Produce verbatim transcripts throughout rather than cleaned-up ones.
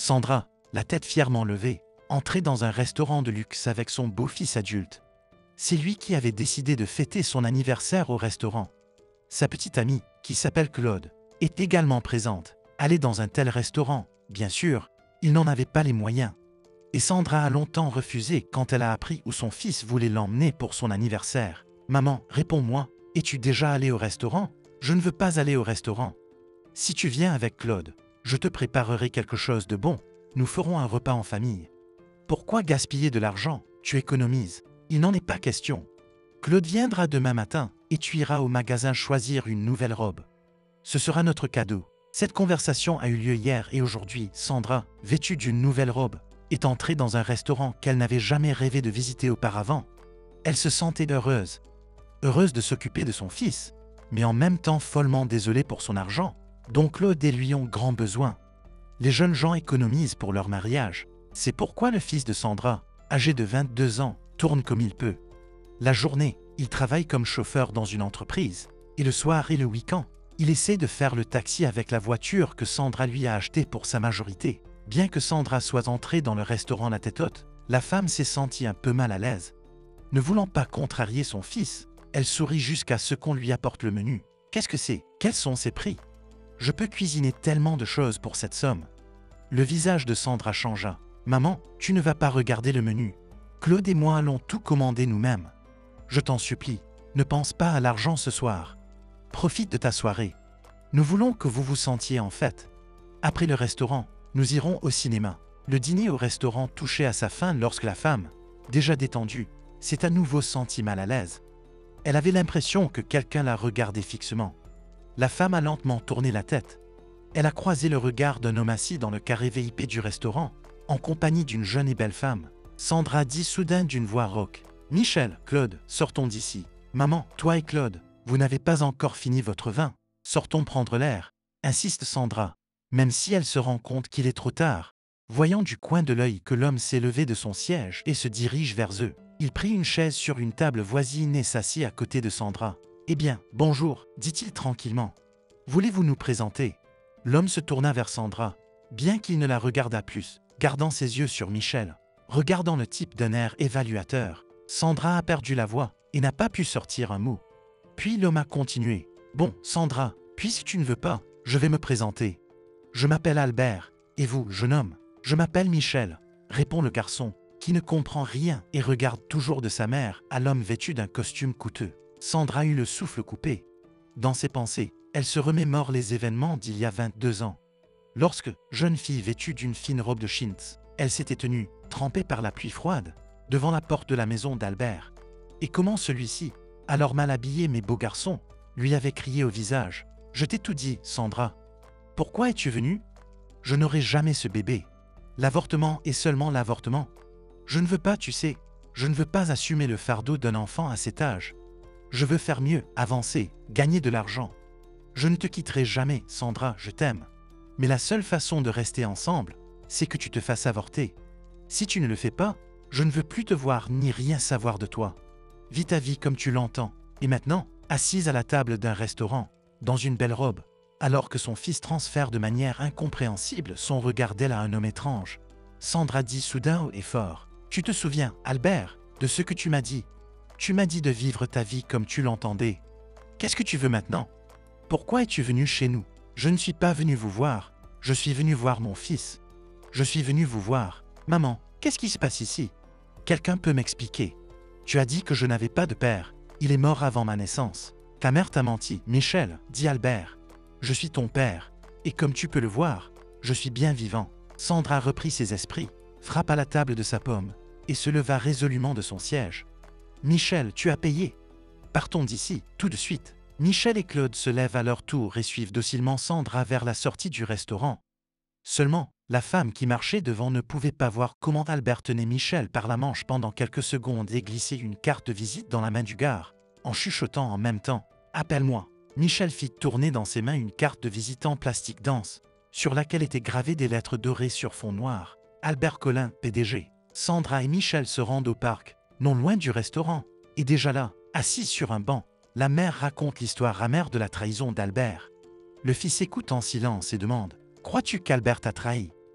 Sandra, la tête fièrement levée, entrait dans un restaurant de luxe avec son beau-fils adulte. C'est lui qui avait décidé de fêter son anniversaire au restaurant. Sa petite amie, qui s'appelle Claude, est également présente. Aller dans un tel restaurant, bien sûr, il n'en avait pas les moyens. Et Sandra a longtemps refusé quand elle a appris où son fils voulait l'emmener pour son anniversaire. « Maman, réponds-moi, es-tu déjà allé au restaurant? Je ne veux pas aller au restaurant. Si tu viens avec Claude, je te préparerai quelque chose de bon. Nous ferons un repas en famille. Pourquoi gaspiller de l'argent? Tu économises. Il n'en est pas question. Claude viendra demain matin et tu iras au magasin choisir une nouvelle robe. Ce sera notre cadeau. » Cette conversation a eu lieu hier et aujourd'hui, Sandra, vêtue d'une nouvelle robe, est entrée dans un restaurant qu'elle n'avait jamais rêvé de visiter auparavant. Elle se sentait heureuse. Heureuse de s'occuper de son fils, mais en même temps follement désolée pour son argent, dont Claude et lui ont grand besoin. Les jeunes gens économisent pour leur mariage. C'est pourquoi le fils de Sandra, âgé de vingt-deux ans, tourne comme il peut. La journée, il travaille comme chauffeur dans une entreprise, et le soir et le week-end, il essaie de faire le taxi avec la voiture que Sandra lui a achetée pour sa majorité. Bien que Sandra soit entrée dans le restaurant la tête haute, la femme s'est sentie un peu mal à l'aise. Ne voulant pas contrarier son fils, elle sourit jusqu'à ce qu'on lui apporte le menu. Qu'est-ce que c'est? Quels sont ses prix? Je peux cuisiner tellement de choses pour cette somme. Le visage de Sandra changea. Maman, tu ne vas pas regarder le menu. Claude et moi allons tout commander nous-mêmes. Je t'en supplie, ne pense pas à l'argent ce soir. Profite de ta soirée. Nous voulons que vous vous sentiez en fête. Après le restaurant, nous irons au cinéma. Le dîner au restaurant touchait à sa fin lorsque la femme, déjà détendue, s'est à nouveau sentie mal à l'aise. Elle avait l'impression que quelqu'un la regardait fixement. La femme a lentement tourné la tête. Elle a croisé le regard d'un homme assis dans le carré V I P du restaurant, en compagnie d'une jeune et belle femme. Sandra dit soudain d'une voix rauque. « Michel, Claude, sortons d'ici. Maman, toi et Claude, vous n'avez pas encore fini votre vin. Sortons prendre l'air, » insiste Sandra, même si elle se rend compte qu'il est trop tard. Voyant du coin de l'œil que l'homme s'est levé de son siège et se dirige vers eux, il prit une chaise sur une table voisine et s'assit à côté de Sandra. « Eh bien, bonjour, dit-il tranquillement. Voulez-vous nous présenter ?» L'homme se tourna vers Sandra, bien qu'il ne la regardât plus, gardant ses yeux sur Michel. Regardant le type d'un air évaluateur, Sandra a perdu la voix et n'a pas pu sortir un mot. Puis l'homme a continué. « Bon, Sandra, puisque tu ne veux pas, je vais me présenter. Je m'appelle Albert, et vous, jeune homme? »« Je m'appelle Michel, » répond le garçon, qui ne comprend rien et regarde toujours de sa mère à l'homme vêtu d'un costume coûteux. Sandra eut le souffle coupé. Dans ses pensées, elle se remémore les événements d'il y a vingt-deux ans. Lorsque, jeune fille vêtue d'une fine robe de chintz, elle s'était tenue, trempée par la pluie froide, devant la porte de la maison d'Albert. Et comment celui-ci, alors mal habillé mais beau garçon, lui avait crié au visage. « Je t'ai tout dit, Sandra. Pourquoi es-tu venue? Je n'aurai jamais ce bébé. L'avortement est seulement l'avortement. Je ne veux pas, tu sais, je ne veux pas assumer le fardeau d'un enfant à cet âge. Je veux faire mieux, avancer, gagner de l'argent. Je ne te quitterai jamais, Sandra, je t'aime. Mais la seule façon de rester ensemble, c'est que tu te fasses avorter. Si tu ne le fais pas, je ne veux plus te voir ni rien savoir de toi. Vis ta vie comme tu l'entends. » Et maintenant, assise à la table d'un restaurant, dans une belle robe, alors que son fils transfère de manière incompréhensible son regard d'elle à un homme étrange, Sandra dit soudain haut et fort. « Tu te souviens, Albert, de ce que tu m'as dit? Tu m'as dit de vivre ta vie comme tu l'entendais. Qu'est-ce que tu veux maintenant? Pourquoi es-tu venu chez nous? Je ne suis pas venu vous voir, je suis venu voir mon fils. Je suis venu vous voir. Maman, qu'est-ce qui se passe ici? Quelqu'un peut m'expliquer? Tu as dit que je n'avais pas de père. Il est mort avant ma naissance. Ta mère t'a menti. » « Michel, dit Albert, je suis ton père, et comme tu peux le voir, je suis bien vivant. » Sandra reprit ses esprits, frappa la table de sa pomme, et se leva résolument de son siège. « Michel, tu as payé. Partons d'ici, tout de suite. » Michel et Claude se lèvent à leur tour et suivent docilement Sandra vers la sortie du restaurant. Seulement, la femme qui marchait devant ne pouvait pas voir comment Albert tenait Michel par la manche pendant quelques secondes et glissait une carte de visite dans la main du gars, en chuchotant en même temps. « Appelle-moi. » Michel fit tourner dans ses mains une carte de visite en plastique dense, sur laquelle étaient gravées des lettres dorées sur fond noir. Albert Collin, P D G. Sandra et Michel se rendent au parc, non loin du restaurant, et déjà là, assise sur un banc, la mère raconte l'histoire amère de la trahison d'Albert. Le fils écoute en silence et demande « Crois-tu qu'Albert t'a trahi?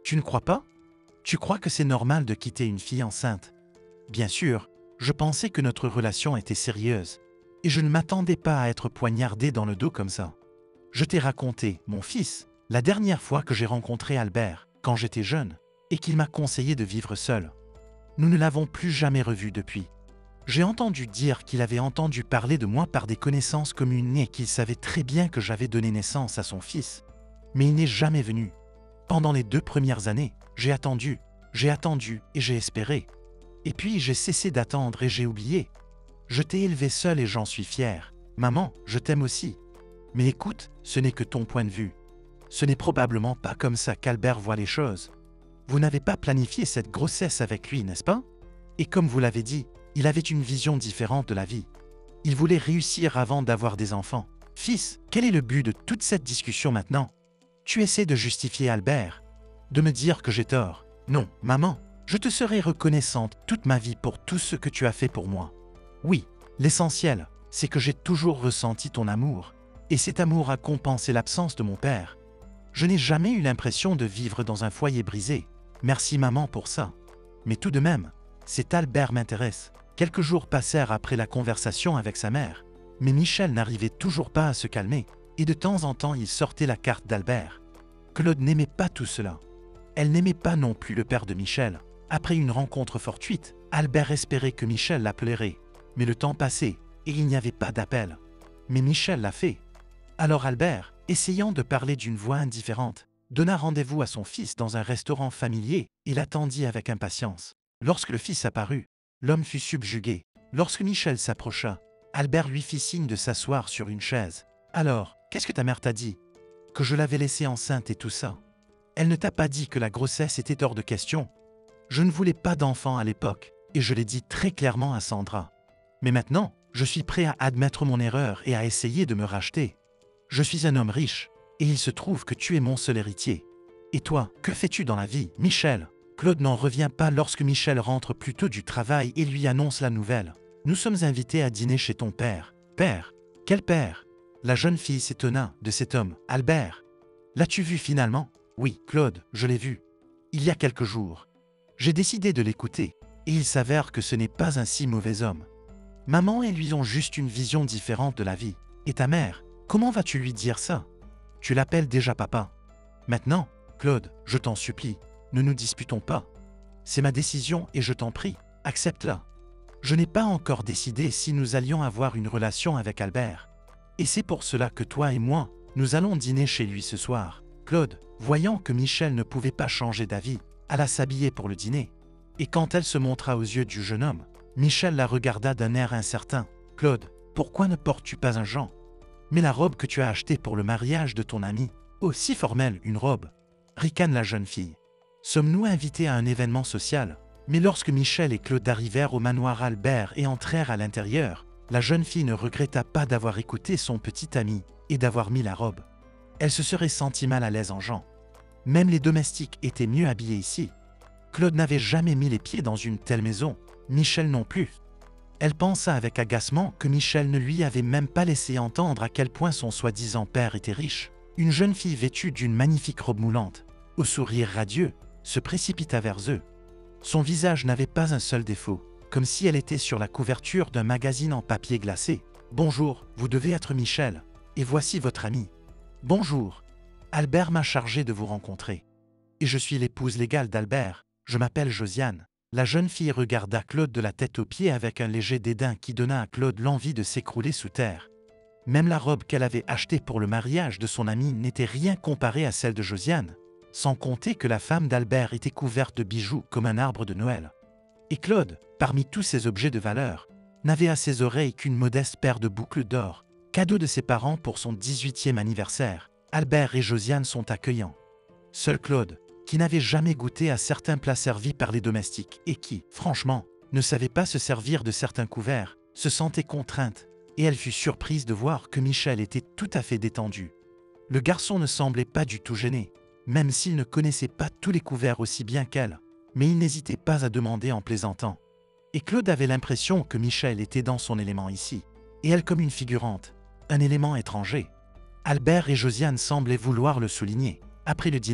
Tu ne crois pas? Tu crois que c'est normal de quitter une fille enceinte? Bien sûr, je pensais que notre relation était sérieuse. Et je ne m'attendais pas à être poignardé dans le dos comme ça. Je t'ai raconté, mon fils, la dernière fois que j'ai rencontré Albert, quand j'étais jeune, et qu'il m'a conseillé de vivre seul. Nous ne l'avons plus jamais revu depuis. J'ai entendu dire qu'il avait entendu parler de moi par des connaissances communes et qu'il savait très bien que j'avais donné naissance à son fils. Mais il n'est jamais venu. Pendant les deux premières années, j'ai attendu, j'ai attendu et j'ai espéré. Et puis j'ai cessé d'attendre et j'ai oublié. Je t'ai élevé seul et j'en suis fier. Maman, je t'aime aussi. Mais écoute, ce n'est que ton point de vue. Ce n'est probablement pas comme ça qu'Albert voit les choses. Vous n'avez pas planifié cette grossesse avec lui, n'est-ce pas? Et comme vous l'avez dit, il avait une vision différente de la vie. Il voulait réussir avant d'avoir des enfants. Fils, quel est le but de toute cette discussion maintenant? Tu essaies de justifier Albert, de me dire que j'ai tort. Non, maman, je te serai reconnaissante toute ma vie pour tout ce que tu as fait pour moi. Oui, l'essentiel, c'est que j'ai toujours ressenti ton amour, et cet amour a compensé l'absence de mon père. Je n'ai jamais eu l'impression de vivre dans un foyer brisé. Merci maman pour ça. Mais tout de même, cet Albert m'intéresse. Quelques jours passèrent après la conversation avec sa mère, mais Michel n'arrivait toujours pas à se calmer, et de temps en temps il sortait la carte d'Albert. Claude n'aimait pas tout cela. Elle n'aimait pas non plus le père de Michel. Après une rencontre fortuite, Albert espérait que Michel l'appellerait. Mais le temps passait, et il n'y avait pas d'appel. Mais Michel l'a fait. Alors Albert, essayant de parler d'une voix indifférente, donna rendez-vous à son fils dans un restaurant familier et l'attendit avec impatience. Lorsque le fils apparut, l'homme fut subjugué. Lorsque Michel s'approcha, Albert lui fit signe de s'asseoir sur une chaise. « Alors, qu'est-ce que ta mère t'a dit? Que je l'avais laissée enceinte et tout ça? Elle ne t'a pas dit que la grossesse était hors de question? Je ne voulais pas d'enfant à l'époque, et je l'ai dit très clairement à Sandra. Mais maintenant, je suis prêt à admettre mon erreur et à essayer de me racheter. Je suis un homme riche, et il se trouve que tu es mon seul héritier. Et toi, que fais-tu dans la vie, Michel? » Claude n'en revient pas lorsque Michel rentre plus tôt du travail et lui annonce la nouvelle. « Nous sommes invités à dîner chez ton père. »« Père? Quel père ?» La jeune fille s'étonna de cet homme. « Albert. L'as-tu vu finalement? »« Oui, Claude, je l'ai vu. Il y a quelques jours. J'ai décidé de l'écouter, et il s'avère que ce n'est pas un si mauvais homme. Maman et lui ont juste une vision différente de la vie. Et ta mère, comment vas-tu lui dire ça? Tu l'appelles déjà papa. Maintenant, Claude, je t'en supplie, ne nous disputons pas. C'est ma décision et je t'en prie, accepte-la. Je n'ai pas encore décidé si nous allions avoir une relation avec Albert. Et c'est pour cela que toi et moi, nous allons dîner chez lui ce soir. » Claude, voyant que Michel ne pouvait pas changer d'avis, alla s'habiller pour le dîner. Et quand elle se montra aux yeux du jeune homme, Michel la regarda d'un air incertain. « Claude, pourquoi ne portes-tu pas un gant? Mais la robe que tu as achetée pour le mariage de ton ami, aussi formelle, une robe, » ricane la jeune fille. « Sommes-nous invités à un événement social? » Mais lorsque Michel et Claude arrivèrent au manoir Albert et entrèrent à l'intérieur, la jeune fille ne regretta pas d'avoir écouté son petit ami et d'avoir mis la robe. Elle se serait sentie mal à l'aise en Jean. Même les domestiques étaient mieux habillés ici. Claude n'avait jamais mis les pieds dans une telle maison, Michel non plus. Elle pensa avec agacement que Michel ne lui avait même pas laissé entendre à quel point son soi-disant père était riche. Une jeune fille vêtue d'une magnifique robe moulante, au sourire radieux, se précipita vers eux. Son visage n'avait pas un seul défaut, comme si elle était sur la couverture d'un magazine en papier glacé. « Bonjour, vous devez être Michel, et voici votre ami. »« Bonjour, Albert m'a chargé de vous rencontrer. Et je suis l'épouse légale d'Albert, je m'appelle Josiane. » La jeune fille regarda Claude de la tête aux pieds avec un léger dédain qui donna à Claude l'envie de s'écrouler sous terre. Même la robe qu'elle avait achetée pour le mariage de son ami n'était rien comparée à celle de Josiane, sans compter que la femme d'Albert était couverte de bijoux comme un arbre de Noël. Et Claude, parmi tous ces objets de valeur, n'avait à ses oreilles qu'une modeste paire de boucles d'or, cadeau de ses parents pour son dix-huitième anniversaire. Albert et Josiane sont accueillants. Seul Claude, qui n'avait jamais goûté à certains plats servis par les domestiques et qui, franchement, ne savait pas se servir de certains couverts, se sentait contrainte, et elle fut surprise de voir que Michel était tout à fait détendu. Le garçon ne semblait pas du tout gêné, même s'il ne connaissait pas tous les couverts aussi bien qu'elle, mais il n'hésitait pas à demander en plaisantant. Et Claude avait l'impression que Michel était dans son élément ici, et elle comme une figurante, un élément étranger. Albert et Josiane semblaient vouloir le souligner. Après le dîner,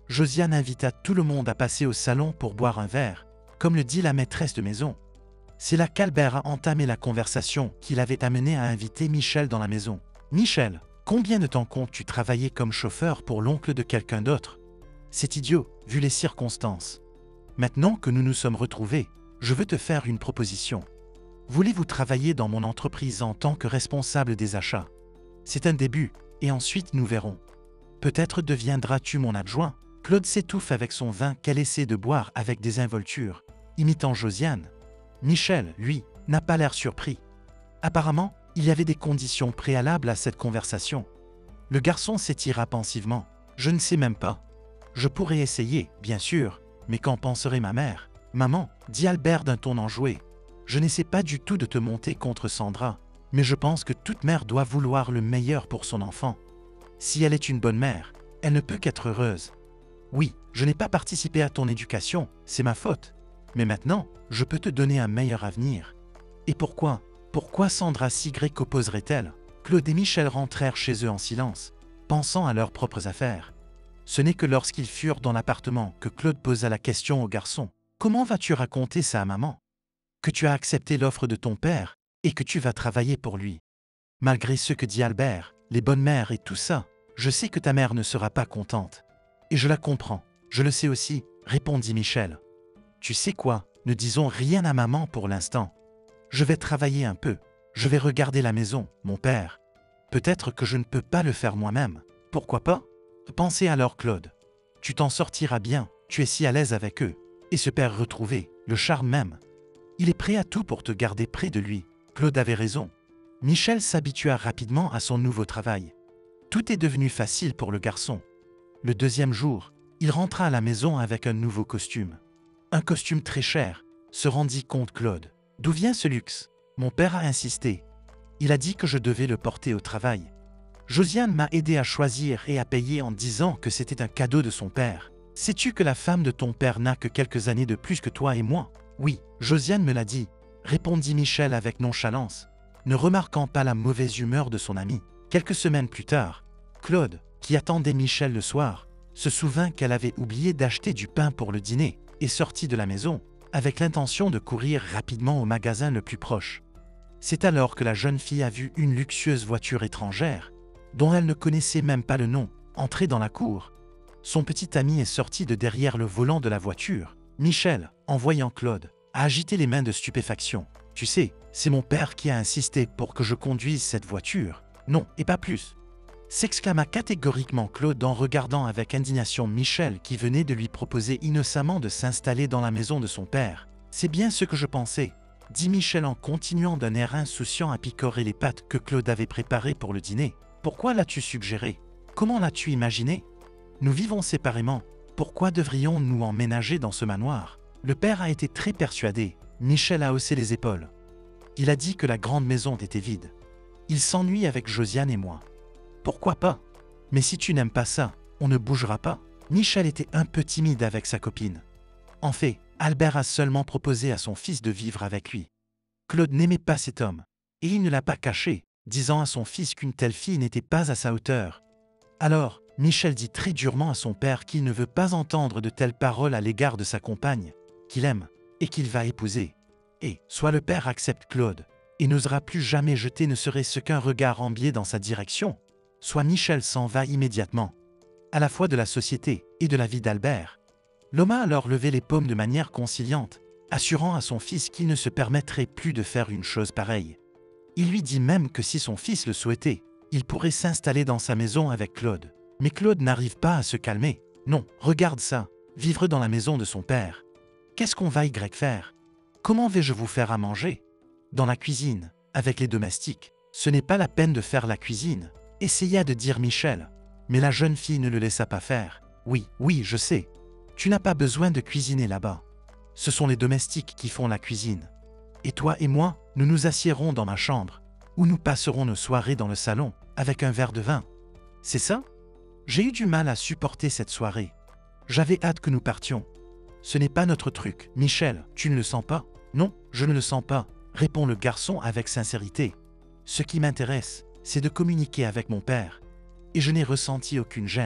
Josiane invita tout le monde à passer au salon pour boire un verre, comme le dit la maîtresse de maison. C'est là qu'Albert a entamé la conversation qui l'avait amené à inviter Michel dans la maison. « Michel, combien de temps comptes-tu travailler comme chauffeur pour l'oncle de quelqu'un d'autre? C'est idiot, vu les circonstances. Maintenant que nous nous sommes retrouvés, je veux te faire une proposition. Voulez-vous travailler dans mon entreprise en tant que responsable des achats? C'est un début, et ensuite nous verrons. Peut-être deviendras-tu mon adjoint. » Claude s'étouffe avec son vin qu'elle essaie de boire avec désinvolture, imitant Josiane. Michel, lui, n'a pas l'air surpris. Apparemment, il y avait des conditions préalables à cette conversation. Le garçon s'étira pensivement. « Je ne sais même pas. Je pourrais essayer, bien sûr, mais qu'en penserait ma mère? »« Maman, » dit Albert d'un ton enjoué, « je n'essaie pas du tout de te monter contre Sandra, mais je pense que toute mère doit vouloir le meilleur pour son enfant. Si elle est une bonne mère, elle ne peut qu'être heureuse. Oui, je n'ai pas participé à ton éducation, c'est ma faute. Mais maintenant, je peux te donner un meilleur avenir. » Et pourquoi Pourquoi Sandra Sigrec opposerait-elle? Claude et Michel rentrèrent chez eux en silence, pensant à leurs propres affaires. Ce n'est que lorsqu'ils furent dans l'appartement que Claude posa la question au garçon. « Comment vas-tu raconter ça à maman? Que tu as accepté l'offre de ton père et que tu vas travailler pour lui. Malgré ce que dit Albert, les bonnes mères et tout ça, je sais que ta mère ne sera pas contente. Et je la comprends, je le sais aussi, » répondit Michel. « Tu sais quoi, ne disons rien à maman pour l'instant. Je vais travailler un peu, je vais regarder la maison, mon père. Peut-être que je ne peux pas le faire moi-même. Pourquoi pas? Pensez alors Claude. Tu t'en sortiras bien, tu es si à l'aise avec eux. Et ce père retrouvé, le charme même. Il est prêt à tout pour te garder près de lui. » Claude avait raison. Michel s'habitua rapidement à son nouveau travail. Tout est devenu facile pour le garçon. Le deuxième jour, il rentra à la maison avec un nouveau costume. Un costume très cher, se rendit compte Claude. « D'où vient ce luxe? Mon père a insisté. Il a dit que je devais le porter au travail. Josiane m'a aidé à choisir et à payer en disant que c'était un cadeau de son père. Sais-tu que la femme de ton père n'a que quelques années de plus que toi et moi? »« Oui, Josiane me l'a dit, » répondit Michel avec nonchalance, ne remarquant pas la mauvaise humeur de son ami. Quelques semaines plus tard, Claude, qui attendait Michel le soir, se souvint qu'elle avait oublié d'acheter du pain pour le dîner et sortit de la maison, avec l'intention de courir rapidement au magasin le plus proche. C'est alors que la jeune fille a vu une luxueuse voiture étrangère, dont elle ne connaissait même pas le nom, entrer dans la cour. Son petit ami est sorti de derrière le volant de la voiture. Michel, en voyant Claude, a agité les mains de stupéfaction. « Tu sais, c'est mon père qui a insisté pour que je conduise cette voiture. Non, et pas plus. » s'exclama catégoriquement Claude en regardant avec indignation Michel qui venait de lui proposer innocemment de s'installer dans la maison de son père. « C'est bien ce que je pensais, » dit Michel en continuant d'un air insouciant à picorer les pâtes que Claude avait préparées pour le dîner. « Pourquoi l'as-tu suggéré? Comment l'as-tu imaginé? Nous vivons séparément. Pourquoi devrions-nous emménager dans ce manoir? » Le père a été très persuadé. Michel a haussé les épaules. Il a dit que la grande maison était vide. Il s'ennuie avec Josiane et moi. Pourquoi pas? Mais si tu n'aimes pas ça, on ne bougera pas. Michel était un peu timide avec sa copine. En fait, Albert a seulement proposé à son fils de vivre avec lui. Claude n'aimait pas cet homme, et il ne l'a pas caché, disant à son fils qu'une telle fille n'était pas à sa hauteur. Alors, Michel dit très durement à son père qu'il ne veut pas entendre de telles paroles à l'égard de sa compagne, qu'il aime, et qu'il va épouser. Et, soit le père accepte Claude, et n'osera plus jamais jeter ne serait-ce qu'un regard envié dans sa direction, soit Michel s'en va immédiatement, à la fois de la société et de la vie d'Albert. L'homme a alors levé les paumes de manière conciliante, assurant à son fils qu'il ne se permettrait plus de faire une chose pareille. Il lui dit même que si son fils le souhaitait, il pourrait s'installer dans sa maison avec Claude. Mais Claude n'arrive pas à se calmer. Non, regarde ça, vivre dans la maison de son père. Qu'est-ce qu'on va y faire? Comment vais-je vous faire à manger? Dans la cuisine, avec les domestiques. Ce n'est pas la peine de faire la cuisine, essaya de dire Michel. Mais la jeune fille ne le laissa pas faire. Oui, oui, je sais. Tu n'as pas besoin de cuisiner là-bas. Ce sont les domestiques qui font la cuisine. Et toi et moi, nous nous assiérons dans ma chambre, où nous passerons nos soirées dans le salon, avec un verre de vin. C'est ça? J'ai eu du mal à supporter cette soirée. J'avais hâte que nous partions. Ce n'est pas notre truc. Michel, tu ne le sens pas? Non, je ne le sens pas, répond le garçon avec sincérité. Ce qui m'intéresse, c'est de communiquer avec mon père. Et je n'ai ressenti aucune gêne.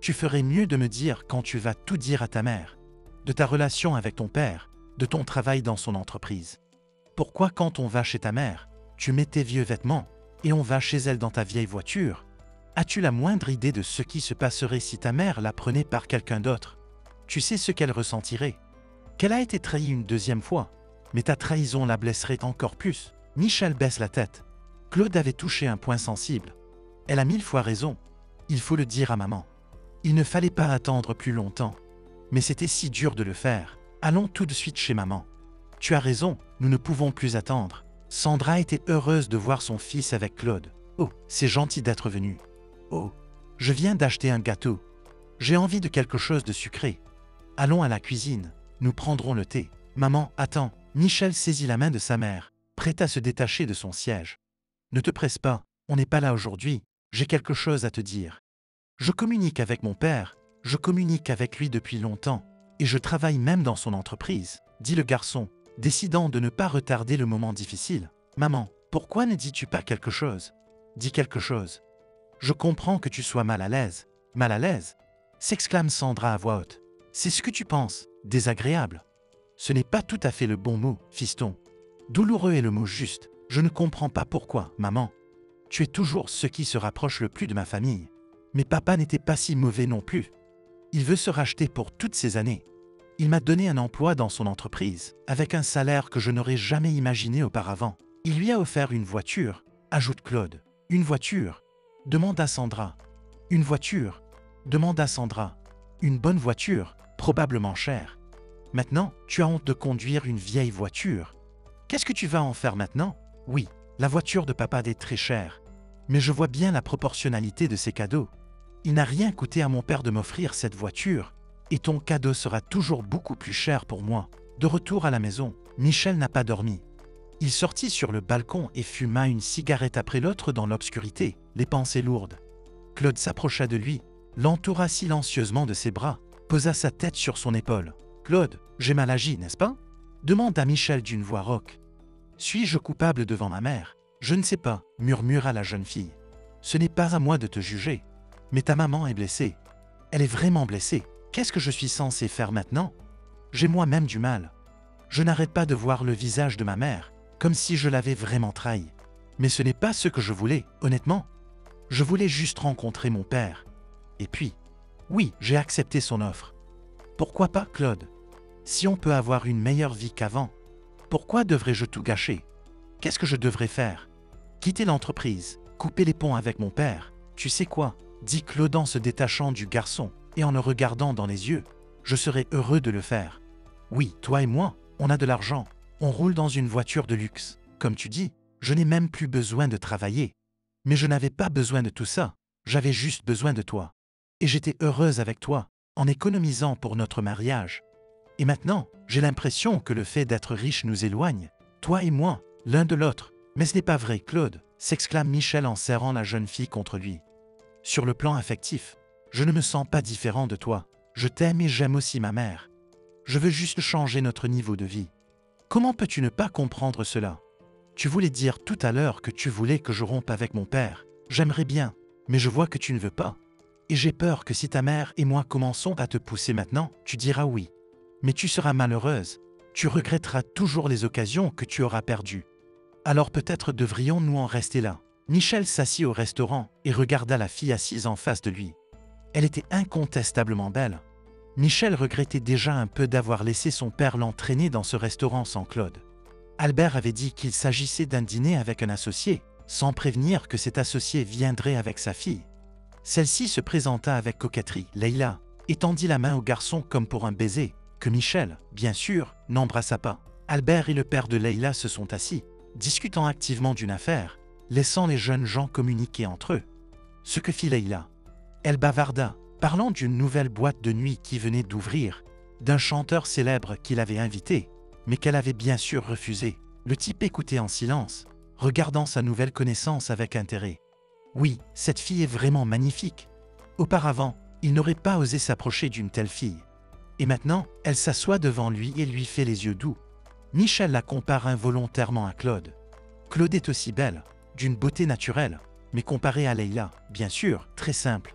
tu ferais mieux de me dire quand tu vas tout dire à ta mère, de ta relation avec ton père, de ton travail dans son entreprise. Pourquoi quand on va chez ta mère, tu mets tes vieux vêtements et on va chez elle dans ta vieille voiture? As-tu la moindre idée de ce qui se passerait si ta mère la prenait par quelqu'un d'autre? Tu sais ce qu'elle ressentirait? Qu'elle a été trahie une deuxième fois, mais ta trahison la blesserait encore plus. Michel baisse la tête. Claude avait touché un point sensible. Elle a mille fois raison. Il faut le dire à maman. Il ne fallait pas attendre plus longtemps. Mais c'était si dur de le faire. Allons tout de suite chez maman. Tu as raison, nous ne pouvons plus attendre. Sandra était heureuse de voir son fils avec Claude. Oh, c'est gentil d'être venu. Oh, je viens d'acheter un gâteau. J'ai envie de quelque chose de sucré. Allons à la cuisine, nous prendrons le thé. Maman, attends. Michel saisit la main de sa mère, prête à se détacher de son siège. Ne te presse pas, on n'est pas là aujourd'hui, j'ai quelque chose à te dire. Je communique avec mon père, je communique avec lui depuis longtemps, et je travaille même dans son entreprise, dit le garçon, décidant de ne pas retarder le moment difficile. Maman, pourquoi ne dis-tu pas quelque chose? Dis quelque chose. Je comprends que tu sois mal à l'aise. Mal à l'aise? S'exclame Sandra à voix haute. C'est ce que tu penses, désagréable. Ce n'est pas tout à fait le bon mot, fiston. Douloureux est le mot juste. Je ne comprends pas pourquoi, maman. Tu es toujours ce qui se rapproche le plus de ma famille. Mais papa n'était pas si mauvais non plus. Il veut se racheter pour toutes ces années. Il m'a donné un emploi dans son entreprise, avec un salaire que je n'aurais jamais imaginé auparavant. Il lui a offert une voiture, ajoute Claude. Une voiture? Demanda Sandra. Une voiture? Demanda Sandra. Une bonne voiture, probablement chère. Maintenant, tu as honte de conduire une vieille voiture. Qu'est-ce que tu vas en faire maintenant? Oui, la voiture de papa est très chère. Mais je vois bien la proportionnalité de ses cadeaux. Il n'a rien coûté à mon père de m'offrir cette voiture, et ton cadeau sera toujours beaucoup plus cher pour moi. De retour à la maison, Michel n'a pas dormi. Il sortit sur le balcon et fuma une cigarette après l'autre dans l'obscurité, les pensées lourdes. Claude s'approcha de lui, l'entoura silencieusement de ses bras, posa sa tête sur son épaule. « Claude, j'ai mal agi, n'est-ce pas ?» demanda Michel d'une voix rauque. « Suis-je coupable devant ma mère? Je ne sais pas, » murmura la jeune fille. « Ce n'est pas à moi de te juger. Mais ta maman est blessée. Elle est vraiment blessée. Qu'est-ce que je suis censé faire maintenant? J'ai moi-même du mal. Je n'arrête pas de voir le visage de ma mère, comme si je l'avais vraiment trahi. Mais ce n'est pas ce que je voulais, honnêtement. Je voulais juste rencontrer mon père. Et puis, oui, j'ai accepté son offre. Pourquoi pas, Claude? Si on peut avoir une meilleure vie qu'avant, pourquoi devrais-je tout gâcher? Qu'est-ce que je devrais faire? Quitter l'entreprise, couper les ponts avec mon père. Tu sais quoi? Dit Claude en se détachant du garçon et en le regardant dans les yeux. Je serais heureux de le faire. Oui, toi et moi, on a de l'argent. On roule dans une voiture de luxe. Comme tu dis, je n'ai même plus besoin de travailler. Mais je n'avais pas besoin de tout ça. J'avais juste besoin de toi. Et j'étais heureuse avec toi, en économisant pour notre mariage. Et maintenant, j'ai l'impression que le fait d'être riche nous éloigne, toi et moi, l'un de l'autre. Mais ce n'est pas vrai, Claude, s'exclame Michel en serrant la jeune fille contre lui. Sur le plan affectif, je ne me sens pas différent de toi. Je t'aime et j'aime aussi ma mère. Je veux juste changer notre niveau de vie. Comment peux-tu ne pas comprendre cela? Tu voulais dire tout à l'heure que tu voulais que je rompe avec mon père. J'aimerais bien, mais je vois que tu ne veux pas. Et j'ai peur que si ta mère et moi commençons à te pousser maintenant, tu diras oui. Mais tu seras malheureuse. Tu regretteras toujours les occasions que tu auras perdues. Alors peut-être devrions-nous en rester là. Michel s'assit au restaurant et regarda la fille assise en face de lui. Elle était incontestablement belle. Michel regrettait déjà un peu d'avoir laissé son père l'entraîner dans ce restaurant sans Claude. Albert avait dit qu'il s'agissait d'un dîner avec un associé, sans prévenir que cet associé viendrait avec sa fille. Celle-ci se présenta avec coquetterie, Leïla, et tendit la main au garçon comme pour un baiser, que Michel, bien sûr, n'embrassa pas. Albert et le père de Leïla se sont assis, discutant activement d'une affaire, laissant les jeunes gens communiquer entre eux. Ce que fit Leïla. Elle bavarda, parlant d'une nouvelle boîte de nuit qui venait d'ouvrir, d'un chanteur célèbre qu'il avait invité, mais qu'elle avait bien sûr refusé. Le type écoutait en silence, regardant sa nouvelle connaissance avec intérêt. Oui, cette fille est vraiment magnifique. Auparavant, il n'aurait pas osé s'approcher d'une telle fille. Et maintenant, elle s'assoit devant lui et lui fait les yeux doux. Michel la compare involontairement à Claude. Claude est aussi belle, d'une beauté naturelle, mais comparée à Leïla, bien sûr, très simple.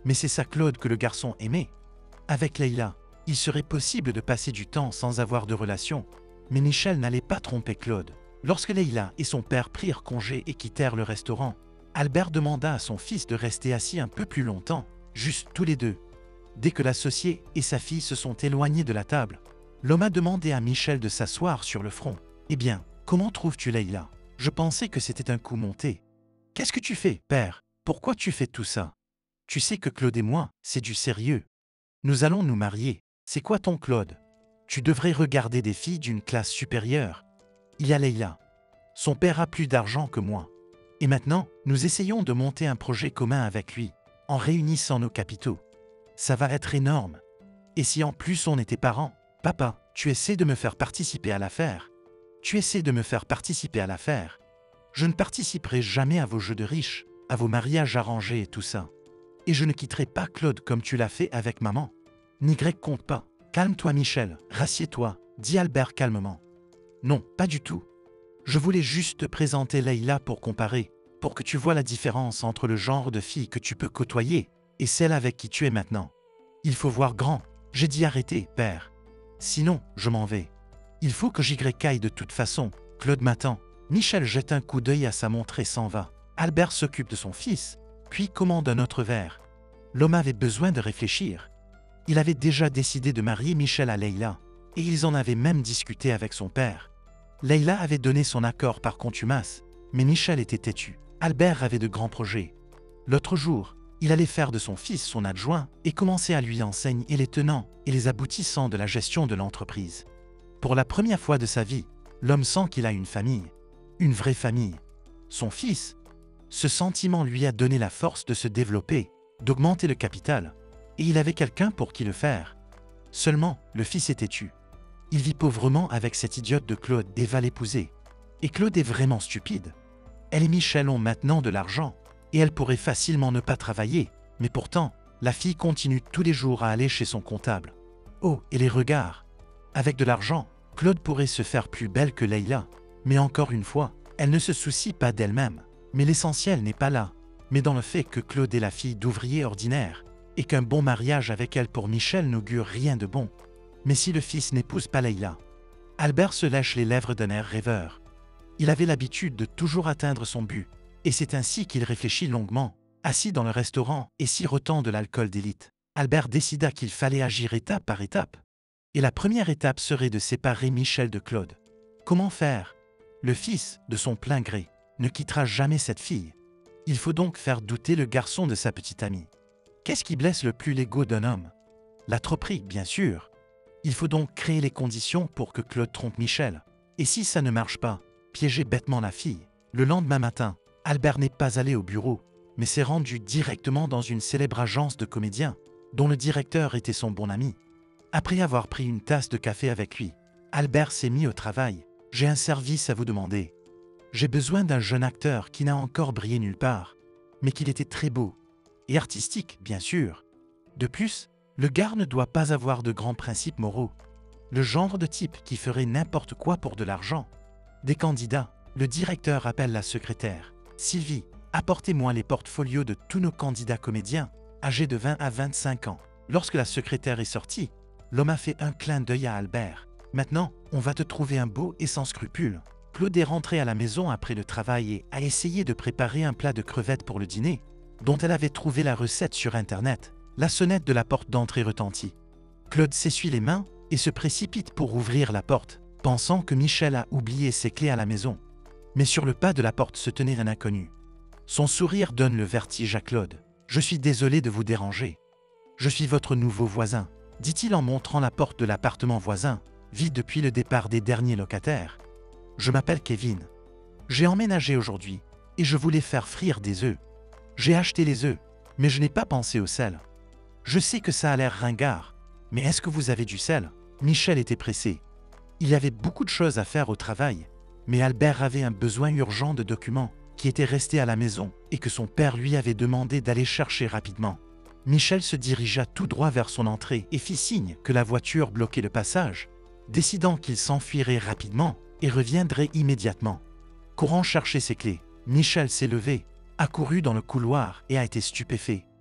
Mais c'est ça Claude que le garçon aimait. Avec Leïla, il serait possible de passer du temps sans avoir de relation. Mais Michel n'allait pas tromper Claude. Lorsque Leïla et son père prirent congé et quittèrent le restaurant, Albert demanda à son fils de rester assis un peu plus longtemps, juste tous les deux. Dès que l'associé et sa fille se sont éloignés de la table, l'homme a demandé à Michel de s'asseoir sur le front. « Eh bien, comment trouves-tu Leïla? Je pensais que c'était un coup monté. »« Qu'est-ce que tu fais, père? Pourquoi tu fais tout ça? Tu sais que Claude et moi, c'est du sérieux. Nous allons nous marier. C'est quoi ton Claude? Tu devrais regarder des filles d'une classe supérieure. Il y a Leïla. Son père a plus d'argent que moi. Et maintenant, nous essayons de monter un projet commun avec lui, en réunissant nos capitaux. Ça va être énorme. Et si en plus on était parents? Papa, tu essaies de me faire participer à l'affaire. Tu essaies de me faire participer à l'affaire. Je ne participerai jamais à vos jeux de riches, à vos mariages arrangés et tout ça. Et je ne quitterai pas Claude comme tu l'as fait avec maman. Ni Greg compte pas. Calme-toi Michel, rassieds-toi, dit Albert calmement. Non, pas du tout. Je voulais juste te présenter Leïla pour comparer, pour que tu vois la différence entre le genre de fille que tu peux côtoyer et celle avec qui tu es maintenant. Il faut voir grand. J'ai dit arrêter, père. Sinon, je m'en vais. Il faut que j'y caille de toute façon. Claude m'attend. Michel jette un coup d'œil à sa montre et s'en va. Albert s'occupe de son fils, puis commande un autre verre. L'homme avait besoin de réfléchir. Il avait déjà décidé de marier Michel à Leïla, et ils en avaient même discuté avec son père. Leïla avait donné son accord par contumace, mais Michel était têtu. Albert avait de grands projets. L'autre jour, il allait faire de son fils son adjoint et commencer à lui enseigner les tenants et les aboutissants de la gestion de l'entreprise. Pour la première fois de sa vie, l'homme sent qu'il a une famille, une vraie famille. Son fils, ce sentiment lui a donné la force de se développer, d'augmenter le capital, et il avait quelqu'un pour qui le faire. Seulement, le fils est têtu. Il vit pauvrement avec cette idiote de Claude et va l'épouser. Et Claude est vraiment stupide. Elle et Michel ont maintenant de l'argent, et elle pourrait facilement ne pas travailler, mais pourtant, la fille continue tous les jours à aller chez son comptable. Oh, et les regards! Avec de l'argent, Claude pourrait se faire plus belle que Leïla, mais encore une fois, elle ne se soucie pas d'elle-même. Mais l'essentiel n'est pas là, mais dans le fait que Claude est la fille d'ouvrier ordinaire, et qu'un bon mariage avec elle pour Michel n'augure rien de bon. Mais si le fils n'épouse pas Leïla? Albert se lèche les lèvres d'un air rêveur. Il avait l'habitude de toujours atteindre son but, et c'est ainsi qu'il réfléchit longuement, assis dans le restaurant et sirotant de l'alcool d'élite. Albert décida qu'il fallait agir étape par étape. Et la première étape serait de séparer Michel de Claude. Comment faire? Le fils, de son plein gré, ne quittera jamais cette fille. Il faut donc faire douter le garçon de sa petite amie. Qu'est-ce qui blesse le plus l'ego d'un homme? La tromperie, bien sûr. Il faut donc créer les conditions pour que Claude trompe Michel. Et si ça ne marche pas, piéger bêtement la fille. Le lendemain matin, Albert n'est pas allé au bureau, mais s'est rendu directement dans une célèbre agence de comédiens, dont le directeur était son bon ami. Après avoir pris une tasse de café avec lui, Albert s'est mis au travail. « J'ai un service à vous demander. J'ai besoin d'un jeune acteur qui n'a encore brillé nulle part, mais qu'il était très beau. Et artistique, bien sûr. De plus, le gars ne doit pas avoir de grands principes moraux. Le genre de type qui ferait n'importe quoi pour de l'argent. » Des candidats, le directeur appelle la secrétaire. « Sylvie, apportez-moi les portfolios de tous nos candidats comédiens, âgés de vingt à vingt-cinq ans. » Lorsque la secrétaire est sortie, l'homme a fait un clin d'œil à Albert. « Maintenant, on va te trouver un beau et sans scrupules. » Claude est rentrée à la maison après le travail et a essayé de préparer un plat de crevettes pour le dîner, dont elle avait trouvé la recette sur Internet. La sonnette de la porte d'entrée retentit. Claude s'essuie les mains et se précipite pour ouvrir la porte, pensant que Michel a oublié ses clés à la maison. Mais sur le pas de la porte se tenait un inconnu. Son sourire donne le vertige à Claude. « Je suis désolé de vous déranger. Je suis votre nouveau voisin, » dit-il en montrant la porte de l'appartement voisin, vide depuis le départ des derniers locataires. « Je m'appelle Kevin. J'ai emménagé aujourd'hui et je voulais faire frire des œufs. J'ai acheté les œufs, mais je n'ai pas pensé au sel. Je sais que ça a l'air ringard, mais est-ce que vous avez du sel? » Michel était pressé. Il y avait beaucoup de choses à faire au travail, mais Albert avait un besoin urgent de documents qui étaient restés à la maison et que son père lui avait demandé d'aller chercher rapidement. Michel se dirigea tout droit vers son entrée et fit signe que la voiture bloquait le passage, décidant qu'il s'enfuirait rapidement et reviendrait immédiatement. Courant chercher ses clés, Michel s'est levé, accouru dans le couloir et a été stupéfait.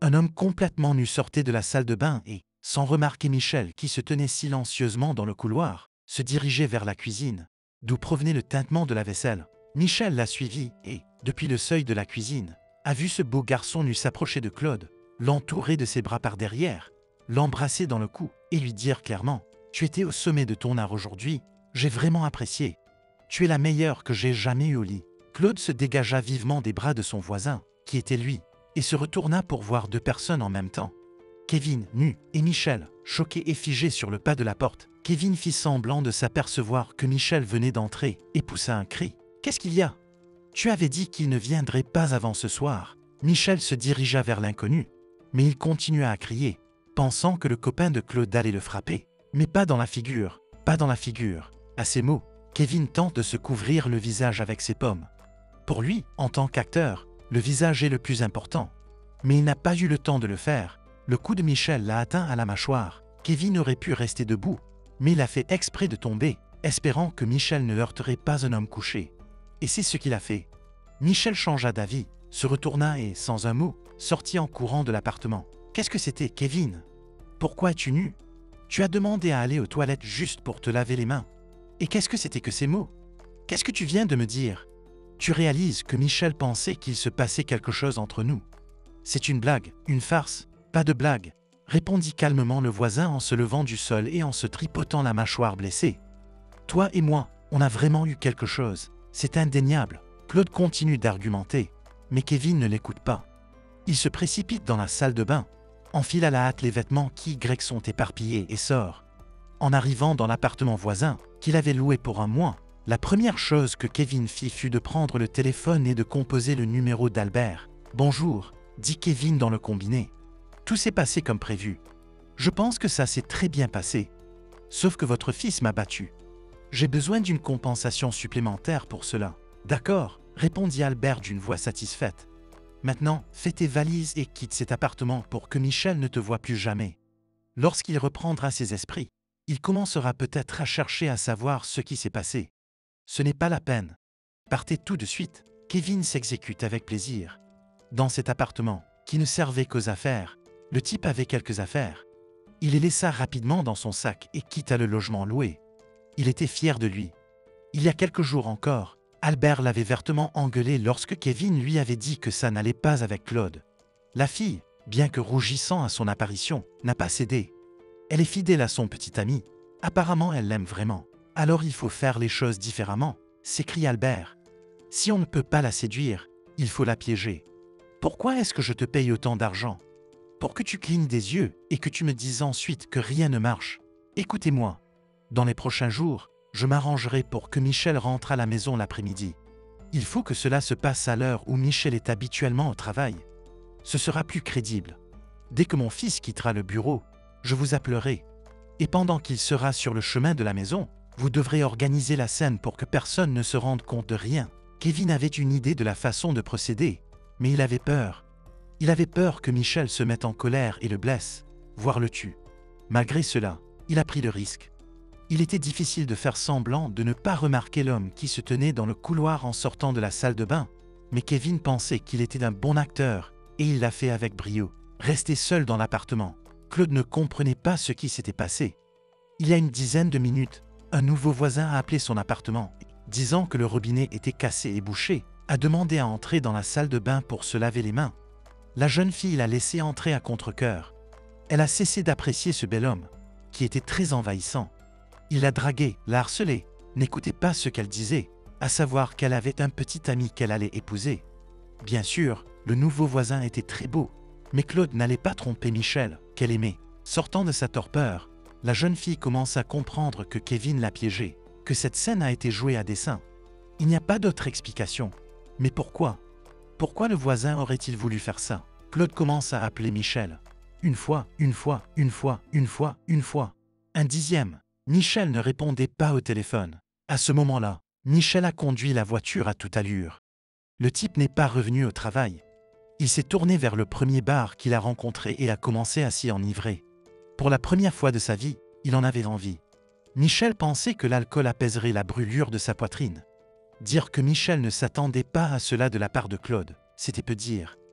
Un homme complètement nu sortait de la salle de bain et, sans remarquer Michel qui se tenait silencieusement dans le couloir, se dirigeait vers la cuisine, d'où provenait le tintement de la vaisselle. Michel l'a suivi et, depuis le seuil de la cuisine, a vu ce beau garçon nu s'approcher de Claude, l'entourer de ses bras par derrière, l'embrasser dans le cou et lui dire clairement « Tu étais au sommet de ton art aujourd'hui, j'ai vraiment apprécié. Tu es la meilleure que j'ai jamais eue au lit. » Claude se dégagea vivement des bras de son voisin, qui était lui, et se retourna pour voir deux personnes en même temps. Kevin, nu, et Michel, choqué et figé sur le pas de la porte. Kevin fit semblant de s'apercevoir que Michel venait d'entrer et poussa un cri. « Qu'est-ce qu'il y a ? Tu avais dit qu'il ne viendrait pas avant ce soir. » Michel se dirigea vers l'inconnu, mais il continua à crier, pensant que le copain de Claude allait le frapper. Mais pas dans la figure, pas dans la figure. À ces mots, Kevin tente de se couvrir le visage avec ses pommes. Pour lui, en tant qu'acteur, le visage est le plus important. Mais il n'a pas eu le temps de le faire. Le coup de Michel l'a atteint à la mâchoire. Kevin aurait pu rester debout, mais il a fait exprès de tomber, espérant que Michel ne heurterait pas un homme couché. Et c'est ce qu'il a fait. Michel changea d'avis, se retourna et, sans un mot, sortit en courant de l'appartement. « Qu'est-ce que c'était, Kevin ? Pourquoi es-tu nu ? Tu as demandé à aller aux toilettes juste pour te laver les mains. Et qu'est-ce que c'était que ces mots ? Qu'est-ce que tu viens de me dire ? Tu réalises que Michel pensait qu'il se passait quelque chose entre nous. C'est une blague, une farce, pas de blague, répondit calmement le voisin en se levant du sol et en se tripotant la mâchoire blessée. Toi et moi, on a vraiment eu quelque chose, c'est indéniable. Claude continue d'argumenter, mais Kevin ne l'écoute pas. Il se précipite dans la salle de bain, enfile à la hâte les vêtements qui Y sont éparpillés et sort. En arrivant dans l'appartement voisin, qu'il avait loué pour un mois, la première chose que Kevin fit fut de prendre le téléphone et de composer le numéro d'Albert. « Bonjour », dit Kevin dans le combiné. « Tout s'est passé comme prévu. Je pense que ça s'est très bien passé. Sauf que votre fils m'a battu. J'ai besoin d'une compensation supplémentaire pour cela. »« D'accord », répondit Albert d'une voix satisfaite. « Maintenant, fais tes valises et quitte cet appartement pour que Michel ne te voie plus jamais. Lorsqu'il reprendra ses esprits, il commencera peut-être à chercher à savoir ce qui s'est passé. Ce n'est pas la peine. Partez tout de suite. » Kevin s'exécute avec plaisir. Dans cet appartement, qui ne servait qu'aux affaires, le type avait quelques affaires. Il les laissa rapidement dans son sac et quitta le logement loué. Il était fier de lui. Il y a quelques jours encore, Albert l'avait vertement engueulé lorsque Kevin lui avait dit que ça n'allait pas avec Claude. La fille, bien que rougissant à son apparition, n'a pas cédé. Elle est fidèle à son petit ami. Apparemment, elle l'aime vraiment. « Alors il faut faire les choses différemment », s'écrie Albert. « Si on ne peut pas la séduire, il faut la piéger. Pourquoi est-ce que je te paye autant d'argent ? Pour que tu clignes des yeux et que tu me dises ensuite que rien ne marche. Écoutez-moi. Dans les prochains jours, je m'arrangerai pour que Michel rentre à la maison l'après-midi. Il faut que cela se passe à l'heure où Michel est habituellement au travail. Ce sera plus crédible. Dès que mon fils quittera le bureau, je vous appellerai. Et pendant qu'il sera sur le chemin de la maison, vous devrez organiser la scène pour que personne ne se rende compte de rien. » Kevin avait une idée de la façon de procéder, mais il avait peur. Il avait peur que Michel se mette en colère et le blesse, voire le tue. Malgré cela, il a pris le risque. Il était difficile de faire semblant de ne pas remarquer l'homme qui se tenait dans le couloir en sortant de la salle de bain, mais Kevin pensait qu'il était un bon acteur et il l'a fait avec brio. Resté seul dans l'appartement, Claude ne comprenait pas ce qui s'était passé. Il y a une dizaine de minutes, un nouveau voisin a appelé son appartement, disant que le robinet était cassé et bouché, a demandé à entrer dans la salle de bain pour se laver les mains. La jeune fille l'a laissé entrer à contre-cœur. Elle a cessé d'apprécier ce bel homme, qui était très envahissant. Il l'a draguée, l'a harcelée, n'écoutait pas ce qu'elle disait, à savoir qu'elle avait un petit ami qu'elle allait épouser. Bien sûr, le nouveau voisin était très beau, mais Claude n'allait pas tromper Michel, qu'elle aimait. Sortant de sa torpeur, la jeune fille commence à comprendre que Kevin l'a piégée, que cette scène a été jouée à dessein. Il n'y a pas d'autre explication. Mais pourquoi ? Pourquoi le voisin aurait-il voulu faire ça ? Claude commence à appeler Michel. Une fois, une fois, une fois, une fois, une fois. Un dixième. Michel ne répondait pas au téléphone. À ce moment-là, Michel a conduit la voiture à toute allure. Le type n'est pas revenu au travail. Il s'est tourné vers le premier bar qu'il a rencontré et a commencé à s'y enivrer. Pour la première fois de sa vie, il en avait envie. Michel pensait que l'alcool apaiserait la brûlure de sa poitrine. Dire que Michel ne s'attendait pas à cela de la part de Claude, c'était peu dire.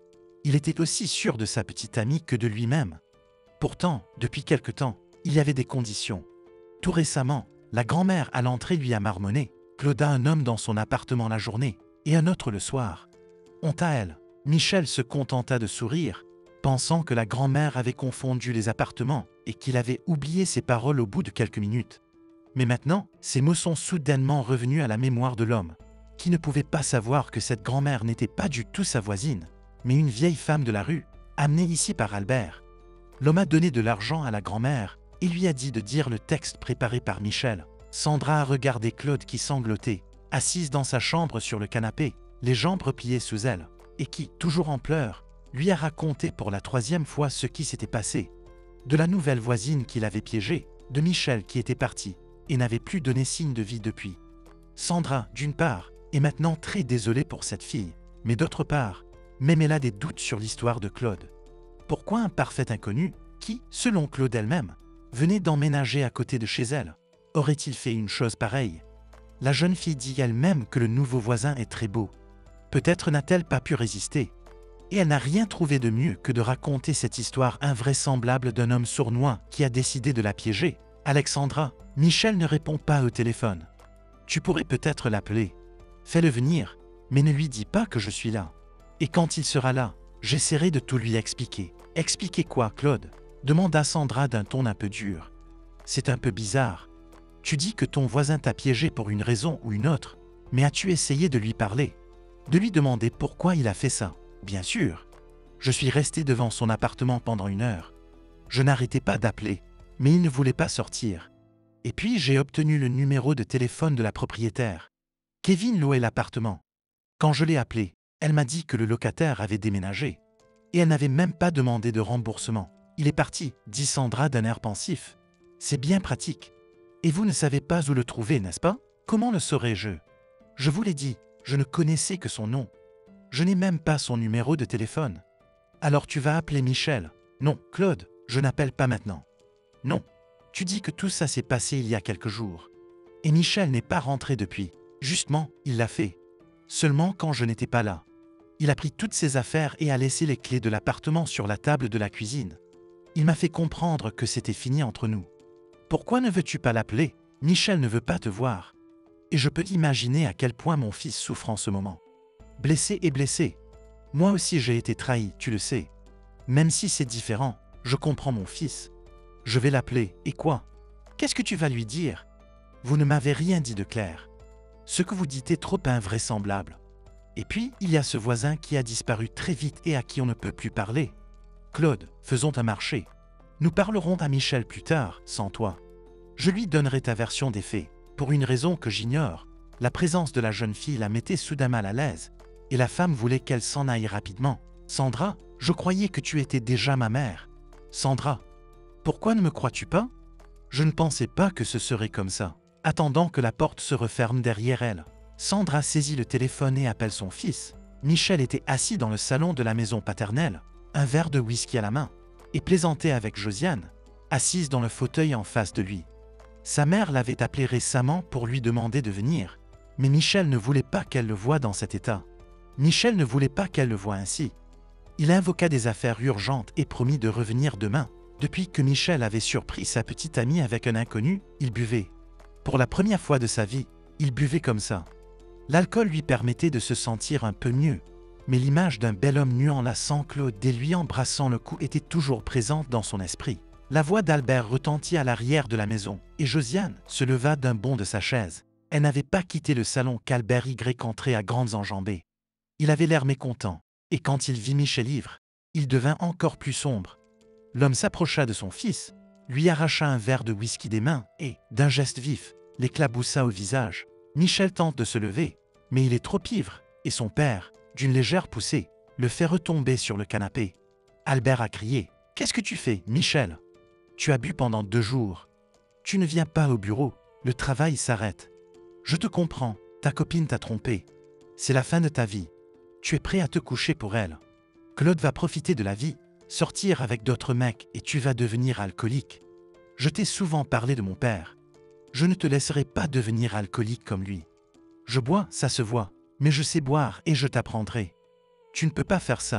Il était aussi sûr de sa petite amie que de lui-même. Pourtant, depuis quelque temps, il y avait des conditions. Tout récemment, la grand-mère à l'entrée lui a marmonné « Claude a un homme dans son appartement la journée et un autre le soir ». Honte à elle, Michel se contenta de sourire, pensant que la grand-mère avait confondu les appartements et qu'il avait oublié ses paroles au bout de quelques minutes. Mais maintenant, ces mots sont soudainement revenus à la mémoire de l'homme, qui ne pouvait pas savoir que cette grand-mère n'était pas du tout sa voisine, mais une vieille femme de la rue, amenée ici par Albert. L'homme a donné de l'argent à la grand-mère et lui a dit de dire le texte préparé par Michel. Sandra a regardé Claude qui sanglotait, assise dans sa chambre sur le canapé, les jambes repliées sous elle, et qui, toujours en pleurs, lui a raconté pour la troisième fois ce qui s'était passé. De la nouvelle voisine qui l'avait piégée, de Michel qui était parti et n'avait plus donné signe de vie depuis. Sandra, d'une part, est maintenant très désolée pour cette fille, mais d'autre part, même elle a des doutes sur l'histoire de Claude. Pourquoi un parfait inconnu, qui, selon Claude elle-même, venait d'emménager à côté de chez elle, aurait-il fait une chose pareille? La jeune fille dit elle-même que le nouveau voisin est très beau. Peut-être n'a-t-elle pas pu résister. Et elle n'a rien trouvé de mieux que de raconter cette histoire invraisemblable d'un homme sournois qui a décidé de la piéger. Alexandra, Michel ne répond pas au téléphone. Tu pourrais peut-être l'appeler. Fais-le venir, mais ne lui dis pas que je suis là. Et quand il sera là, j'essaierai de tout lui expliquer. Expliquer quoi, Claude? Demanda Sandra d'un ton un peu dur. C'est un peu bizarre. Tu dis que ton voisin t'a piégé pour une raison ou une autre, mais as-tu essayé de lui parler? De lui demander pourquoi il a fait ça? Bien sûr. Je suis resté devant son appartement pendant une heure. Je n'arrêtais pas d'appeler, mais il ne voulait pas sortir. Et puis j'ai obtenu le numéro de téléphone de la propriétaire. Kevin louait l'appartement. Quand je l'ai appelé, elle m'a dit que le locataire avait déménagé. Et elle n'avait même pas demandé de remboursement. Il est parti, dit Sandra d'un air pensif. C'est bien pratique. Et vous ne savez pas où le trouver, n'est-ce pas? Comment le saurais-je? Je vous l'ai dit, je ne connaissais que son nom. Je n'ai même pas son numéro de téléphone. Alors tu vas appeler Michel. Non, Claude, je n'appelle pas maintenant. Non, tu dis que tout ça s'est passé il y a quelques jours. Et Michel n'est pas rentré depuis. Justement, il l'a fait. Seulement quand je n'étais pas là. Il a pris toutes ses affaires et a laissé les clés de l'appartement sur la table de la cuisine. Il m'a fait comprendre que c'était fini entre nous. Pourquoi ne veux-tu pas l'appeler? Michel ne veut pas te voir. Et je peux imaginer à quel point mon fils souffre en ce moment. Blessé et blessé. Moi aussi j'ai été trahi, tu le sais. Même si c'est différent, je comprends mon fils. Je vais l'appeler, et quoi? Qu'est-ce que tu vas lui dire? Vous ne m'avez rien dit de clair. Ce que vous dites est trop invraisemblable. Et puis, il y a ce voisin qui a disparu très vite et à qui on ne peut plus parler. Claude, faisons un marché. Nous parlerons à Michel plus tard, sans toi. Je lui donnerai ta version des faits. Pour une raison que j'ignore, la présence de la jeune fille la mettait soudain mal à l'aise, et la femme voulait qu'elle s'en aille rapidement. Sandra, je croyais que tu étais déjà ma mère. Sandra, pourquoi ne me crois-tu pas? Je ne pensais pas que ce serait comme ça. Attendant que la porte se referme derrière elle, Sandra saisit le téléphone et appelle son fils. Michel était assis dans le salon de la maison paternelle, un verre de whisky à la main, et plaisantait avec Josiane, assise dans le fauteuil en face de lui. Sa mère l'avait appelé récemment pour lui demander de venir, mais Michel ne voulait pas qu'elle le voie dans cet état. Michel ne voulait pas qu'elle le voie ainsi. Il invoqua des affaires urgentes et promit de revenir demain. Depuis que Michel avait surpris sa petite amie avec un inconnu, il buvait. Pour la première fois de sa vie, il buvait comme ça. L'alcool lui permettait de se sentir un peu mieux, mais l'image d'un bel homme nu enlaçant Claude et lui embrassant le cou était toujours présente dans son esprit. La voix d'Albert retentit à l'arrière de la maison, et Josiane se leva d'un bond de sa chaise. Elle n'avait pas quitté le salon qu'Albert Y entrait à grandes enjambées. Il avait l'air mécontent, et quand il vit Michel ivre, il devint encore plus sombre. L'homme s'approcha de son fils, lui arracha un verre de whisky des mains et, d'un geste vif, l'éclaboussa au visage. Michel tente de se lever, mais il est trop ivre, et son père, d'une légère poussée, le fait retomber sur le canapé. Albert a crié « Qu'est-ce que tu fais, Michel? Tu as bu pendant deux jours. Tu ne viens pas au bureau, le travail s'arrête. Je te comprends, ta copine t'a trompé. C'est la fin de ta vie. Tu es prêt à te coucher pour elle. Claude va profiter de la vie, sortir avec d'autres mecs et tu vas devenir alcoolique. Je t'ai souvent parlé de mon père. Je ne te laisserai pas devenir alcoolique comme lui. Je bois, ça se voit, mais je sais boire et je t'apprendrai. Tu ne peux pas faire ça,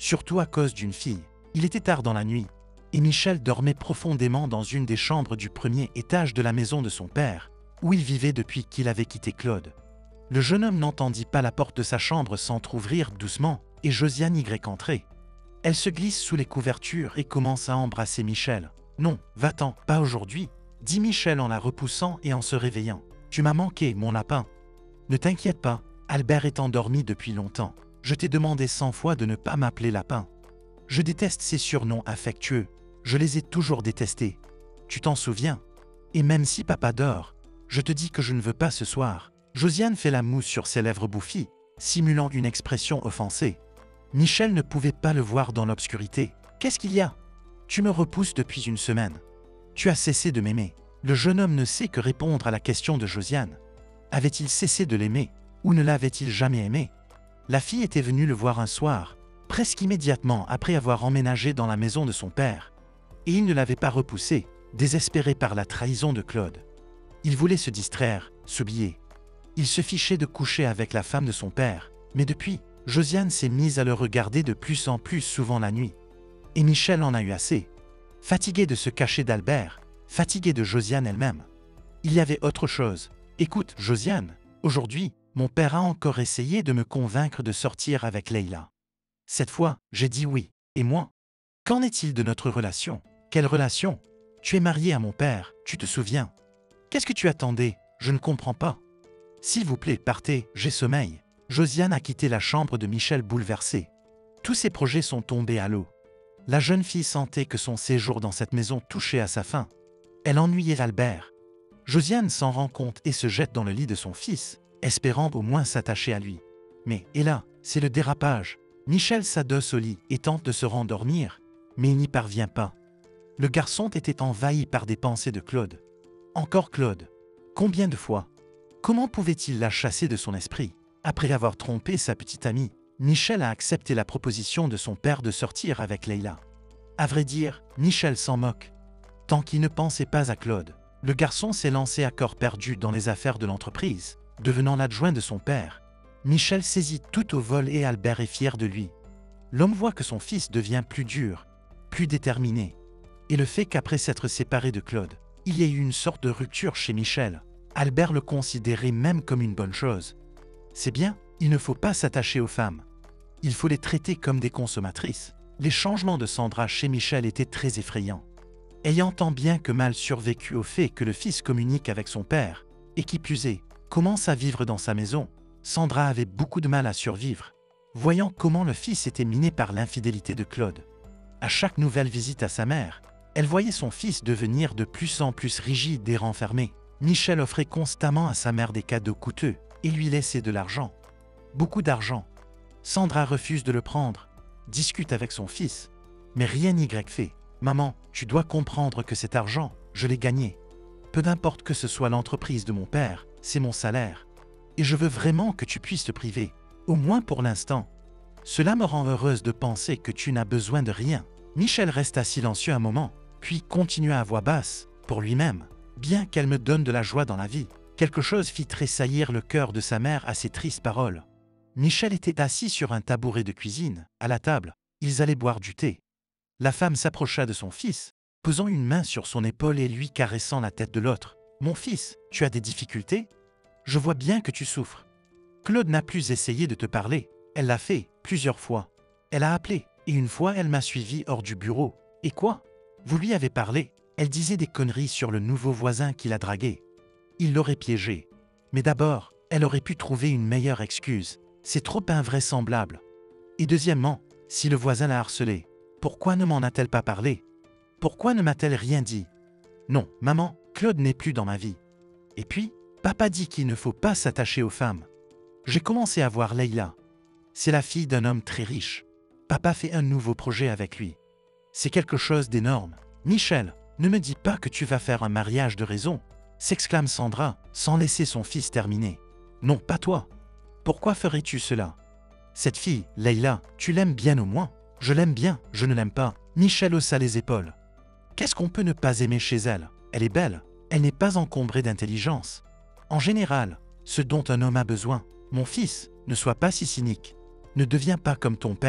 surtout à cause d'une fille. Il était tard dans la nuit, et Michel dormait profondément dans une des chambres du premier étage de la maison de son père, où il vivait depuis qu'il avait quitté Claude. Le jeune homme n'entendit pas la porte de sa chambre s'entr'ouvrir doucement, et Josiane y entrer. Elle se glisse sous les couvertures et commence à embrasser Michel. « Non, va-t'en, pas aujourd'hui », dit Michel en la repoussant et en se réveillant. « Tu m'as manqué, mon lapin. » « Ne t'inquiète pas, Albert est endormi depuis longtemps. Je t'ai demandé cent fois de ne pas m'appeler lapin. Je déteste ces surnoms affectueux. Je les ai toujours détestés. Tu t'en souviens? Et même si papa dort, je te dis que je ne veux pas ce soir. » Josiane fait la moue sur ses lèvres bouffies, simulant une expression offensée. Michel ne pouvait pas le voir dans l'obscurité. « Qu'est-ce qu'il y a? Tu me repousses depuis une semaine. Tu as cessé de m'aimer. » Le jeune homme ne sait que répondre à la question de Josiane. Avait-il cessé de l'aimer ou ne l'avait-il jamais aimé? La fille était venue le voir un soir, presque immédiatement après avoir emménagé dans la maison de son père, et il ne l'avait pas repoussée, désespéré par la trahison de Claude. Il voulait se distraire, s'oublier. Il se fichait de coucher avec la femme de son père, mais depuis, Josiane s'est mise à le regarder de plus en plus souvent la nuit. Et Michel en a eu assez. Fatigué de se cacher d'Albert, fatigué de Josiane elle-même. Il y avait autre chose. « Écoute, Josiane, aujourd'hui, mon père a encore essayé de me convaincre de sortir avec Leïla. Cette fois, j'ai dit oui. Et moi? Qu'en est-il de notre relation? Quelle relation? Tu es marié à mon père, tu te souviens? Qu'est-ce que tu attendais? Je ne comprends pas. S'il vous plaît, partez, j'ai sommeil. » Josiane a quitté la chambre de Michel bouleversée. Tous ses projets sont tombés à l'eau. La jeune fille sentait que son séjour dans cette maison touchait à sa fin. Elle ennuyait Albert. Josiane s'en rend compte et se jette dans le lit de son fils, espérant au moins s'attacher à lui. Mais, et là, c'est le dérapage. Michel s'adosse au lit et tente de se rendormir, mais il n'y parvient pas. Le garçon était envahi par des pensées de Claude. Encore Claude. Combien de fois? Comment pouvait-il la chasser de son esprit? Après avoir trompé sa petite amie, Michel a accepté la proposition de son père de sortir avec Leïla. À vrai dire, Michel s'en moque. Tant qu'il ne pensait pas à Claude, le garçon s'est lancé à corps perdu dans les affaires de l'entreprise, devenant l'adjoint de son père. Michel saisit tout au vol et Albert est fier de lui. L'homme voit que son fils devient plus dur, plus déterminé. Et le fait qu'après s'être séparé de Claude, il y ait eu une sorte de rupture chez Michel. Albert le considérait même comme une bonne chose. C'est bien, il ne faut pas s'attacher aux femmes. Il faut les traiter comme des consommatrices. Les changements de Sandra chez Michel étaient très effrayants. Ayant tant bien que mal survécu au fait que le fils communique avec son père, et qui plus est, commence à vivre dans sa maison, Sandra avait beaucoup de mal à survivre, voyant comment le fils était miné par l'infidélité de Claude. À chaque nouvelle visite à sa mère, elle voyait son fils devenir de plus en plus rigide et renfermé. Michel offrait constamment à sa mère des cadeaux coûteux et lui laissait de l'argent. Beaucoup d'argent. Sandra refuse de le prendre, discute avec son fils, mais rien n'y fait. « Maman, tu dois comprendre que cet argent, je l'ai gagné. Peu d'importe que ce soit l'entreprise de mon père, c'est mon salaire. Et je veux vraiment que tu puisses te priver, au moins pour l'instant. Cela me rend heureuse de penser que tu n'as besoin de rien. » Michel resta silencieux un moment, puis continua à voix basse, pour lui-même. « Bien qu'elle me donne de la joie dans la vie. » Quelque chose fit tressaillir le cœur de sa mère à ces tristes paroles. Michel était assis sur un tabouret de cuisine, à la table. Ils allaient boire du thé. La femme s'approcha de son fils, posant une main sur son épaule et lui caressant la tête de l'autre. « Mon fils, tu as des difficultés? Je vois bien que tu souffres. Claude n'a plus essayé de te parler. Elle l'a fait, plusieurs fois. Elle a appelé, et une fois elle m'a suivi hors du bureau. Et quoi? Vous lui avez parlé? Elle disait des conneries sur le nouveau voisin qui l'a dragué. Il l'aurait piégée. Mais d'abord, elle aurait pu trouver une meilleure excuse. C'est trop invraisemblable. Et deuxièmement, si le voisin l'a harcelée, pourquoi ne m'en a-t-elle pas parlé? Pourquoi ne m'a-t-elle rien dit? Non, maman, Claude n'est plus dans ma vie. Et puis, papa dit qu'il ne faut pas s'attacher aux femmes. J'ai commencé à voir Leïla. C'est la fille d'un homme très riche. Papa fait un nouveau projet avec lui. C'est quelque chose d'énorme. Michel, ne me dis pas que tu vas faire un mariage de raison, s'exclame Sandra, sans laisser son fils terminer. Non, pas toi. Pourquoi ferais-tu cela? Cette fille, Leïla, tu l'aimes bien au moins? Je l'aime bien, je ne l'aime pas. Michel haussa les épaules. Qu'est-ce qu'on peut ne pas aimer chez elle? Elle est belle, elle n'est pas encombrée d'intelligence. En général, ce dont un homme a besoin. Mon fils, ne sois pas si cynique. Ne deviens pas comme ton père.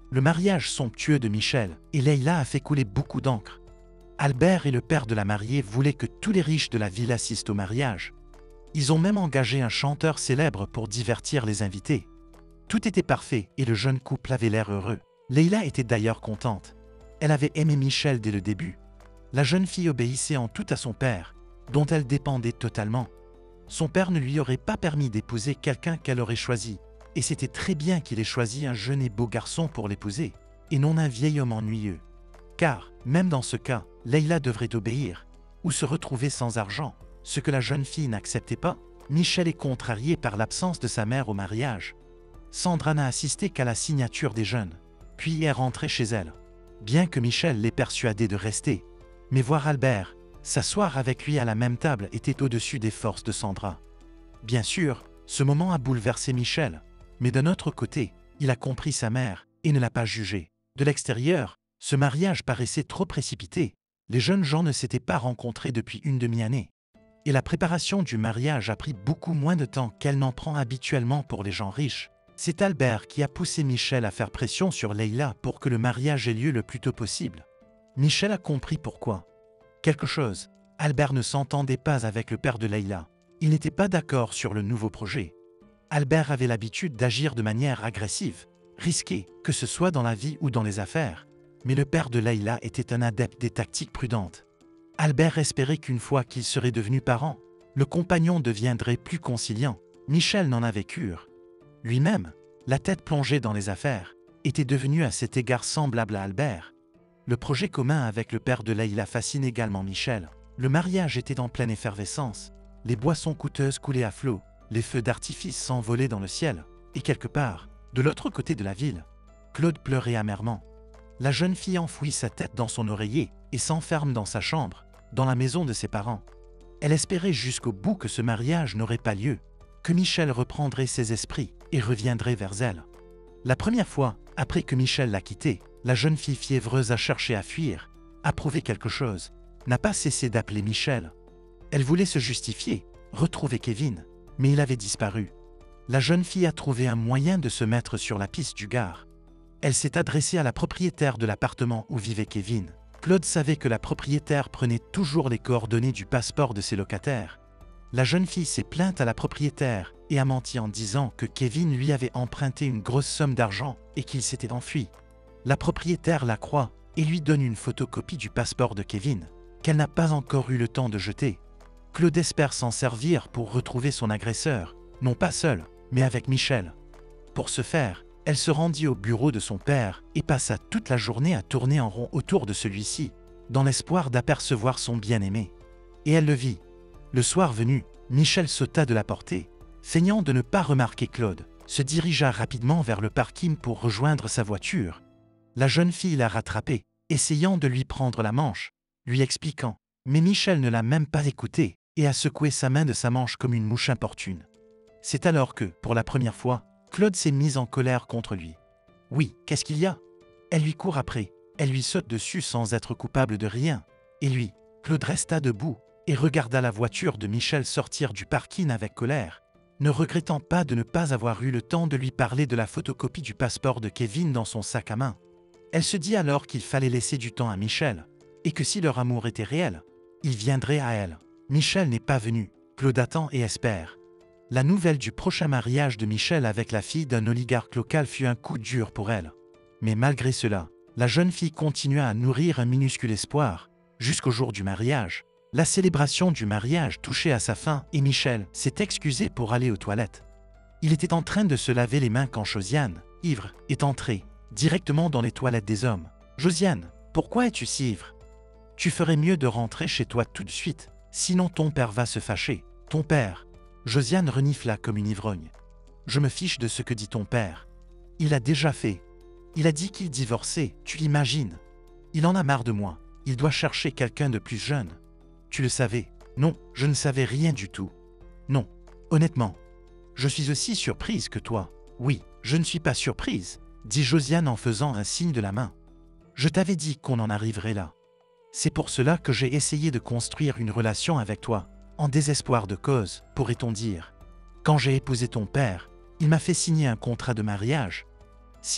Le mariage somptueux de Michel et Leïla a fait couler beaucoup d'encre. Albert et le père de la mariée voulaient que tous les riches de la ville assistent au mariage. Ils ont même engagé un chanteur célèbre pour divertir les invités. Tout était parfait et le jeune couple avait l'air heureux. Leïla était d'ailleurs contente. Elle avait aimé Michel dès le début. La jeune fille obéissait en tout à son père, dont elle dépendait totalement. Son père ne lui aurait pas permis d'épouser quelqu'un qu'elle aurait choisi, et c'était très bien qu'il ait choisi un jeune et beau garçon pour l'épouser, et non un vieil homme ennuyeux. Car, même dans ce cas, Leïla devrait obéir, ou se retrouver sans argent, ce que la jeune fille n'acceptait pas. Michel est contrarié par l'absence de sa mère au mariage. Sandra n'a assisté qu'à la signature des jeunes, puis est rentrée chez elle. Bien que Michel l'ait persuadé de rester, mais voir Albert s'asseoir avec lui à la même table était au-dessus des forces de Sandra. Bien sûr, ce moment a bouleversé Michel, mais d'un autre côté, il a compris sa mère et ne l'a pas jugée. De l'extérieur, ce mariage paraissait trop précipité. Les jeunes gens ne s'étaient pas rencontrés depuis une demi-année. Et la préparation du mariage a pris beaucoup moins de temps qu'elle n'en prend habituellement pour les gens riches. C'est Albert qui a poussé Michel à faire pression sur Leïla pour que le mariage ait lieu le plus tôt possible. Michel a compris pourquoi. Quelque chose. Albert ne s'entendait pas avec le père de Leïla. Il n'était pas d'accord sur le nouveau projet. Albert avait l'habitude d'agir de manière agressive, risquée, que ce soit dans la vie ou dans les affaires. Mais le père de Leïla était un adepte des tactiques prudentes. Albert espérait qu'une fois qu'il serait devenu parent, le compagnon deviendrait plus conciliant. Michel n'en avait cure. Lui-même, la tête plongée dans les affaires, était devenu à cet égard semblable à Albert. Le projet commun avec le père de Leïla fascine également Michel. Le mariage était en pleine effervescence. Les boissons coûteuses coulaient à flot, les feux d'artifice s'envolaient dans le ciel, et quelque part, de l'autre côté de la ville, Claude pleurait amèrement. La jeune fille enfouit sa tête dans son oreiller et s'enferme dans sa chambre, dans la maison de ses parents. Elle espérait jusqu'au bout que ce mariage n'aurait pas lieu, que Michel reprendrait ses esprits et reviendrait vers elle. La première fois, après que Michel l'a quittée, la jeune fille fiévreuse a cherché à fuir, à prouver quelque chose, n'a pas cessé d'appeler Michel. Elle voulait se justifier, retrouver Kevin, mais il avait disparu. La jeune fille a trouvé un moyen de se mettre sur la piste du gare. Elle s'est adressée à la propriétaire de l'appartement où vivait Kevin. Claude savait que la propriétaire prenait toujours les coordonnées du passeport de ses locataires. La jeune fille s'est plainte à la propriétaire et a menti en disant que Kevin lui avait emprunté une grosse somme d'argent et qu'il s'était enfui. La propriétaire la croit et lui donne une photocopie du passeport de Kevin, qu'elle n'a pas encore eu le temps de jeter. Claude espère s'en servir pour retrouver son agresseur, non pas seul, mais avec Michel. Pour ce faire, elle se rendit au bureau de son père et passa toute la journée à tourner en rond autour de celui-ci, dans l'espoir d'apercevoir son bien-aimé. Et elle le vit. Le soir venu, Michel sauta de la portée, feignant de ne pas remarquer Claude, se dirigea rapidement vers le parking pour rejoindre sa voiture. La jeune fille l'a rattrapé, essayant de lui prendre la manche, lui expliquant. Mais Michel ne l'a même pas écouté et a secoué sa main de sa manche comme une mouche importune. C'est alors que, pour la première fois, Claude s'est mise en colère contre lui. Oui, qu'est-ce qu'il y a? Elle lui court après, elle lui saute dessus sans être coupable de rien. Et lui, Claude resta debout et regarda la voiture de Michel sortir du parking avec colère, ne regrettant pas de ne pas avoir eu le temps de lui parler de la photocopie du passeport de Kevin dans son sac à main. Elle se dit alors qu'il fallait laisser du temps à Michel, et que si leur amour était réel, il viendrait à elle. Michel n'est pas venu, Claude attend et espère. La nouvelle du prochain mariage de Michel avec la fille d'un oligarque local fut un coup dur pour elle. Mais malgré cela, la jeune fille continua à nourrir un minuscule espoir, jusqu'au jour du mariage. La célébration du mariage touchait à sa fin et Michel s'est excusé pour aller aux toilettes. Il était en train de se laver les mains quand Josiane, ivre, est entrée, directement dans les toilettes des hommes. « Josiane, pourquoi es-tu si ivre? Tu ferais mieux de rentrer chez toi tout de suite, sinon ton père va se fâcher. » Ton père. Josiane renifla comme une ivrogne. Je me fiche de ce que dit ton père. Il a déjà fait. Il a dit qu'il divorçait, tu l'imagines. Il en a marre de moi. Il doit chercher quelqu'un de plus jeune. Tu le savais? Non, je ne savais rien du tout. Non, honnêtement. Je suis aussi surprise que toi. Oui, je ne suis pas surprise, dit Josiane en faisant un signe de la main. Je t'avais dit qu'on en arriverait là. C'est pour cela que j'ai essayé de construire une relation avec toi, en désespoir de cause, pourrait-on dire. Quand j'ai épousé ton père, il m'a fait signer un contrat de mariage. Sinon,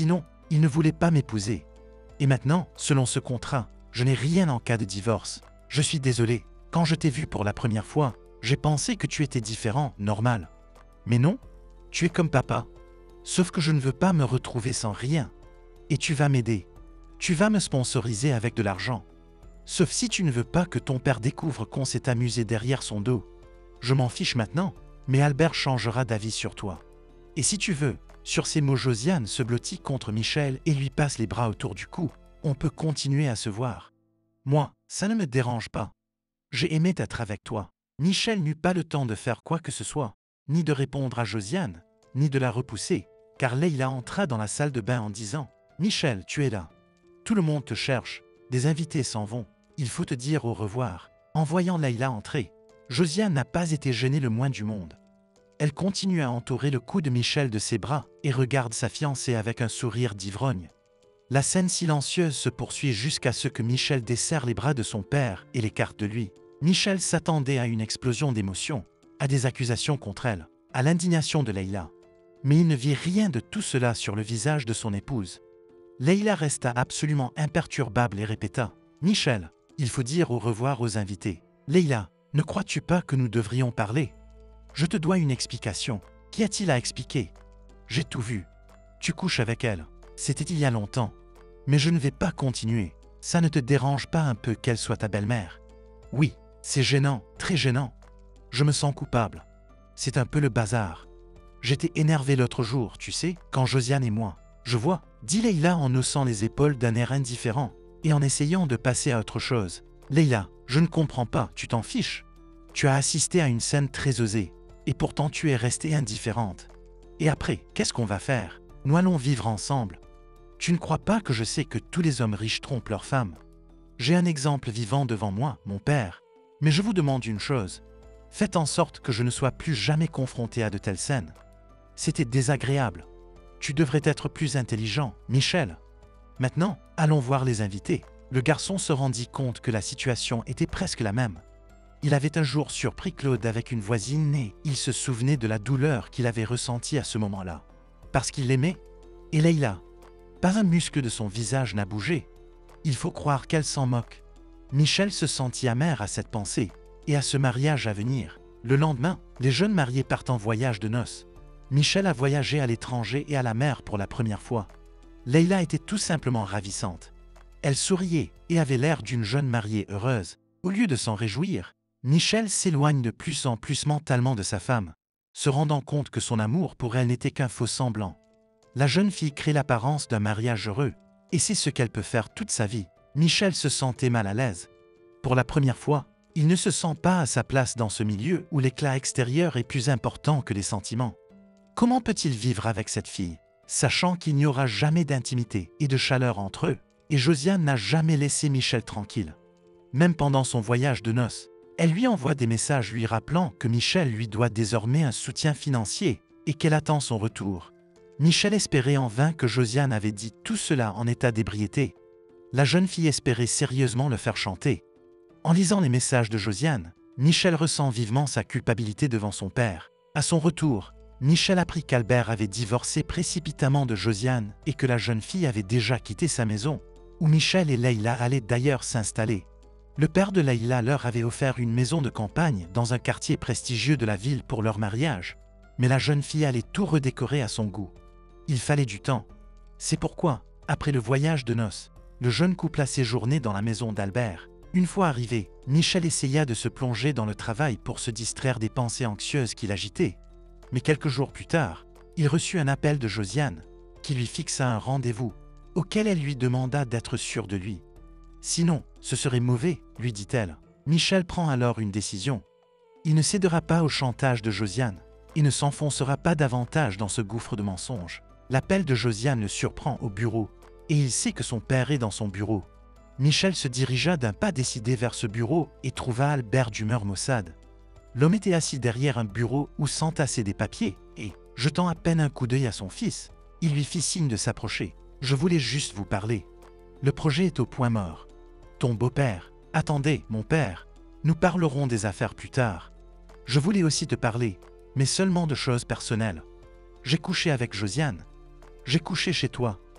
Il ne voulait pas m'épouser. Et maintenant, selon ce contrat, je n'ai rien en cas de divorce. Je suis désolé, quand je t'ai vu pour la première fois, j'ai pensé que tu étais différent, normal. Mais non, tu es comme papa. Sauf que je ne veux pas me retrouver sans rien. Et tu vas m'aider. Tu vas me sponsoriser avec de l'argent. Sauf si tu ne veux pas que ton père découvre qu'on s'est amusé derrière son dos. Je m'en fiche maintenant, mais Albert changera d'avis sur toi. Et si tu veux, sur ces mots, Josiane se blottit contre Michel et lui passe les bras autour du cou. On peut continuer à se voir. Moi, ça ne me dérange pas. J'ai aimé être avec toi. Michel n'eut pas le temps de faire quoi que ce soit, ni de répondre à Josiane, ni de la repousser, car Leïla entra dans la salle de bain en disant « Michel, tu es là. Tout le monde te cherche. Des invités s'en vont. Il faut te dire au revoir. » En voyant Leïla entrer, Josiane n'a pas été gênée le moins du monde. Elle continue à entourer le cou de Michel de ses bras et regarde sa fiancée avec un sourire d'ivrogne. La scène silencieuse se poursuit jusqu'à ce que Michel desserre les bras de son père et l'écarte de lui. Michel s'attendait à une explosion d'émotions, à des accusations contre elle, à l'indignation de Leïla. Mais il ne vit rien de tout cela sur le visage de son épouse. Leïla resta absolument imperturbable et répéta « Michel, il faut dire au revoir aux invités. Leïla, ne crois-tu pas que nous devrions parler ? Je te dois une explication. Qu'y a-t-il à expliquer ? J'ai tout vu. Tu couches avec elle. C'était il y a longtemps. Mais je ne vais pas continuer. Ça ne te dérange pas un peu qu'elle soit ta belle-mère ? Oui, c'est gênant, très gênant. Je me sens coupable. C'est un peu le bazar. J'étais énervé l'autre jour, tu sais, quand Josiane et moi. Je vois, dit Leïla en haussant les épaules d'un air indifférent et en essayant de passer à autre chose. Leïla, je ne comprends pas, tu t'en fiches. Tu as assisté à une scène très osée, et pourtant tu es restée indifférente. Et après, qu'est-ce qu'on va faire ? Nous allons vivre ensemble. Tu ne crois pas que je sais que tous les hommes riches trompent leurs femmes ? J'ai un exemple vivant devant moi, mon père. Mais je vous demande une chose. Faites en sorte que je ne sois plus jamais confronté à de telles scènes. C'était désagréable. Tu devrais être plus intelligent, Michel. Maintenant, allons voir les invités. Le garçon se rendit compte que la situation était presque la même. Il avait un jour surpris Claude avec une voisine et il se souvenait de la douleur qu'il avait ressentie à ce moment-là. Parce qu'il l'aimait. Et Leïla, pas un muscle de son visage n'a bougé. Il faut croire qu'elle s'en moque. Michel se sentit amer à cette pensée et à ce mariage à venir. Le lendemain, les jeunes mariés partent en voyage de noces. Michel a voyagé à l'étranger et à la mer pour la première fois. Leïla était tout simplement ravissante. Elle souriait et avait l'air d'une jeune mariée heureuse. Au lieu de s'en réjouir, Michel s'éloigne de plus en plus mentalement de sa femme, se rendant compte que son amour pour elle n'était qu'un faux semblant. La jeune fille crée l'apparence d'un mariage heureux, et c'est ce qu'elle peut faire toute sa vie. Michel se sentait mal à l'aise. Pour la première fois, il ne se sent pas à sa place dans ce milieu où l'éclat extérieur est plus important que les sentiments. Comment peut-il vivre avec cette fille, sachant qu'il n'y aura jamais d'intimité et de chaleur entre eux? Et Josiane n'a jamais laissé Michel tranquille. Même pendant son voyage de noces, elle lui envoie des messages lui rappelant que Michel lui doit désormais un soutien financier et qu'elle attend son retour. Michel espérait en vain que Josiane avait dit tout cela en état d'ébriété. La jeune fille espérait sérieusement le faire chanter. En lisant les messages de Josiane, Michel ressent vivement sa culpabilité devant son père. À son retour, Michel apprit qu'Albert avait divorcé précipitamment de Josiane et que la jeune fille avait déjà quitté sa maison, où Michel et Leïla allaient d'ailleurs s'installer. Le père de Leïla leur avait offert une maison de campagne dans un quartier prestigieux de la ville pour leur mariage, mais la jeune fille allait tout redécorer à son goût. Il fallait du temps. C'est pourquoi, après le voyage de noces, le jeune couple a séjourné dans la maison d'Albert. Une fois arrivé, Michel essaya de se plonger dans le travail pour se distraire des pensées anxieuses qui l'agitaient. Mais quelques jours plus tard, il reçut un appel de Josiane, qui lui fixa un rendez-vous, auquel elle lui demanda d'être sûr de lui. Sinon, ce serait mauvais, lui dit-elle. Michel prend alors une décision. Il ne cédera pas au chantage de Josiane et ne s'enfoncera pas davantage dans ce gouffre de mensonges. L'appel de Josiane le surprend au bureau et il sait que son père est dans son bureau. Michel se dirigea d'un pas décidé vers ce bureau et trouva Albert d'humeur maussade. L'homme était assis derrière un bureau où s'entassaient des papiers et, jetant à peine un coup d'œil à son fils, il lui fit signe de s'approcher. « Je voulais juste vous parler. Le projet est au point mort. Ton beau-père, attendez, mon père, nous parlerons des affaires plus tard. Je voulais aussi te parler, mais seulement de choses personnelles. J'ai couché avec Josiane. J'ai couché chez toi,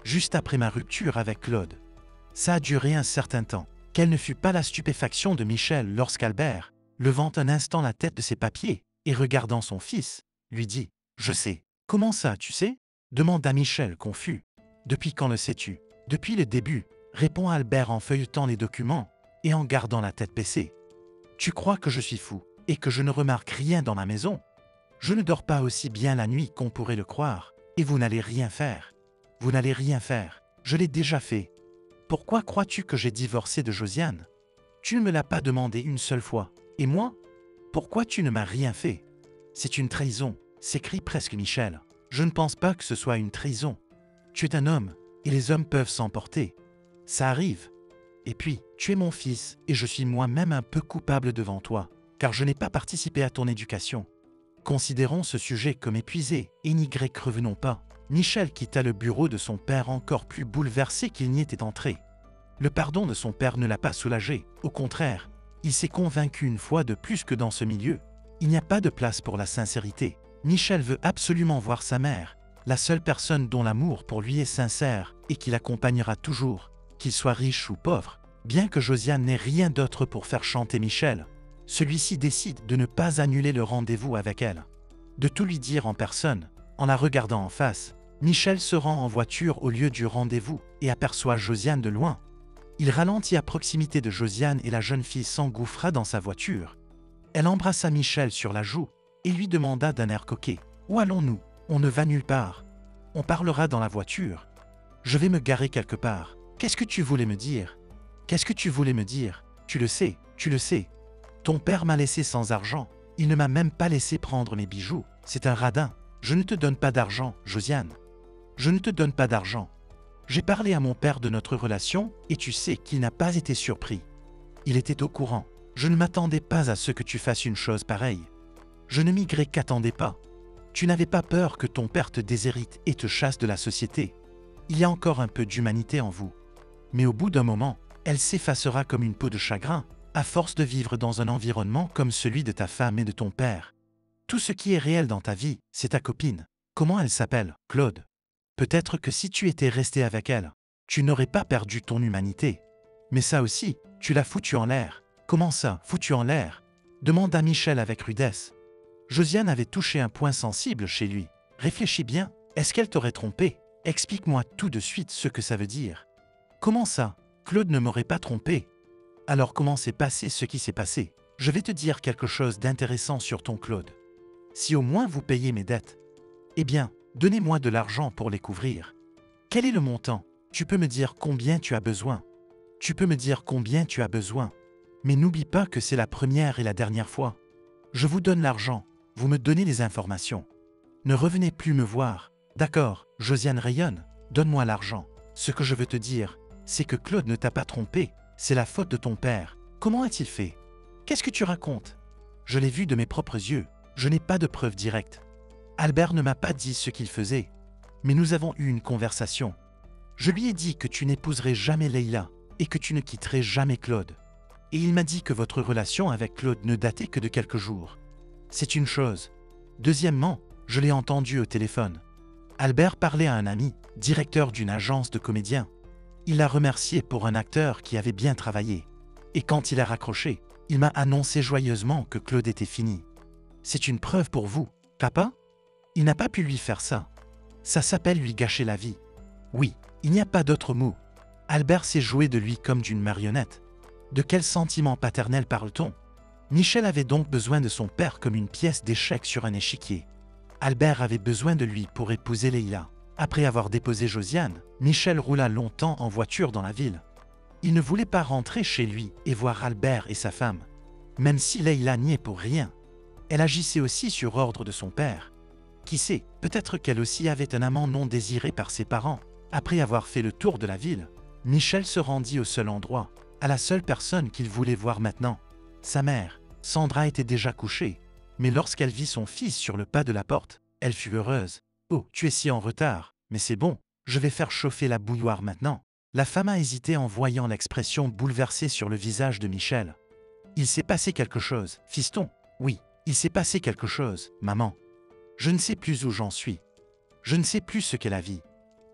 juste après ma rupture avec Claude. Ça a duré un certain temps. Quelle ne fut pas la stupéfaction de Michel lorsqu'Albert, levant un instant la tête de ses papiers et regardant son fils, lui dit « Je sais. » « Comment ça, tu sais ?» demanda Michel confus. « Depuis quand le sais-tu ?»« Depuis le début, » répond Albert en feuilletant les documents et en gardant la tête baissée. « Tu crois que je suis fou et que je ne remarque rien dans ma maison ? Je ne dors pas aussi bien la nuit qu'on pourrait le croire, et vous n'allez rien faire. Vous n'allez rien faire. Je l'ai déjà fait. Pourquoi crois-tu que j'ai divorcé de Josiane? Tu ne me l'as pas demandé une seule fois. Et moi? Pourquoi tu ne m'as rien fait? C'est une trahison, s'écrie presque Michel. Je ne pense pas que ce soit une trahison. Tu es un homme, et les hommes peuvent s'emporter. Ça arrive. Et puis, tu es mon fils, et je suis moi-même un peu coupable devant toi, car je n'ai pas participé à ton éducation. Considérons ce sujet comme épuisé, et n'y revenons pas. Michel quitta le bureau de son père encore plus bouleversé qu'il n'y était entré. Le pardon de son père ne l'a pas soulagé, au contraire, il s'est convaincu une fois de plus que dans ce milieu, il n'y a pas de place pour la sincérité. Michel veut absolument voir sa mère, la seule personne dont l'amour pour lui est sincère et qui l'accompagnera toujours, qu'il soit riche ou pauvre. Bien que Josiane n'ait rien d'autre pour faire chanter Michel, celui-ci décide de ne pas annuler le rendez-vous avec elle. De tout lui dire en personne, en la regardant en face, Michel se rend en voiture au lieu du rendez-vous et aperçoit Josiane de loin. Il ralentit à proximité de Josiane et la jeune fille s'engouffra dans sa voiture. Elle embrassa Michel sur la joue et lui demanda d'un air coquet « Où allons-nous? On ne va nulle part. On parlera dans la voiture. Je vais me garer quelque part. Qu'est-ce que tu voulais me dire? Qu'est-ce que tu voulais me dire? Tu le sais, tu le sais. Ton père m'a laissé sans argent. Il ne m'a même pas laissé prendre mes bijoux. C'est un radin. Je ne te donne pas d'argent, Josiane. Je ne te donne pas d'argent. J'ai parlé à mon père de notre relation et tu sais qu'il n'a pas été surpris. Il était au courant. Je ne m'attendais pas à ce que tu fasses une chose pareille. Je ne m'y qu'attendais pas. Tu n'avais pas peur que ton père te déshérite et te chasse de la société. Il y a encore un peu d'humanité en vous. Mais au bout d'un moment, elle s'effacera comme une peau de chagrin, à force de vivre dans un environnement comme celui de ta femme et de ton père. Tout ce qui est réel dans ta vie, c'est ta copine. Comment elle s'appelle? Claude. Peut-être que si tu étais resté avec elle, tu n'aurais pas perdu ton humanité. Mais ça aussi, tu l'as foutu en l'air. Comment ça, foutu en l'air? Demanda Michel avec rudesse. Josiane avait touché un point sensible chez lui. Réfléchis bien, est-ce qu'elle t'aurait trompé? Explique-moi tout de suite ce que ça veut dire. Comment ça? Claude ne m'aurait pas trompé. Alors comment s'est passé ce qui s'est passé? Je vais te dire quelque chose d'intéressant sur ton Claude. Si au moins vous payez mes dettes, eh bien, donnez-moi de l'argent pour les couvrir. Quel est le montant? Tu peux me dire combien tu as besoin. Tu peux me dire combien tu as besoin. Mais n'oublie pas que c'est la première et la dernière fois. Je vous donne l'argent, vous me donnez les informations. Ne revenez plus me voir. D'accord, Josiane rayonne, donne-moi l'argent. Ce que je veux te dire, c'est que Claude ne t'a pas trompé, c'est la faute de ton père. Comment a-t-il fait? Qu'est-ce que tu racontes? Je l'ai vu de mes propres yeux, je n'ai pas de preuves directes. Albert ne m'a pas dit ce qu'il faisait, mais nous avons eu une conversation. Je lui ai dit que tu n'épouserais jamais Leïla et que tu ne quitterais jamais Claude. Et il m'a dit que votre relation avec Claude ne datait que de quelques jours. C'est une chose. Deuxièmement, je l'ai entendu au téléphone. Albert parlait à un ami, directeur d'une agence de comédiens. Il l'a remercié pour un acteur qui avait bien travaillé. Et quand il a raccroché, il m'a annoncé joyeusement que Claude était fini. C'est une preuve pour vous, papa? Il n'a pas pu lui faire ça. Ça s'appelle lui gâcher la vie. Oui, il n'y a pas d'autre mot. Albert s'est joué de lui comme d'une marionnette. De quel sentiment paternel parle-t-on? Michel avait donc besoin de son père comme une pièce d'échec sur un échiquier. Albert avait besoin de lui pour épouser Leïla. Après avoir déposé Josiane, Michel roula longtemps en voiture dans la ville. Il ne voulait pas rentrer chez lui et voir Albert et sa femme. Même si Leïla n'y est pour rien, elle agissait aussi sur ordre de son père. Qui sait, peut-être qu'elle aussi avait un amant non désiré par ses parents. Après avoir fait le tour de la ville, Michel se rendit au seul endroit, à la seule personne qu'il voulait voir maintenant. Sa mère, Sandra, était déjà couchée, mais lorsqu'elle vit son fils sur le pas de la porte, elle fut heureuse. « Oh, tu es si en retard, mais c'est bon, je vais faire chauffer la bouilloire maintenant. » La femme a hésité en voyant l'expression bouleversée sur le visage de Michel. « Il s'est passé quelque chose, fiston. » »« Oui, il s'est passé quelque chose, maman. Je ne sais plus où j'en suis. Je ne sais plus ce qu'est la vie.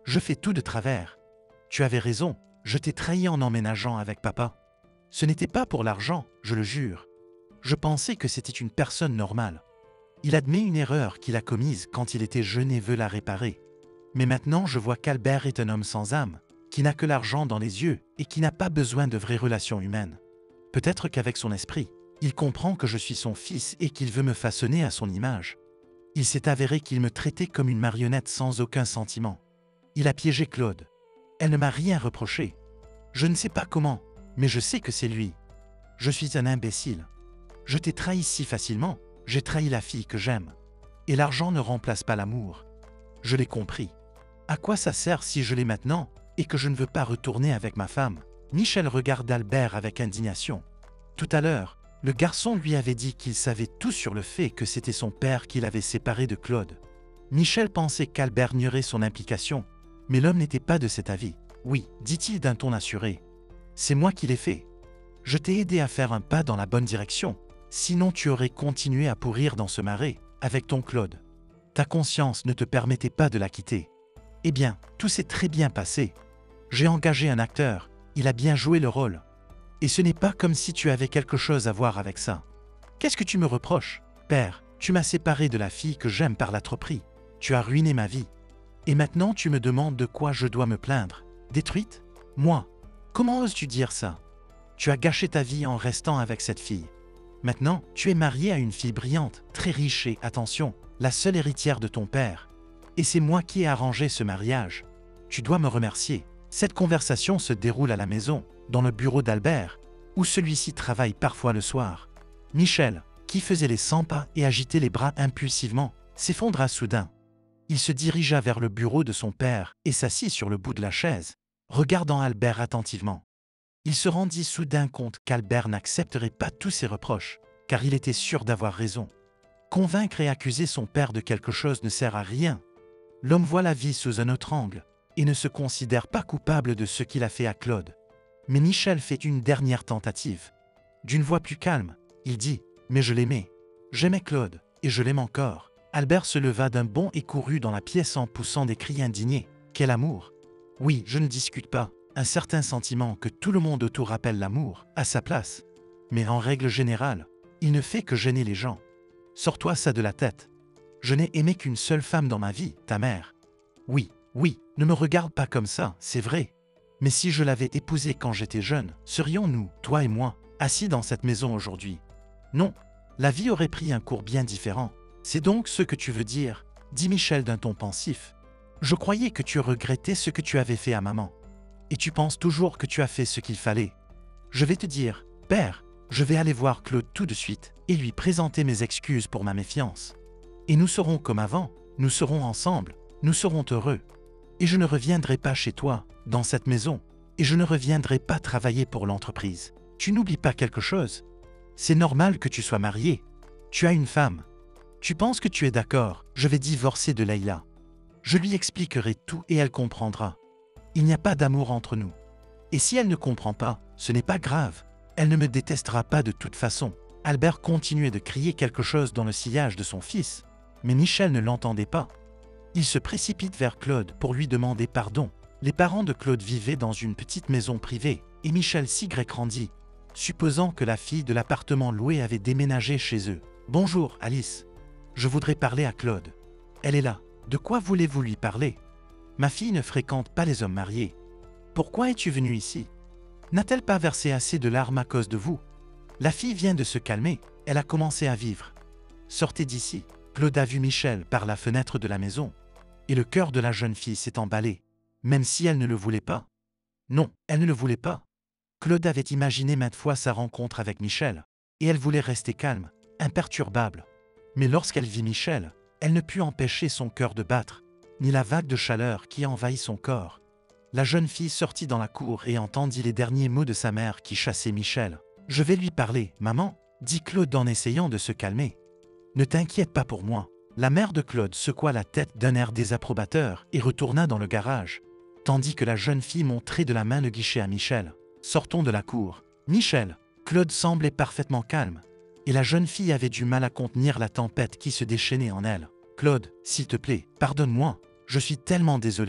Je fais tout de travers. Tu avais raison, je t'ai trahi en emménageant avec papa. Ce n'était pas pour l'argent, je le jure. Je pensais que c'était une personne normale. Il admet une erreur qu'il a commise quand il était jeune et veut la réparer. Mais maintenant je vois qu'Albert est un homme sans âme, qui n'a que l'argent dans les yeux et qui n'a pas besoin de vraies relations humaines. Peut-être qu'avec son esprit, il comprend que je suis son fils et qu'il veut me façonner à son image. Il s'est avéré qu'il me traitait comme une marionnette sans aucun sentiment. Il a piégé Claude. Elle ne m'a rien reproché. Je ne sais pas comment, mais je sais que c'est lui. Je suis un imbécile. Je t'ai trahi si facilement, j'ai trahi la fille que j'aime. Et l'argent ne remplace pas l'amour. Je l'ai compris. À quoi ça sert si je l'ai maintenant et que je ne veux pas retourner avec ma femme? Michel regarde Albert avec indignation. Tout à l'heure, le garçon lui avait dit qu'il savait tout sur le fait que c'était son père qui l'avait séparé de Claude. Michel pensait qu'Albert nierait son implication, mais l'homme n'était pas de cet avis. Oui, dit-il d'un ton assuré. C'est moi qui l'ai fait. Je t'ai aidé à faire un pas dans la bonne direction, sinon tu aurais continué à pourrir dans ce marais, avec ton Claude. Ta conscience ne te permettait pas de la quitter. Eh bien, tout s'est très bien passé. J'ai engagé un acteur, il a bien joué le rôle. Et ce n'est pas comme si tu avais quelque chose à voir avec ça. Qu'est-ce que tu me reproches? Père, tu m'as séparé de la fille que j'aime par la tromperie. Tu as ruiné ma vie. Et maintenant tu me demandes de quoi je dois me plaindre. Détruite? Moi? Comment oses-tu dire ça? Tu as gâché ta vie en restant avec cette fille. Maintenant, tu es marié à une fille brillante, très riche et, attention, la seule héritière de ton père. Et c'est moi qui ai arrangé ce mariage. Tu dois me remercier. Cette conversation se déroule à la maison, dans le bureau d'Albert, où celui-ci travaille parfois le soir. Michel, qui faisait les cent pas et agitait les bras impulsivement, s'effondra soudain. Il se dirigea vers le bureau de son père et s'assit sur le bout de la chaise, regardant Albert attentivement. Il se rendit soudain compte qu'Albert n'accepterait pas tous ses reproches, car il était sûr d'avoir raison. Convaincre et accuser son père de quelque chose ne sert à rien. L'homme voit la vie sous un autre angle et ne se considère pas coupable de ce qu'il a fait à Claude. Mais Michel fait une dernière tentative. D'une voix plus calme, il dit « Mais je l'aimais. J'aimais Claude, et je l'aime encore. » Albert se leva d'un bond et courut dans la pièce en poussant des cris indignés. Quel amour! Oui, je ne discute pas. Un certain sentiment que tout le monde autour appelle l'amour, à sa place. Mais en règle générale, il ne fait que gêner les gens. Sors-toi ça de la tête. Je n'ai aimé qu'une seule femme dans ma vie, ta mère. Oui, oui, ne me regarde pas comme ça, c'est vrai. Mais si je l'avais épousée quand j'étais jeune, serions-nous, toi et moi, assis dans cette maison aujourd'hui? Non, la vie aurait pris un cours bien différent. C'est donc ce que tu veux dire, dit Michel d'un ton pensif. Je croyais que tu regrettais ce que tu avais fait à maman. Et tu penses toujours que tu as fait ce qu'il fallait. Je vais te dire, père, je vais aller voir Claude tout de suite et lui présenter mes excuses pour ma méfiance. Et nous serons comme avant, nous serons ensemble, nous serons heureux. Et je ne reviendrai pas chez toi, dans cette maison, et je ne reviendrai pas travailler pour l'entreprise. Tu n'oublies pas quelque chose? C'est normal que tu sois marié. Tu as une femme. Tu penses que tu es d'accord, je vais divorcer de Leïla. Je lui expliquerai tout et elle comprendra. Il n'y a pas d'amour entre nous. Et si elle ne comprend pas, ce n'est pas grave. Elle ne me détestera pas de toute façon. Albert continuait de crier quelque chose dans le sillage de son fils, mais Michel ne l'entendait pas. Il se précipite vers Claude pour lui demander pardon. Les parents de Claude vivaient dans une petite maison privée, et Michel s'y grandit, supposant que la fille de l'appartement loué avait déménagé chez eux. « Bonjour, Alice. Je voudrais parler à Claude. Elle est là. De quoi voulez-vous lui parler? Ma fille ne fréquente pas les hommes mariés. Pourquoi es-tu venue ici? N'a-t-elle pas versé assez de larmes à cause de vous? La fille vient de se calmer, elle a commencé à vivre. Sortez d'ici. » Claude a vu Michel par la fenêtre de la maison, et le cœur de la jeune fille s'est emballé, même si elle ne le voulait pas. Non, elle ne le voulait pas. Claude avait imaginé maintes fois sa rencontre avec Michel, et elle voulait rester calme, imperturbable. Mais lorsqu'elle vit Michel, elle ne put empêcher son cœur de battre, ni la vague de chaleur qui envahit son corps. La jeune fille sortit dans la cour et entendit les derniers mots de sa mère qui chassait Michel. « Je vais lui parler, maman, » dit Claude en essayant de se calmer. « Ne t'inquiète pas pour moi. » La mère de Claude secoua la tête d'un air désapprobateur et retourna dans le garage, tandis que la jeune fille montrait de la main le guichet à Michel. « Sortons de la cour. »« Michel !» Claude semblait parfaitement calme, et la jeune fille avait du mal à contenir la tempête qui se déchaînait en elle. « Claude, s'il te plaît, pardonne-moi. Je suis tellement désolé.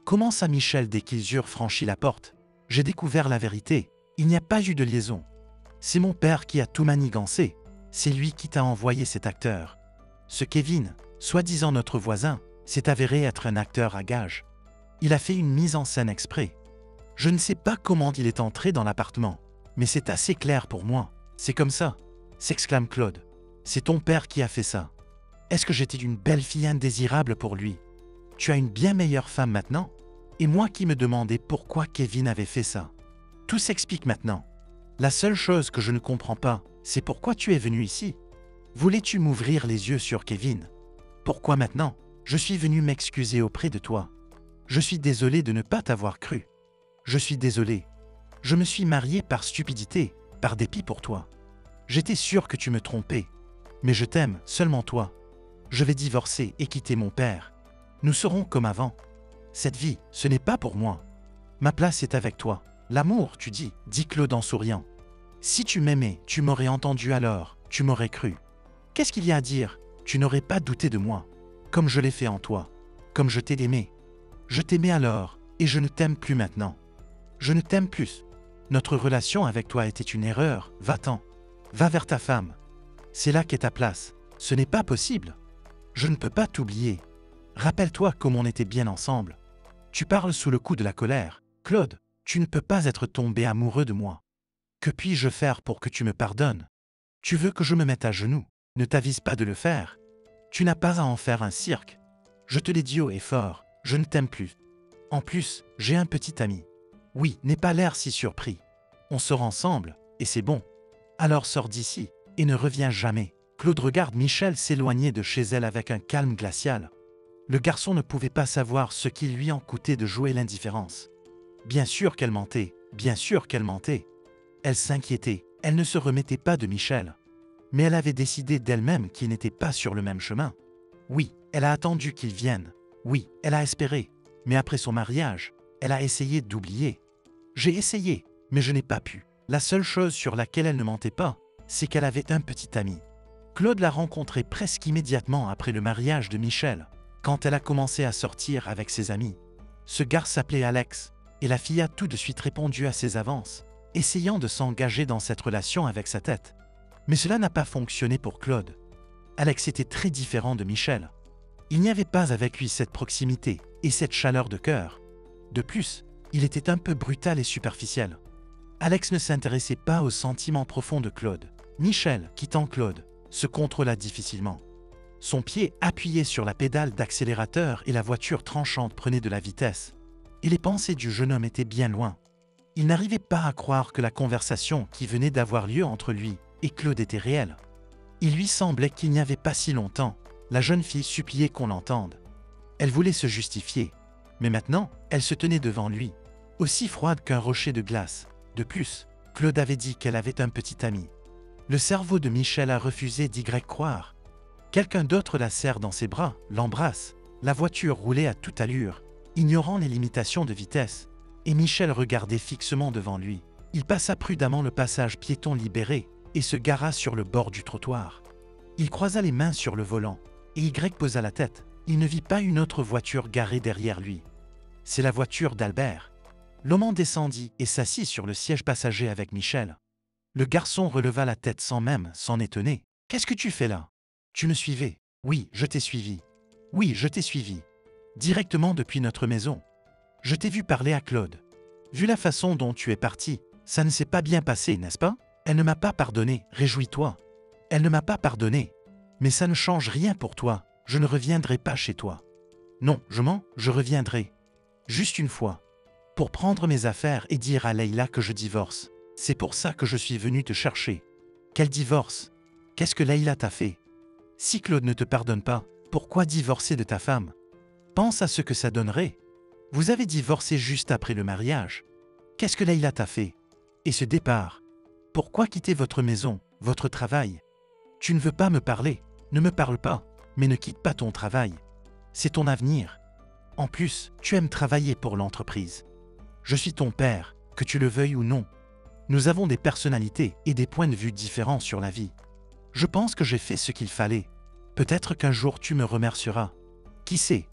Comment ça, Michel, dès qu'ils eurent franchi la porte? J'ai découvert la vérité. Il n'y a pas eu de liaison. C'est mon père qui a tout manigancé. C'est lui qui t'a envoyé cet acteur. Ce Kevin, soi-disant notre voisin, s'est avéré être un acteur à gages. Il a fait une mise en scène exprès. Je ne sais pas comment il est entré dans l'appartement, mais c'est assez clair pour moi. C'est comme ça, s'exclame Claude. C'est ton père qui a fait ça. Est-ce que j'étais une belle fille indésirable pour lui? Tu as une bien meilleure femme maintenant? Et moi qui me demandais pourquoi Kevin avait fait ça. Tout s'explique maintenant. La seule chose que je ne comprends pas, c'est pourquoi tu es venu ici. Voulais-tu m'ouvrir les yeux sur Kevin? Pourquoi maintenant? Je suis venu m'excuser auprès de toi. Je suis désolé de ne pas t'avoir cru. Je suis désolé. Je me suis marié par stupidité, par dépit pour toi. J'étais sûr que tu me trompais. Mais je t'aime, seulement toi. Je vais divorcer et quitter mon père. Nous serons comme avant. Cette vie, ce n'est pas pour moi. Ma place est avec toi. L'amour, tu dis, dit Claude en souriant. Si tu m'aimais, tu m'aurais entendu alors, tu m'aurais cru. Qu'est-ce qu'il y a à dire? Tu n'aurais pas douté de moi, comme je l'ai fait en toi, comme je t'ai aimé. Je t'aimais alors, et je ne t'aime plus maintenant. Je ne t'aime plus. Notre relation avec toi était une erreur, va-t'en. Va vers ta femme. C'est là qu'est ta place. Ce n'est pas possible. Je ne peux pas t'oublier. Rappelle-toi comme on était bien ensemble. Tu parles sous le coup de la colère. Claude, tu ne peux pas être tombé amoureux de moi. Que puis-je faire pour que tu me pardonnes? Tu veux que je me mette à genoux? Ne t'avise pas de le faire. Tu n'as pas à en faire un cirque. Je te l'ai dit haut et fort, je ne t'aime plus. En plus, j'ai un petit ami. Oui, n'aie pas l'air si surpris. On sort ensemble, et c'est bon. Alors sors d'ici, et ne reviens jamais. Claude regarde Michel s'éloigner de chez elle avec un calme glacial. Le garçon ne pouvait pas savoir ce qui lui en coûtait de jouer l'indifférence. Bien sûr qu'elle mentait, bien sûr qu'elle mentait. Elle s'inquiétait, elle ne se remettait pas de Michel. Mais elle avait décidé d'elle-même qu'il n'était pas sur le même chemin. Oui, elle a attendu qu'il vienne. Oui, elle a espéré. Mais après son mariage, elle a essayé d'oublier. J'ai essayé, mais je n'ai pas pu. La seule chose sur laquelle elle ne mentait pas, c'est qu'elle avait un petit ami. Claude l'a rencontré presque immédiatement après le mariage de Michel, quand elle a commencé à sortir avec ses amis. Ce gars s'appelait Alex, et la fille a tout de suite répondu à ses avances, essayant de s'engager dans cette relation avec sa tête. Mais cela n'a pas fonctionné pour Claude. Alex était très différent de Michel. Il n'y avait pas avec lui cette proximité et cette chaleur de cœur. De plus, il était un peu brutal et superficiel. Alex ne s'intéressait pas aux sentiments profonds de Claude. Michel, quittant Claude, se contrôla difficilement. Son pied appuyé sur la pédale d'accélérateur et la voiture tranchante prenait de la vitesse. Et les pensées du jeune homme étaient bien loin. Il n'arrivait pas à croire que la conversation qui venait d'avoir lieu entre lui et Claude était réelle. Il lui semblait qu'il n'y avait pas si longtemps, la jeune fille suppliait qu'on l'entende. Elle voulait se justifier, mais maintenant, elle se tenait devant lui, aussi froide qu'un rocher de glace. De plus, Claude avait dit qu'elle avait un petit ami. Le cerveau de Michel a refusé d'y croire. Quelqu'un d'autre la serre dans ses bras, l'embrasse. La voiture roulait à toute allure, ignorant les limitations de vitesse, et Michel regardait fixement devant lui. Il passa prudemment le passage piéton libéré et se gara sur le bord du trottoir. Il croisa les mains sur le volant, et Y posa la tête. Il ne vit pas une autre voiture garée derrière lui. C'est la voiture d'Albert. L'homme en descendit et s'assit sur le siège passager avec Michel. Le garçon releva la tête sans même s'en étonner. « Qu'est-ce que tu fais là? Tu me suivais? »« Oui, je t'ai suivi. Oui, je t'ai suivi. Directement depuis notre maison. Je t'ai vu parler à Claude. Vu la façon dont tu es parti, ça ne s'est pas bien passé, n'est-ce pas? Elle ne m'a pas pardonné, réjouis-toi. Elle ne m'a pas pardonné. Mais ça ne change rien pour toi. Je ne reviendrai pas chez toi. Non, je mens, je reviendrai. Juste une fois. Pour prendre mes affaires et dire à Leïla que je divorce. C'est pour ça que je suis venu te chercher. Quel divorce? Qu'est-ce que Leïla t'a fait? Si Claude ne te pardonne pas, pourquoi divorcer de ta femme? Pense à ce que ça donnerait. Vous avez divorcé juste après le mariage. Qu'est-ce que Leïla t'a fait? Et ce départ? Pourquoi quitter votre maison, votre travail? Tu ne veux pas me parler, ne me parle pas, mais ne quitte pas ton travail. C'est ton avenir. En plus, tu aimes travailler pour l'entreprise. Je suis ton père, que tu le veuilles ou non. Nous avons des personnalités et des points de vue différents sur la vie. Je pense que j'ai fait ce qu'il fallait. Peut-être qu'un jour tu me remercieras. Qui sait?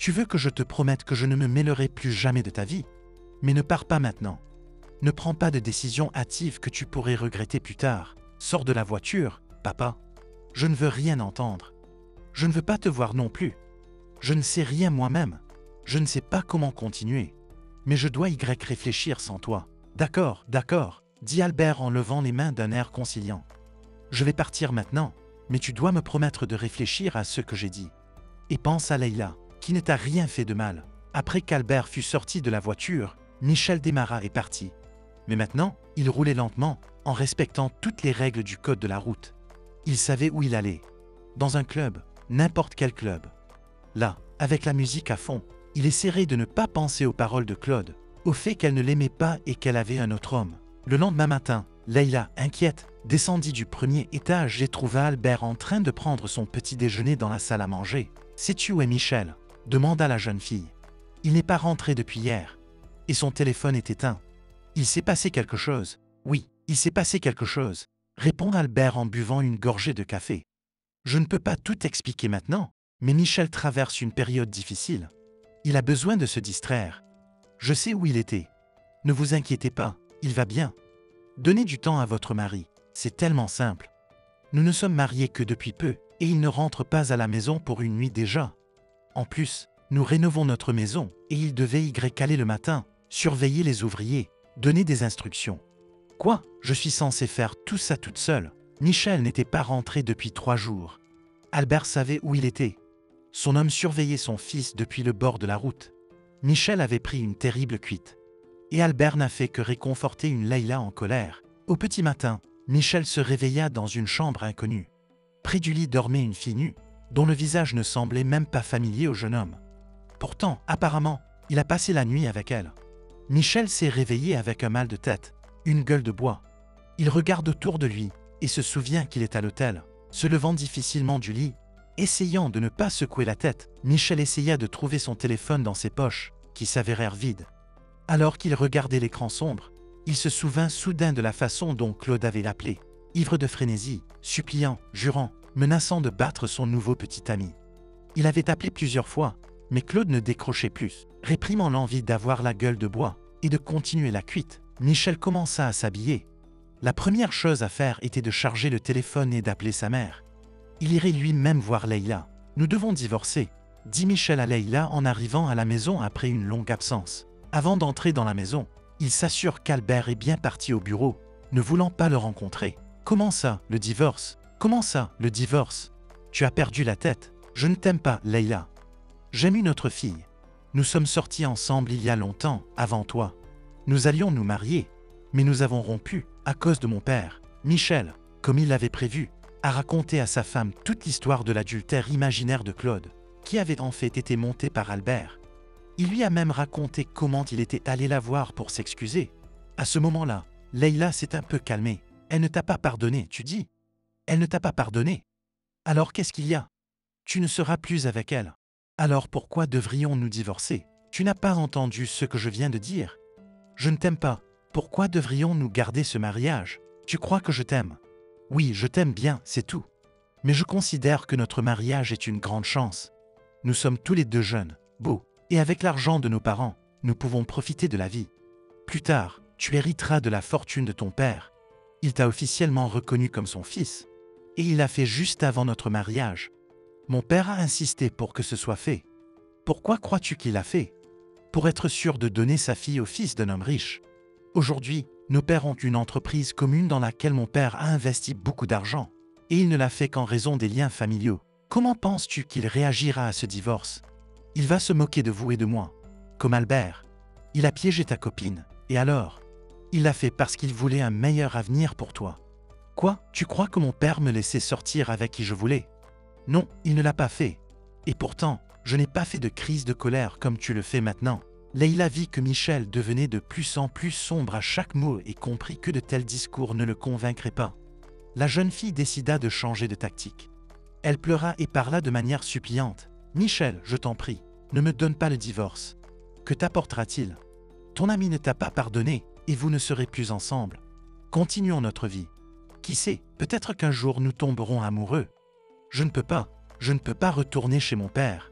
Tu veux que je te promette que je ne me mêlerai plus jamais de ta vie? Mais ne pars pas maintenant. Ne prends pas de décision hâtive que tu pourrais regretter plus tard. Sors de la voiture, papa. Je ne veux rien entendre. Je ne veux pas te voir non plus. Je ne sais rien moi-même. Je ne sais pas comment continuer. Mais je dois y réfléchir sans toi. D'accord, d'accord, dit Albert en levant les mains d'un air conciliant. Je vais partir maintenant, mais tu dois me promettre de réfléchir à ce que j'ai dit. Et pense à Leïla, qui ne t'a rien fait de mal. Après qu'Albert fut sorti de la voiture, Michel démarra et partit. Mais maintenant, il roulait lentement, en respectant toutes les règles du code de la route. Il savait où il allait. Dans un club, n'importe quel club. Là, avec la musique à fond, il essaierait de ne pas penser aux paroles de Claude, au fait qu'elle ne l'aimait pas et qu'elle avait un autre homme. Le lendemain matin, Leïla, inquiète, descendit du premier étage et trouva Albert en train de prendre son petit déjeuner dans la salle à manger. « Sais-tu où est Michel ?» demanda la jeune fille. « Il n'est pas rentré depuis hier. Et son téléphone est éteint. Il s'est passé quelque chose. »« Oui, il s'est passé quelque chose, » répond Albert en buvant une gorgée de café. « Je ne peux pas tout expliquer maintenant, mais Michel traverse une période difficile. Il a besoin de se distraire. Je sais où il était. Ne vous inquiétez pas, il va bien. Donnez du temps à votre mari, c'est tellement simple. Nous ne sommes mariés que depuis peu, et il ne rentre pas à la maison pour une nuit déjà. En plus, nous rénovons notre maison, et il devait y caler le matin, surveiller les ouvriers, donner des instructions. Quoi? Je suis censée faire tout ça toute seule. Michel n'était pas rentré depuis trois jours. Albert savait où il était. Son homme surveillait son fils depuis le bord de la route. Michel avait pris une terrible cuite. Et Albert n'a fait que réconforter une Leïla en colère. Au petit matin, Michel se réveilla dans une chambre inconnue. Près du lit dormait une fille nue, dont le visage ne semblait même pas familier au jeune homme. Pourtant, apparemment, il a passé la nuit avec elle. Michel s'est réveillé avec un mal de tête, une gueule de bois. Il regarde autour de lui et se souvient qu'il est à l'hôtel. Se levant difficilement du lit, essayant de ne pas secouer la tête, Michel essaya de trouver son téléphone dans ses poches, qui s'avérèrent vides. Alors qu'il regardait l'écran sombre, il se souvint soudain de la façon dont Claude avait appelé, ivre de frénésie, suppliant, jurant, menaçant de battre son nouveau petit ami. Il avait appelé plusieurs fois, mais Claude ne décrochait plus. Réprimant l'envie d'avoir la gueule de bois et de continuer la cuite, Michel commença à s'habiller. La première chose à faire était de charger le téléphone et d'appeler sa mère. Il irait lui-même voir Leïla. « Nous devons divorcer », dit Michel à Leïla en arrivant à la maison après une longue absence. Avant d'entrer dans la maison, il s'assure qu'Albert est bien parti au bureau, ne voulant pas le rencontrer. « Comment ça, le divorce? Comment ça, le divorce? Tu as perdu la tête. Je ne t'aime pas, Leïla. J'aime une autre fille. Nous sommes sortis ensemble il y a longtemps, avant toi. Nous allions nous marier, mais nous avons rompu, à cause de mon père. » Michel, comme il l'avait prévu, a raconté à sa femme toute l'histoire de l'adultère imaginaire de Claude, qui avait en fait été monté par Albert. Il lui a même raconté comment il était allé la voir pour s'excuser. À ce moment-là, Leïla s'est un peu calmée. « Elle ne t'a pas pardonné, tu dis? Elle ne t'a pas pardonné. Alors qu'est-ce qu'il y a? Tu ne seras plus avec elle. Alors pourquoi devrions-nous divorcer? Tu n'as pas entendu ce que je viens de dire? Je ne t'aime pas. Pourquoi devrions-nous garder ce mariage? Tu crois que je t'aime? Oui, je t'aime bien, c'est tout. Mais je considère que notre mariage est une grande chance. Nous sommes tous les deux jeunes, beaux, et avec l'argent de nos parents, nous pouvons profiter de la vie. Plus tard, tu hériteras de la fortune de ton père. Il t'a officiellement reconnu comme son fils. Et il l'a fait juste avant notre mariage. Mon père a insisté pour que ce soit fait. Pourquoi crois-tu qu'il l'a fait? Pour être sûr de donner sa fille au fils d'un homme riche. Aujourd'hui, nos pères ont une entreprise commune dans laquelle mon père a investi beaucoup d'argent. Et il ne l'a fait qu'en raison des liens familiaux. Comment penses-tu qu'il réagira à ce divorce? Il va se moquer de vous et de moi. Comme Albert. Il a piégé ta copine. Et alors? Il l'a fait parce qu'il voulait un meilleur avenir pour toi. Quoi? Tu crois que mon père me laissait sortir avec qui je voulais? Non, il ne l'a pas fait. Et pourtant, je n'ai pas fait de crise de colère comme tu le fais maintenant. Leïla vit que Michel devenait de plus en plus sombre à chaque mot et comprit que de tels discours ne le convaincraient pas. La jeune fille décida de changer de tactique. Elle pleura et parla de manière suppliante. « Michel, je t'en prie, ne me donne pas le divorce. Que t'apportera-t-il? Ton ami ne t'a pas pardonné et vous ne serez plus ensemble. Continuons notre vie. Qui sait, peut-être qu'un jour nous tomberons amoureux. Je ne peux pas, je ne peux pas retourner chez mon père.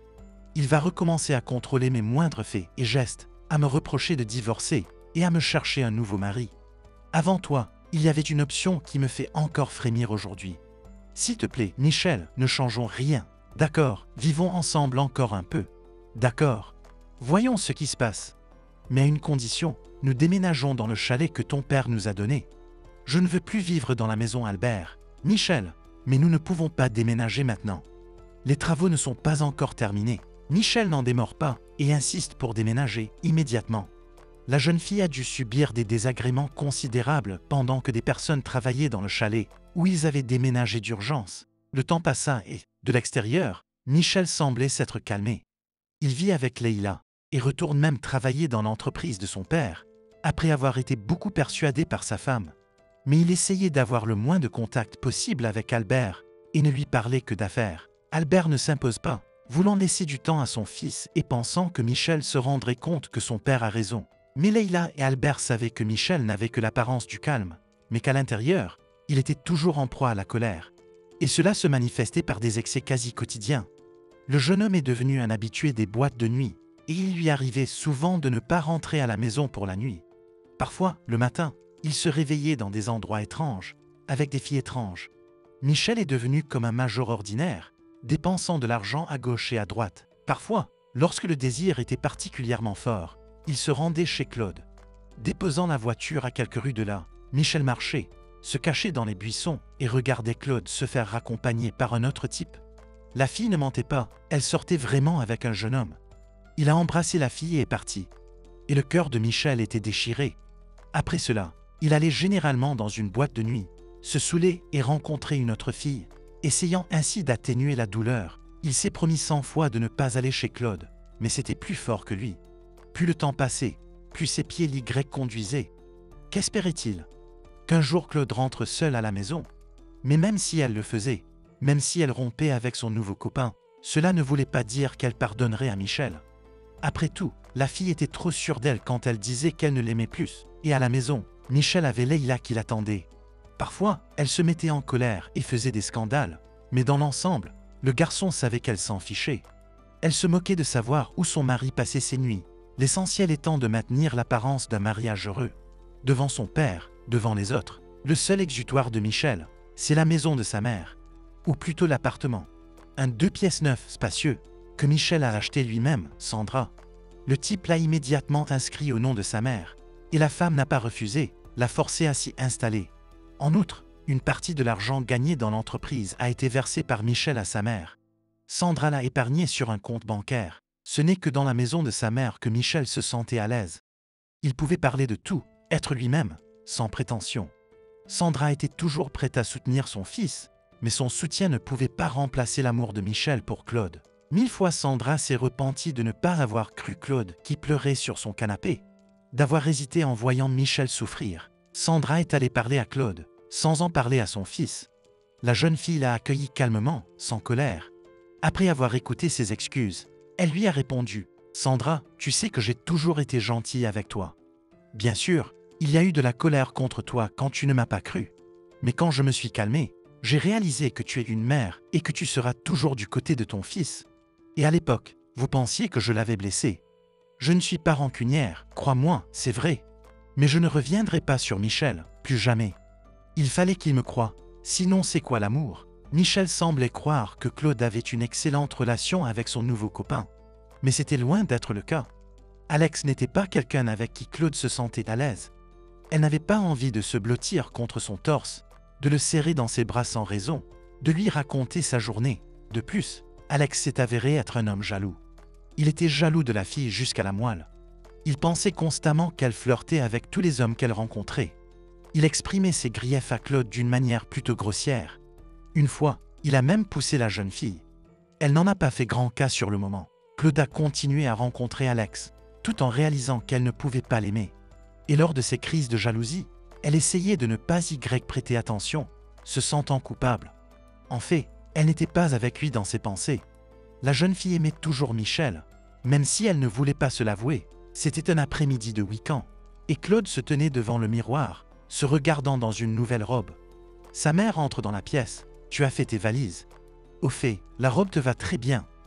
Il va recommencer à contrôler mes moindres faits et gestes, à me reprocher de divorcer et à me chercher un nouveau mari. Avant toi, il y avait une option qui me fait encore frémir aujourd'hui. S'il te plaît, Michel, ne changeons rien. D'accord, vivons ensemble encore un peu. D'accord. Voyons ce qui se passe. Mais à une condition, nous déménageons dans le chalet que ton père nous a donné. Je ne veux plus vivre dans la maison Albert. Michel, mais nous ne pouvons pas déménager maintenant. Les travaux ne sont pas encore terminés. Michel n'en démord pas et insiste pour déménager immédiatement. La jeune fille a dû subir des désagréments considérables pendant que des personnes travaillaient dans le chalet où ils avaient déménagé d'urgence. Le temps passa et, de l'extérieur, Michel semblait s'être calmé. Il vit avec Leïla et retourne même travailler dans l'entreprise de son père, après avoir été beaucoup persuadé par sa femme. Mais il essayait d'avoir le moins de contact possible avec Albert et ne lui parlait que d'affaires. Albert ne s'impose pas, voulant laisser du temps à son fils et pensant que Michel se rendrait compte que son père a raison. Mais Leïla et Albert savaient que Michel n'avait que l'apparence du calme, mais qu'à l'intérieur, il était toujours en proie à la colère. Et cela se manifestait par des excès quasi quotidiens. Le jeune homme est devenu un habitué des boîtes de nuit, et il lui arrivait souvent de ne pas rentrer à la maison pour la nuit. Parfois, le matin, il se réveillait dans des endroits étranges, avec des filles étranges. Michel est devenu comme un major ordinaire, dépensant de l'argent à gauche et à droite. Parfois, lorsque le désir était particulièrement fort, il se rendait chez Claude. Déposant la voiture à quelques rues de là, Michel marchait, se cachait dans les buissons et regardait Claude se faire raccompagner par un autre type. La fille ne mentait pas, elle sortait vraiment avec un jeune homme. Il a embrassé la fille et est parti. Et le cœur de Michel était déchiré. Après cela, il allait généralement dans une boîte de nuit, se saouler et rencontrer une autre fille. Essayant ainsi d'atténuer la douleur, il s'est promis cent fois de ne pas aller chez Claude, mais c'était plus fort que lui. Plus le temps passait, plus ses pieds l'Y conduisaient. Qu'espérait-il? Qu'un jour Claude rentre seul à la maison? Mais même si elle le faisait, même si elle rompait avec son nouveau copain, cela ne voulait pas dire qu'elle pardonnerait à Michel. Après tout, la fille était trop sûre d'elle quand elle disait qu'elle ne l'aimait plus. Et à la maison, Michel avait Leïla qui l'attendait. Parfois, elle se mettait en colère et faisait des scandales. Mais dans l'ensemble, le garçon savait qu'elle s'en fichait. Elle se moquait de savoir où son mari passait ses nuits, l'essentiel étant de maintenir l'apparence d'un mariage heureux. Devant son père, devant les autres, le seul exutoire de Michel, c'est la maison de sa mère. Ou plutôt l'appartement. Un deux pièces neuf, spacieux, que Michel a acheté lui-même, Sandra. Le type l'a immédiatement inscrit au nom de sa mère. Et la femme n'a pas refusé, l'a forcé à s'y installer. En outre, une partie de l'argent gagné dans l'entreprise a été versée par Michel à sa mère. Sandra l'a épargné sur un compte bancaire. Ce n'est que dans la maison de sa mère que Michel se sentait à l'aise. Il pouvait parler de tout, être lui-même, sans prétention. Sandra était toujours prête à soutenir son fils, mais son soutien ne pouvait pas remplacer l'amour de Michel pour Claude. Mille fois Sandra s'est repentie de ne pas avoir cru Claude qui pleurait sur son canapé, d'avoir hésité en voyant Michel souffrir. Sandra est allée parler à Claude, sans en parler à son fils. La jeune fille l'a accueilli calmement, sans colère. Après avoir écouté ses excuses, elle lui a répondu « Sandra, tu sais que j'ai toujours été gentille avec toi. Bien sûr, il y a eu de la colère contre toi quand tu ne m'as pas cru. Mais quand je me suis calmée, j'ai réalisé que tu es une mère et que tu seras toujours du côté de ton fils. Et à l'époque, vous pensiez que je l'avais blessé. Je ne suis pas rancunière, crois-moi, c'est vrai. Mais je ne reviendrai pas sur Michel, plus jamais. Il fallait qu'il me croie, sinon c'est quoi l'amour? » Michel semblait croire que Claude avait une excellente relation avec son nouveau copain. Mais c'était loin d'être le cas. Alex n'était pas quelqu'un avec qui Claude se sentait à l'aise. Elle n'avait pas envie de se blottir contre son torse, de le serrer dans ses bras sans raison, de lui raconter sa journée. De plus, Alex s'est avéré être un homme jaloux. Il était jaloux de la fille jusqu'à la moelle. Il pensait constamment qu'elle flirtait avec tous les hommes qu'elle rencontrait. Il exprimait ses griefs à Claude d'une manière plutôt grossière. Une fois, il a même poussé la jeune fille. Elle n'en a pas fait grand cas sur le moment. Claude a continué à rencontrer Alex, tout en réalisant qu'elle ne pouvait pas l'aimer. Et lors de ses crises de jalousie, elle essayait de ne pas y prêter attention, se sentant coupable. En fait, elle n'était pas avec lui dans ses pensées. La jeune fille aimait toujours Michel, même si elle ne voulait pas se l'avouer. C'était un après-midi de week-end, et Claude se tenait devant le miroir, se regardant dans une nouvelle robe. Sa mère entre dans la pièce. « Tu as fait tes valises. Au fait, la robe te va très bien.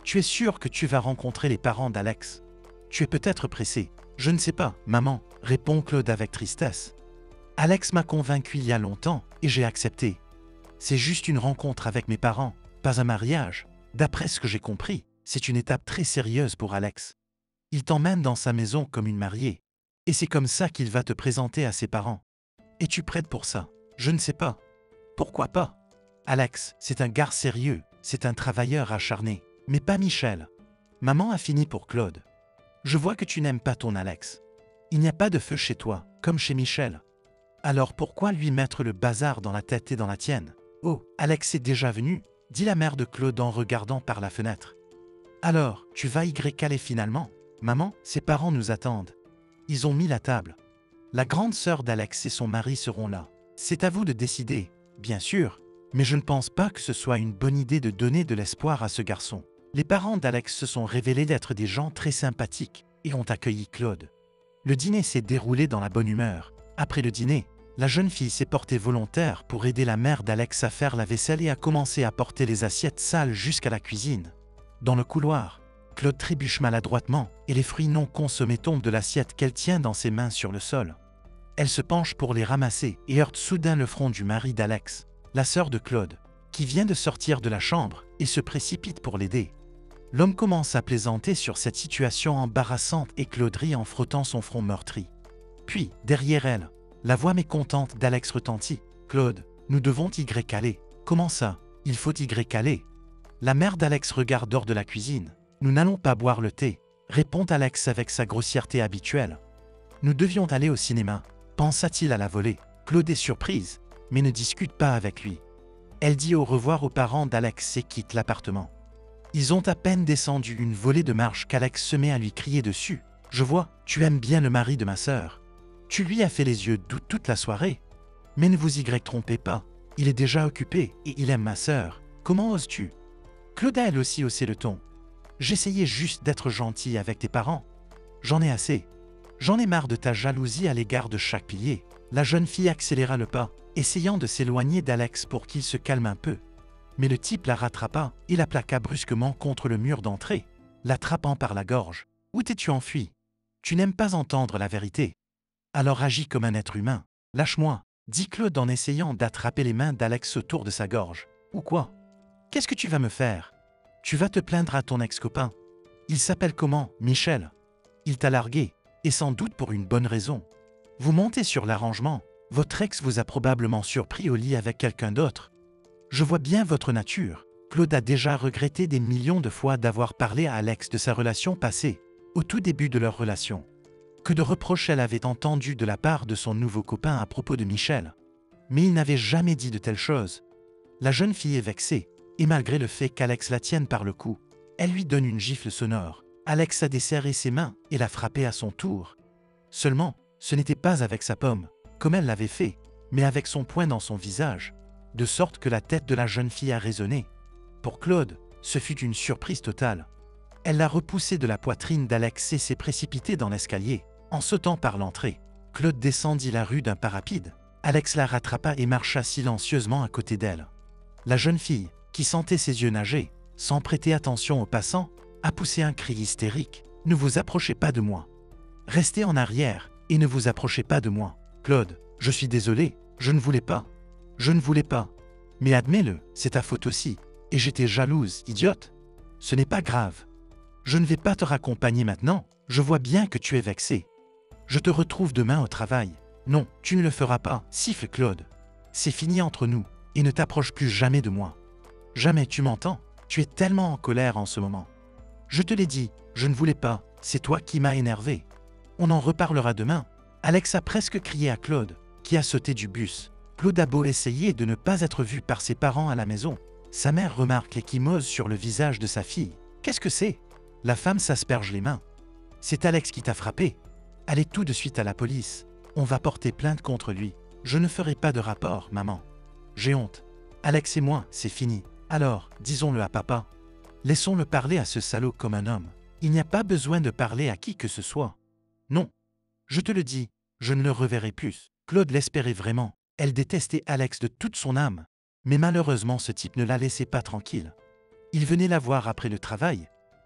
Tu es sûr que tu vas rencontrer les parents d'Alex? Tu es peut-être pressé. Je ne sais pas, maman, répond Claude avec tristesse. Alex m'a convaincu il y a longtemps et j'ai accepté. C'est juste une rencontre avec mes parents, pas un mariage. D'après ce que j'ai compris, c'est une étape très sérieuse pour Alex. Il t'emmène dans sa maison comme une mariée. Et c'est comme ça qu'il va te présenter à ses parents. Es-tu prête pour ça? Je ne sais pas. Pourquoi pas? Alex, c'est un gars sérieux, c'est un travailleur acharné, mais pas Michel. Maman a fini pour Claude. Je vois que tu n'aimes pas ton Alex. Il n'y a pas de feu chez toi, comme chez Michel. Alors pourquoi lui mettre le bazar dans la tête et dans la tienne? Oh, Alex est déjà venu, dit la mère de Claude en regardant par la fenêtre. Alors, tu vas y caler finalement? Maman, ses parents nous attendent. Ils ont mis la table. La grande sœur d'Alex et son mari seront là. C'est à vous de décider, bien sûr, mais je ne pense pas que ce soit une bonne idée de donner de l'espoir à ce garçon. Les parents d'Alex se sont révélés d'être des gens très sympathiques et ont accueilli Claude. Le dîner s'est déroulé dans la bonne humeur. Après le dîner, la jeune fille s'est portée volontaire pour aider la mère d'Alex à faire la vaisselle et a commencé à porter les assiettes sales jusqu'à la cuisine. Dans le couloir, Claude trébuche maladroitement et les fruits non consommés tombent de l'assiette qu'elle tient dans ses mains sur le sol. Elle se penche pour les ramasser et heurte soudain le front du mari d'Alex, la sœur de Claude, qui vient de sortir de la chambre et se précipite pour l'aider. L'homme commence à plaisanter sur cette situation embarrassante et Claude rit en frottant son front meurtri. Puis, derrière elle, la voix mécontente d'Alex retentit. « Claude, nous devons y caler. »« Comment ça? Il faut y caler. » La mère d'Alex regarde hors de la cuisine. « Nous n'allons pas boire le thé, » répond Alex avec sa grossièreté habituelle. « Nous devions aller au cinéma, » pensa-t-il à la volée. Claude est surprise, mais ne discute pas avec lui. Elle dit au revoir aux parents d'Alex et quitte l'appartement. Ils ont à peine descendu une volée de marche qu'Alex se met à lui crier dessus. « Je vois, tu aimes bien le mari de ma sœur. Tu lui as fait les yeux doux toute la soirée. Mais ne vous y trompez pas, il est déjà occupé et il aime ma sœur. Comment oses-tu » Claude a elle aussi haussé le ton. « J'essayais juste d'être gentil avec tes parents. J'en ai assez. J'en ai marre de ta jalousie à l'égard de chaque pilier. » La jeune fille accéléra le pas, essayant de s'éloigner d'Alex pour qu'il se calme un peu. Mais le type la rattrapa et la plaqua brusquement contre le mur d'entrée, l'attrapant par la gorge. « Où t'es-tu enfui? Tu n'aimes pas entendre la vérité. Alors agis comme un être humain. Lâche-moi, » dit Claude en essayant d'attraper les mains d'Alex autour de sa gorge. « Ou quoi? Qu'est-ce que tu vas me faire? Tu vas te plaindre à ton ex-copain. Il s'appelle comment? Michel. Il t'a largué, et sans doute pour une bonne raison. Vous montez sur l'arrangement. Votre ex vous a probablement surpris au lit avec quelqu'un d'autre. Je vois bien votre nature. » Claude a déjà regretté des millions de fois d'avoir parlé à Alex de sa relation passée, au tout début de leur relation. Que de reproches elle avait entendus de la part de son nouveau copain à propos de Michel. Mais il n'avait jamais dit de telles choses. La jeune fille est vexée, et malgré le fait qu'Alex la tienne par le cou, elle lui donne une gifle sonore. Alex a desserré ses mains et l'a frappée à son tour. Seulement, ce n'était pas avec sa pomme, comme elle l'avait fait, mais avec son poing dans son visage, de sorte que la tête de la jeune fille a résonné. Pour Claude, ce fut une surprise totale. Elle l'a repoussé de la poitrine d'Alex et s'est précipitée dans l'escalier, en sautant par l'entrée. Claude descendit la rue d'un pas rapide. Alex la rattrapa et marcha silencieusement à côté d'elle. La jeune fille, qui sentait ses yeux nager, sans prêter attention aux passants, a poussé un cri hystérique. « Ne vous approchez pas de moi. Restez en arrière et ne vous approchez pas de moi. Claude, je suis désolé, je ne voulais pas. Je ne voulais pas. Mais admets-le, c'est ta faute aussi. Et j'étais jalouse, idiote. Ce n'est pas grave. Je ne vais pas te raccompagner maintenant, je vois bien que tu es vexé. Je te retrouve demain au travail. » « Non, tu ne le feras pas, siffle Claude. C'est fini entre nous, et ne t'approche plus jamais de moi. Jamais, tu m'entends? Tu es tellement en colère en ce moment. Je te l'ai dit, je ne voulais pas, c'est toi qui m'as énervé. On en reparlera demain. » Alex a presque crié à Claude, qui a sauté du bus. Claude a beau essayer de ne pas être vu par ses parents à la maison. Sa mère remarque l'échymose sur le visage de sa fille. « Qu'est-ce que c'est ?» La femme s'asperge les mains. « C'est Alex qui t'a frappé. Allez tout de suite à la police. On va porter plainte contre lui. Je ne ferai pas de rapport, maman. J'ai honte. Alex et moi, c'est fini. Alors, disons-le à papa. Laissons-le parler à ce salaud comme un homme. Il n'y a pas besoin de parler à qui que ce soit. Non. Je te le dis, je ne le reverrai plus. » Claude l'espérait vraiment. Elle détestait Alex de toute son âme. Mais malheureusement, ce type ne la laissait pas tranquille. Il venait la voir après le travail,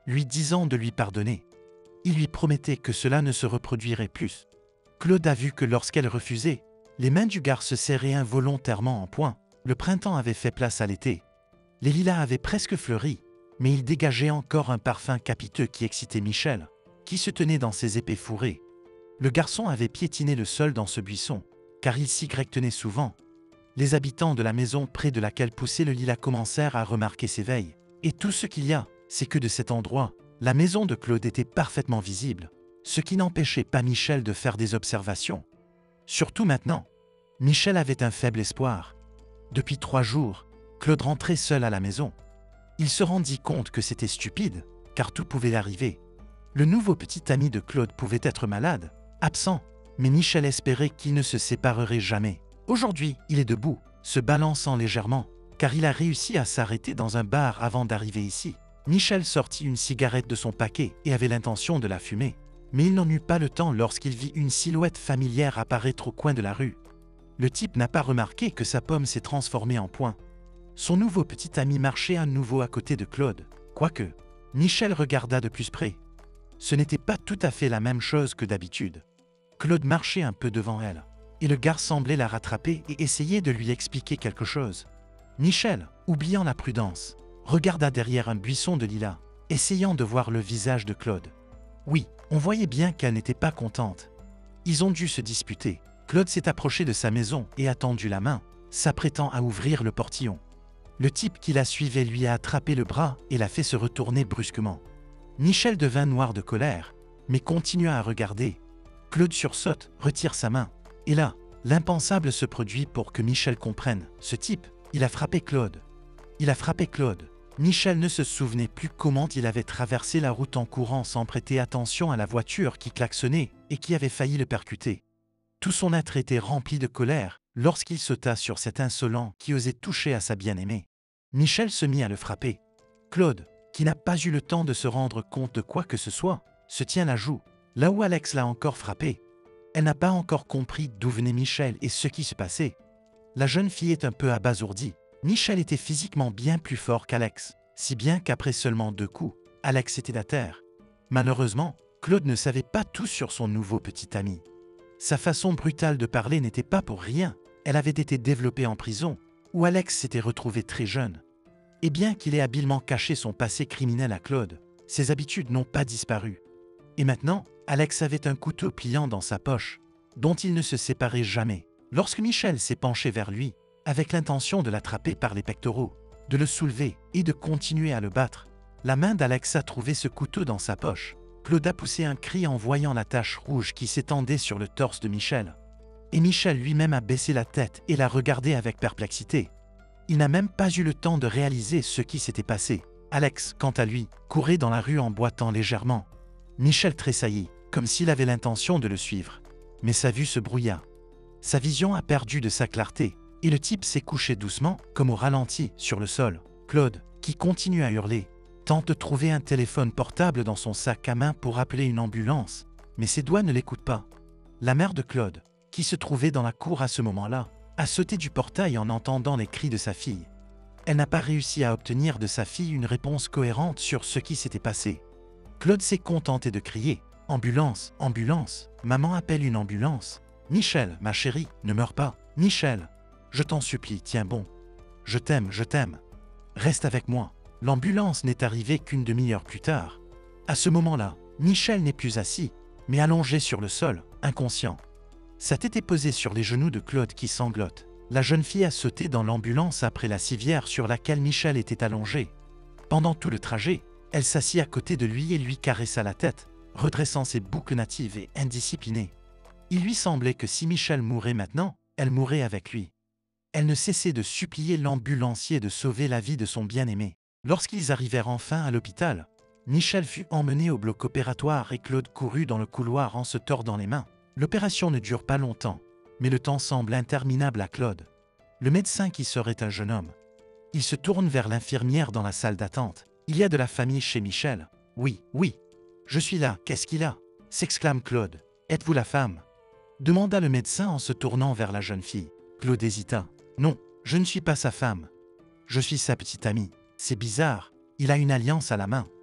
lui disant de lui pardonner. Il lui promettait que cela ne se reproduirait plus. Claude a vu que lorsqu'elle refusait, les mains du gars se serraient involontairement en poing. Le printemps avait fait place à l'été. Les lilas avaient presque fleuri, mais ils dégageaient encore un parfum capiteux qui excitait Michel, qui se tenait dans ses épées fourrées. Le garçon avait piétiné le sol dans ce buisson, car il s'y tenait souvent. Les habitants de la maison près de laquelle poussait le lilas commencèrent à remarquer ses veilles. Et tout ce qu'il y a, c'est que de cet endroit, la maison de Claude était parfaitement visible, ce qui n'empêchait pas Michel de faire des observations. Surtout maintenant, Michel avait un faible espoir. Depuis trois jours, Claude rentrait seul à la maison. Il se rendit compte que c'était stupide, car tout pouvait arriver. Le nouveau petit ami de Claude pouvait être malade, absent, mais Michel espérait qu'il ne se séparerait jamais. Aujourd'hui, il est debout, se balançant légèrement, car il a réussi à s'arrêter dans un bar avant d'arriver ici. Michel sortit une cigarette de son paquet et avait l'intention de la fumer. Mais il n'en eut pas le temps lorsqu'il vit une silhouette familière apparaître au coin de la rue. Le type n'a pas remarqué que sa pomme s'est transformée en poing. Son nouveau petit ami marchait à nouveau à côté de Claude, quoique Michel regarda de plus près. Ce n'était pas tout à fait la même chose que d'habitude. Claude marchait un peu devant elle, et le gars semblait la rattraper et essayait de lui expliquer quelque chose. Michel, oubliant la prudence, regarda derrière un buisson de lilas, essayant de voir le visage de Claude. Oui, on voyait bien qu'elle n'était pas contente. Ils ont dû se disputer. Claude s'est approché de sa maison et a tendu la main, s'apprêtant à ouvrir le portillon. Le type qui la suivait lui a attrapé le bras et l'a fait se retourner brusquement. Michel devint noir de colère, mais continua à regarder. Claude sursaute, retire sa main. Et là, l'impensable se produit pour que Michel comprenne. Ce type, il a frappé Claude. Il a frappé Claude. Michel ne se souvenait plus comment il avait traversé la route en courant sans prêter attention à la voiture qui klaxonnait et qui avait failli le percuter. Tout son être était rempli de colère lorsqu'il sauta sur cet insolent qui osait toucher à sa bien-aimée. Michel se mit à le frapper. Claude, qui n'a pas eu le temps de se rendre compte de quoi que ce soit, se tient la joue, là où Alex l'a encore frappé. Elle n'a pas encore compris d'où venait Michel et ce qui se passait. La jeune fille est un peu abasourdie. Michel était physiquement bien plus fort qu'Alex, si bien qu'après seulement deux coups, Alex était à terre. Malheureusement, Claude ne savait pas tout sur son nouveau petit ami. Sa façon brutale de parler n'était pas pour rien. Elle avait été développée en prison, où Alex s'était retrouvé très jeune. Et bien qu'il ait habilement caché son passé criminel à Claude, ses habitudes n'ont pas disparu. Et maintenant, Alex avait un couteau pliant dans sa poche, dont il ne se séparait jamais. Lorsque Michel s'est penché vers lui, avec l'intention de l'attraper par les pectoraux, de le soulever et de continuer à le battre, la main d'Alex a trouvé ce couteau dans sa poche. Claude a poussé un cri en voyant la tache rouge qui s'étendait sur le torse de Michel. Et Michel lui-même a baissé la tête et l'a regardé avec perplexité. Il n'a même pas eu le temps de réaliser ce qui s'était passé. Alex, quant à lui, courait dans la rue en boitant légèrement. Michel tressaillit, comme s'il avait l'intention de le suivre. Mais sa vue se brouilla. Sa vision a perdu de sa clarté, et le type s'est couché doucement, comme au ralenti, sur le sol. Claude, qui continue à hurler, tente de trouver un téléphone portable dans son sac à main pour appeler une ambulance, mais ses doigts ne l'écoutent pas. La mère de Claude, qui se trouvait dans la cour à ce moment-là, a sauté du portail en entendant les cris de sa fille. Elle n'a pas réussi à obtenir de sa fille une réponse cohérente sur ce qui s'était passé. Claude s'est contenté de crier « Ambulance, ambulance, maman appelle une ambulance. Michel, ma chérie, ne meurs pas. Michel, je t'en supplie, tiens bon. Je t'aime, je t'aime. Reste avec moi. » L'ambulance n'est arrivée qu'une demi-heure plus tard. À ce moment-là, Michel n'est plus assis, mais allongé sur le sol, inconscient. Sa tête est posée sur les genoux de Claude qui sanglote. La jeune fille a sauté dans l'ambulance après la civière sur laquelle Michel était allongé. Pendant tout le trajet, elle s'assit à côté de lui et lui caressa la tête, redressant ses boucles natives et indisciplinées. Il lui semblait que si Michel mourait maintenant, elle mourrait avec lui. Elle ne cessait de supplier l'ambulancier de sauver la vie de son bien-aimé. Lorsqu'ils arrivèrent enfin à l'hôpital, Michel fut emmené au bloc opératoire et Claude courut dans le couloir en se tordant les mains. L'opération ne dure pas longtemps, mais le temps semble interminable à Claude. Le médecin qui serait un jeune homme. Il se tourne vers l'infirmière dans la salle d'attente. « Il y a de la famille chez Michel. »« Oui, oui. Je suis là. Qu'est-ce qu'il a ?» s'exclame Claude. « Êtes-vous la femme ?» demanda le médecin en se tournant vers la jeune fille. Claude hésita. « Non, je ne suis pas sa femme. Je suis sa petite amie. » C'est bizarre, il a une alliance à la main. «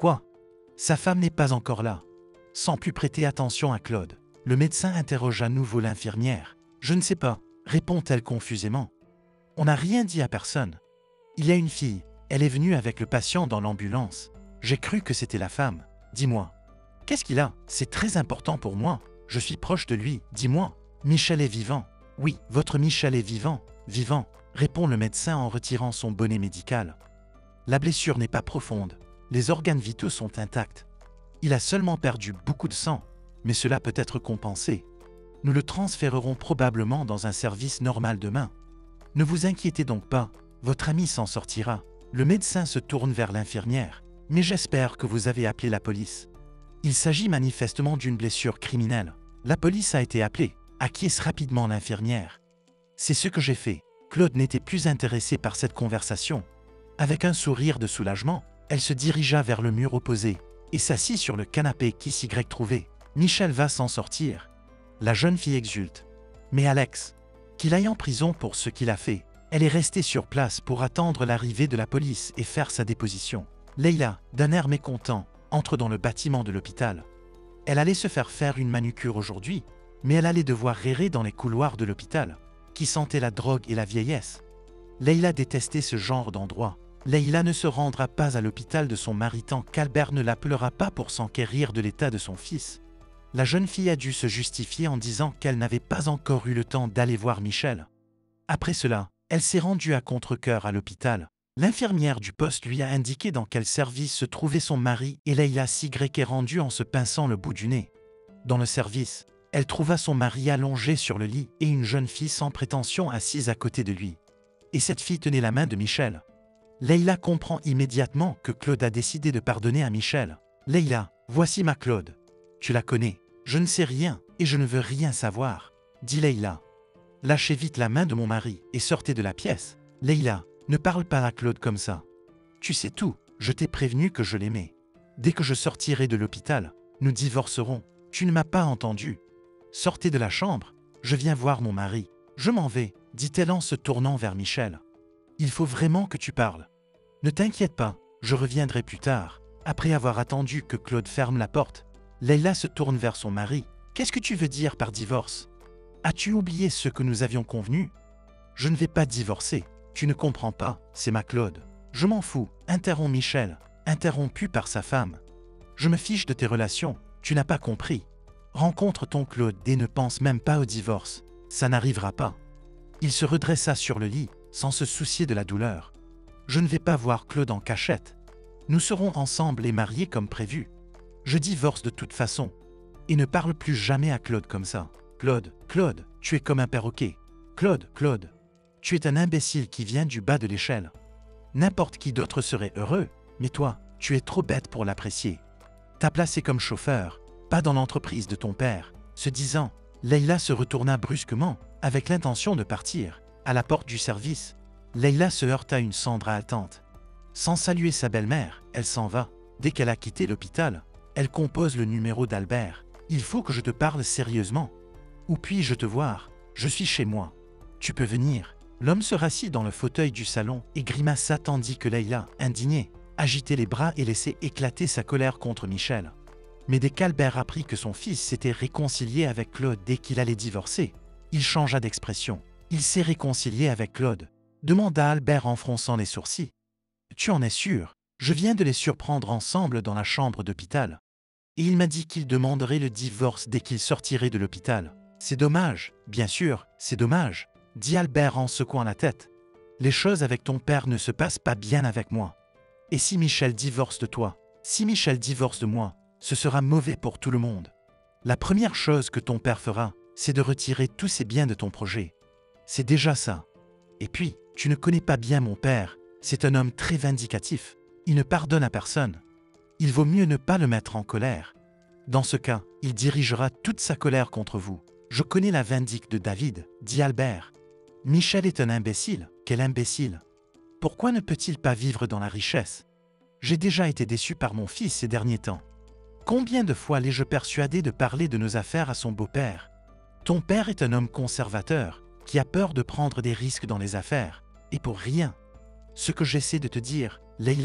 Quoi? Sa femme n'est pas encore là. Sans plus prêter attention à Claude, le médecin interroge à nouveau l'infirmière. Je ne sais pas, répond-elle confusément. On n'a rien dit à personne. Il y a une fille, elle est venue avec le patient dans l'ambulance. J'ai cru que c'était la femme. Dis-moi. Qu'est-ce qu'il a? C'est très important pour moi. Je suis proche de lui. Dis-moi. Michel est vivant. Oui, votre Michel est vivant. Vivant, répond le médecin en retirant son bonnet médical. La blessure n'est pas profonde. Les organes vitaux sont intacts. Il a seulement perdu beaucoup de sang, mais cela peut être compensé. Nous le transférerons probablement dans un service normal demain. Ne vous inquiétez donc pas, votre ami s'en sortira. Le médecin se tourne vers l'infirmière. Mais j'espère que vous avez appelé la police. Il s'agit manifestement d'une blessure criminelle. La police a été appelée, acquiesce rapidement l'infirmière. C'est ce que j'ai fait. Claude n'était plus intéressé par cette conversation. Avec un sourire de soulagement, elle se dirigea vers le mur opposé et s'assit sur le canapé qui s'y trouvait. Michel va s'en sortir. La jeune fille exulte. Mais Alex, qu'il aille en prison pour ce qu'il a fait. Elle est restée sur place pour attendre l'arrivée de la police et faire sa déposition. Leila, d'un air mécontent, entre dans le bâtiment de l'hôpital. Elle allait se faire faire une manucure aujourd'hui, mais elle allait devoir errer dans les couloirs de l'hôpital, qui sentait la drogue et la vieillesse. Leila détestait ce genre d'endroit. Leila ne se rendra pas à l'hôpital de son mari tant qu'Albert ne l'appellera pas pour s'enquérir de l'état de son fils. La jeune fille a dû se justifier en disant qu'elle n'avait pas encore eu le temps d'aller voir Michel. Après cela, elle s'est rendue à contre-cœur à l'hôpital. L'infirmière du poste lui a indiqué dans quel service se trouvait son mari et Leila s'y est rendue en se pinçant le bout du nez. Dans le service, elle trouva son mari allongé sur le lit et une jeune fille sans prétention assise à côté de lui. Et cette fille tenait la main de Michel. Leila comprend immédiatement que Claude a décidé de pardonner à Michel. « Leila, voici ma Claude. Tu la connais. Je ne sais rien et je ne veux rien savoir, » dit Leila. « Lâchez vite la main de mon mari et sortez de la pièce. Leila, ne parle pas à Claude comme ça. Tu sais tout, je t'ai prévenu que je l'aimais. Dès que je sortirai de l'hôpital, nous divorcerons. Tu ne m'as pas entendu. Sortez de la chambre, je viens voir mon mari. Je m'en vais, dit-elle en se tournant vers Michel. Il faut vraiment que tu parles. Ne t'inquiète pas, je reviendrai plus tard. Après avoir attendu que Claude ferme la porte, Leila se tourne vers son mari. Qu'est-ce que tu veux dire par divorce? As-tu oublié ce que nous avions convenu? Je ne vais pas divorcer. Tu ne comprends pas, c'est ma Claude. Je m'en fous, interrompt Michel, interrompu par sa femme. Je me fiche de tes relations, tu n'as pas compris. Rencontre ton Claude et ne pense même pas au divorce. Ça n'arrivera pas. Il se redressa sur le lit, sans se soucier de la douleur. Je ne vais pas voir Claude en cachette. Nous serons ensemble et mariés comme prévu. Je divorce de toute façon. Et ne parle plus jamais à Claude comme ça. Claude, Claude, tu es comme un perroquet. Claude, Claude, tu es un imbécile qui vient du bas de l'échelle. N'importe qui d'autre serait heureux, mais toi, tu es trop bête pour l'apprécier. Ta place est comme chauffeur, pas dans l'entreprise de ton père. Ce disant, Leila se retourna brusquement, avec l'intention de partir. À la porte du service, Leila se heurta à une Sandra haletante. Sans saluer sa belle-mère, elle s'en va. Dès qu'elle a quitté l'hôpital, elle compose le numéro d'Albert. « Il faut que je te parle sérieusement. Où puis-je te voir? Je suis chez moi. Tu peux venir. » L'homme se rassit dans le fauteuil du salon et grimaça tandis que Leila, indignée, agitait les bras et laissait éclater sa colère contre Michel. Mais dès qu'Albert apprit que son fils s'était réconcilié avec Claude dès qu'il allait divorcer, il changea d'expression. « Il s'est réconcilié avec Claude ?» demanda Albert en fronçant les sourcils. « Tu en es sûr? Je viens de les surprendre ensemble dans la chambre d'hôpital. Et il m'a dit qu'il demanderait le divorce dès qu'il sortirait de l'hôpital. C'est dommage, bien sûr, c'est dommage, dit Albert en secouant la tête. Les choses avec ton père ne se passent pas bien avec moi. Et si Michel divorce de toi, si Michel divorce de moi, ce sera mauvais pour tout le monde. La première chose que ton père fera, c'est de retirer tous ses biens de ton projet. C'est déjà ça. Et puis, tu ne connais pas bien mon père, c'est un homme très vindicatif. Il ne pardonne à personne. Il vaut mieux ne pas le mettre en colère. Dans ce cas, il dirigera toute sa colère contre vous. Je connais la vindicte de David, dit Albert. Michel est un imbécile. Quel imbécile? Pourquoi ne peut-il pas vivre dans la richesse? J'ai déjà été déçu par mon fils ces derniers temps. Combien de fois l'ai-je persuadé de parler de nos affaires à son beau-père? Ton père est un homme conservateur, qui a peur de prendre des risques dans les affaires, et pour rien. Ce que j'essaie de te dire, Leila,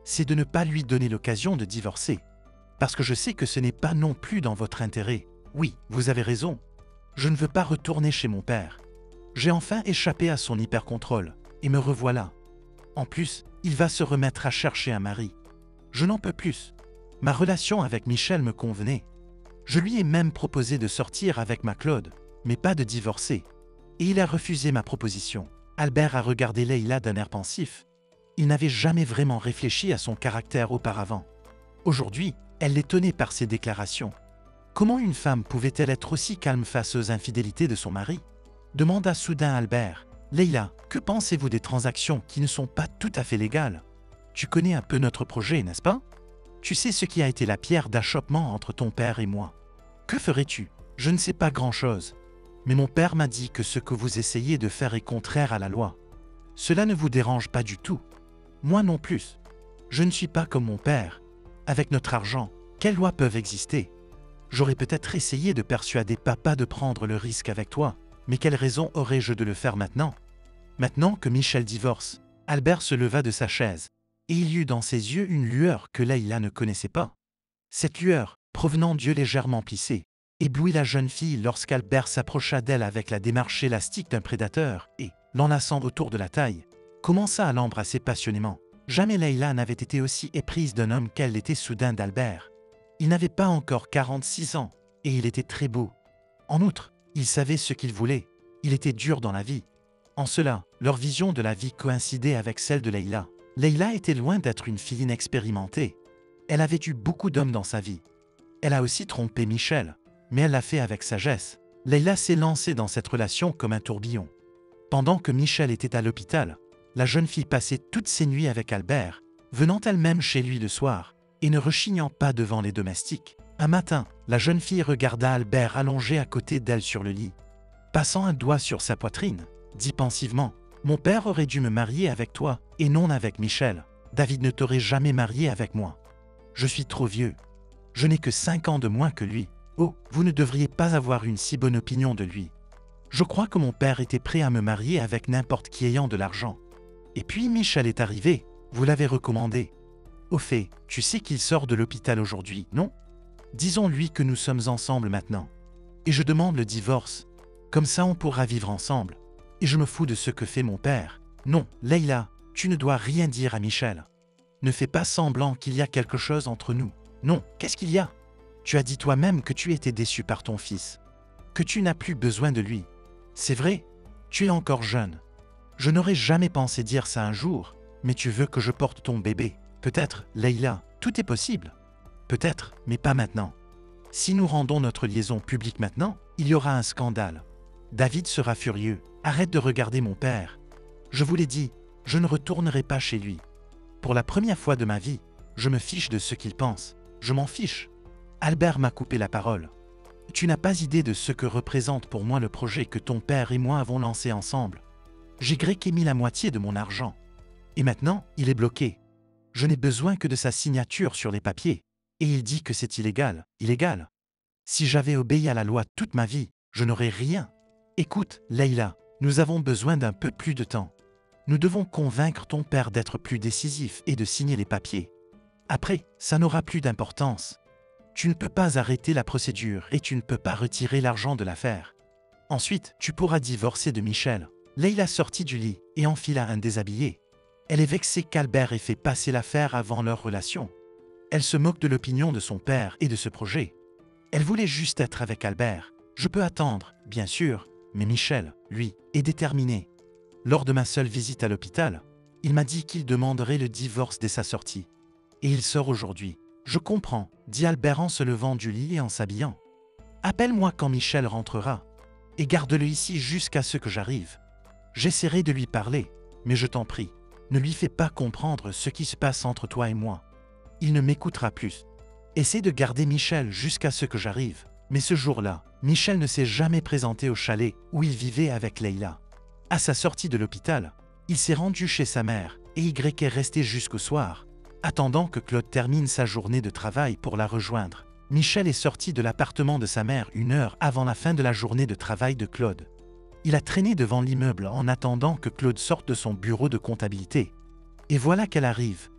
c'est de ne pas lui donner l'occasion de divorcer. Parce que je sais que ce n'est pas non plus dans votre intérêt. Oui, vous avez raison. Je ne veux pas retourner chez mon père. J'ai enfin échappé à son hyper-contrôle, et me revoilà. En plus, il va se remettre à chercher un mari. Je n'en peux plus. Ma relation avec Michel me convenait. Je lui ai même proposé de sortir avec ma Claude, mais pas de divorcer. Et il a refusé ma proposition. Albert a regardé Leïla d'un air pensif. Il n'avait jamais vraiment réfléchi à son caractère auparavant. Aujourd'hui, elle l'étonnait par ses déclarations. Comment une femme pouvait-elle être aussi calme face aux infidélités de son mari? Demanda soudain Albert. Leïla, que pensez-vous des transactions qui ne sont pas tout à fait légales? Tu connais un peu notre projet, n'est-ce pas? Tu sais ce qui a été la pierre d'achoppement entre ton père et moi. Que ferais-tu? Je ne sais pas grand-chose. Mais mon père m'a dit que ce que vous essayez de faire est contraire à la loi. Cela ne vous dérange pas du tout. Moi non plus. Je ne suis pas comme mon père. Avec notre argent, quelles lois peuvent exister? J'aurais peut-être essayé de persuader papa de prendre le risque avec toi, mais quelle raison aurais-je de le faire maintenant? Maintenant que Michel divorce, Albert se leva de sa chaise, et il y eut dans ses yeux une lueur que Leïla ne connaissait pas. Cette lueur, provenant d'yeux légèrement plissés, éblouit la jeune fille lorsqu'Albert s'approcha d'elle avec la démarche élastique d'un prédateur et, l'enlaçant autour de la taille, commença à l'embrasser passionnément. Jamais Leïla n'avait été aussi éprise d'un homme qu'elle l'était soudain d'Albert. Il n'avait pas encore quarante-six ans, et il était très beau. En outre, il savait ce qu'il voulait. Il était dur dans la vie. En cela, leur vision de la vie coïncidait avec celle de Leïla. Leïla était loin d'être une fille inexpérimentée. Elle avait eu beaucoup d'hommes dans sa vie. Elle a aussi trompé Michel, mais elle l'a fait avec sagesse. Leïla s'est lancée dans cette relation comme un tourbillon. Pendant que Michel était à l'hôpital, la jeune fille passait toutes ses nuits avec Albert, venant elle-même chez lui le soir, et ne rechignant pas devant les domestiques. Un matin, la jeune fille regarda Albert allongé à côté d'elle sur le lit. Passant un doigt sur sa poitrine, dit pensivement « Mon père aurait dû me marier avec toi, et non avec Michel. David ne t'aurait jamais marié avec moi. Je suis trop vieux. Je n'ai que cinq ans de moins que lui. Oh, vous ne devriez pas avoir une si bonne opinion de lui. Je crois que mon père était prêt à me marier avec n'importe qui ayant de l'argent. Et puis Michel est arrivé, vous l'avez recommandé. Au fait, tu sais qu'il sort de l'hôpital aujourd'hui, non? Disons-lui que nous sommes ensemble maintenant. Et je demande le divorce. Comme ça on pourra vivre ensemble. Et je me fous de ce que fait mon père. Non, Leïla, tu ne dois rien dire à Michel. Ne fais pas semblant qu'il y a quelque chose entre nous. Non, qu'est-ce qu'il y a? Tu as dit toi-même que tu étais déçu par ton fils. Que tu n'as plus besoin de lui. C'est vrai, tu es encore jeune. Je n'aurais jamais pensé dire ça un jour, mais tu veux que je porte ton bébé. Peut-être, Leïla, tout est possible. Peut-être, mais pas maintenant. Si nous rendons notre liaison publique maintenant, il y aura un scandale. David sera furieux. Arrête de regarder mon père. Je vous l'ai dit, je ne retournerai pas chez lui. Pour la première fois de ma vie, je me fiche de ce qu'il pense. Je m'en fiche. Albert m'a coupé la parole. Tu n'as pas idée de ce que représente pour moi le projet que ton père et moi avons lancé ensemble. J'ai gréqué mis la moitié de mon argent. Et maintenant, il est bloqué. Je n'ai besoin que de sa signature sur les papiers. Et il dit que c'est illégal. Illégal. Si j'avais obéi à la loi toute ma vie, je n'aurais rien. Écoute, Leïla, nous avons besoin d'un peu plus de temps. Nous devons convaincre ton père d'être plus décisif et de signer les papiers. Après, ça n'aura plus d'importance. Tu ne peux pas arrêter la procédure et tu ne peux pas retirer l'argent de l'affaire. Ensuite, tu pourras divorcer de Michel. Leïla sortit du lit et enfila un déshabillé. Elle est vexée qu'Albert ait fait passer l'affaire avant leur relation. Elle se moque de l'opinion de son père et de ce projet. Elle voulait juste être avec Albert. Je peux attendre, bien sûr, mais Michel, lui, est déterminé. Lors de ma seule visite à l'hôpital, il m'a dit qu'il demanderait le divorce dès sa sortie. Et il sort aujourd'hui. Je comprends, dit Albert en se levant du lit et en s'habillant. Appelle-moi quand Michel rentrera. Et garde-le ici jusqu'à ce que j'arrive. J'essaierai de lui parler, mais je t'en prie, ne lui fais pas comprendre ce qui se passe entre toi et moi. Il ne m'écoutera plus. Essaie de garder Michel jusqu'à ce que j'arrive. Mais ce jour-là, Michel ne s'est jamais présenté au chalet où il vivait avec Leïla. À sa sortie de l'hôpital, il s'est rendu chez sa mère et Y est resté jusqu'au soir. Attendant que Claude termine sa journée de travail pour la rejoindre, Michel est sorti de l'appartement de sa mère une heure avant la fin de la journée de travail de Claude. Il a traîné devant l'immeuble en attendant que Claude sorte de son bureau de comptabilité. Et voilà qu'elle arrive.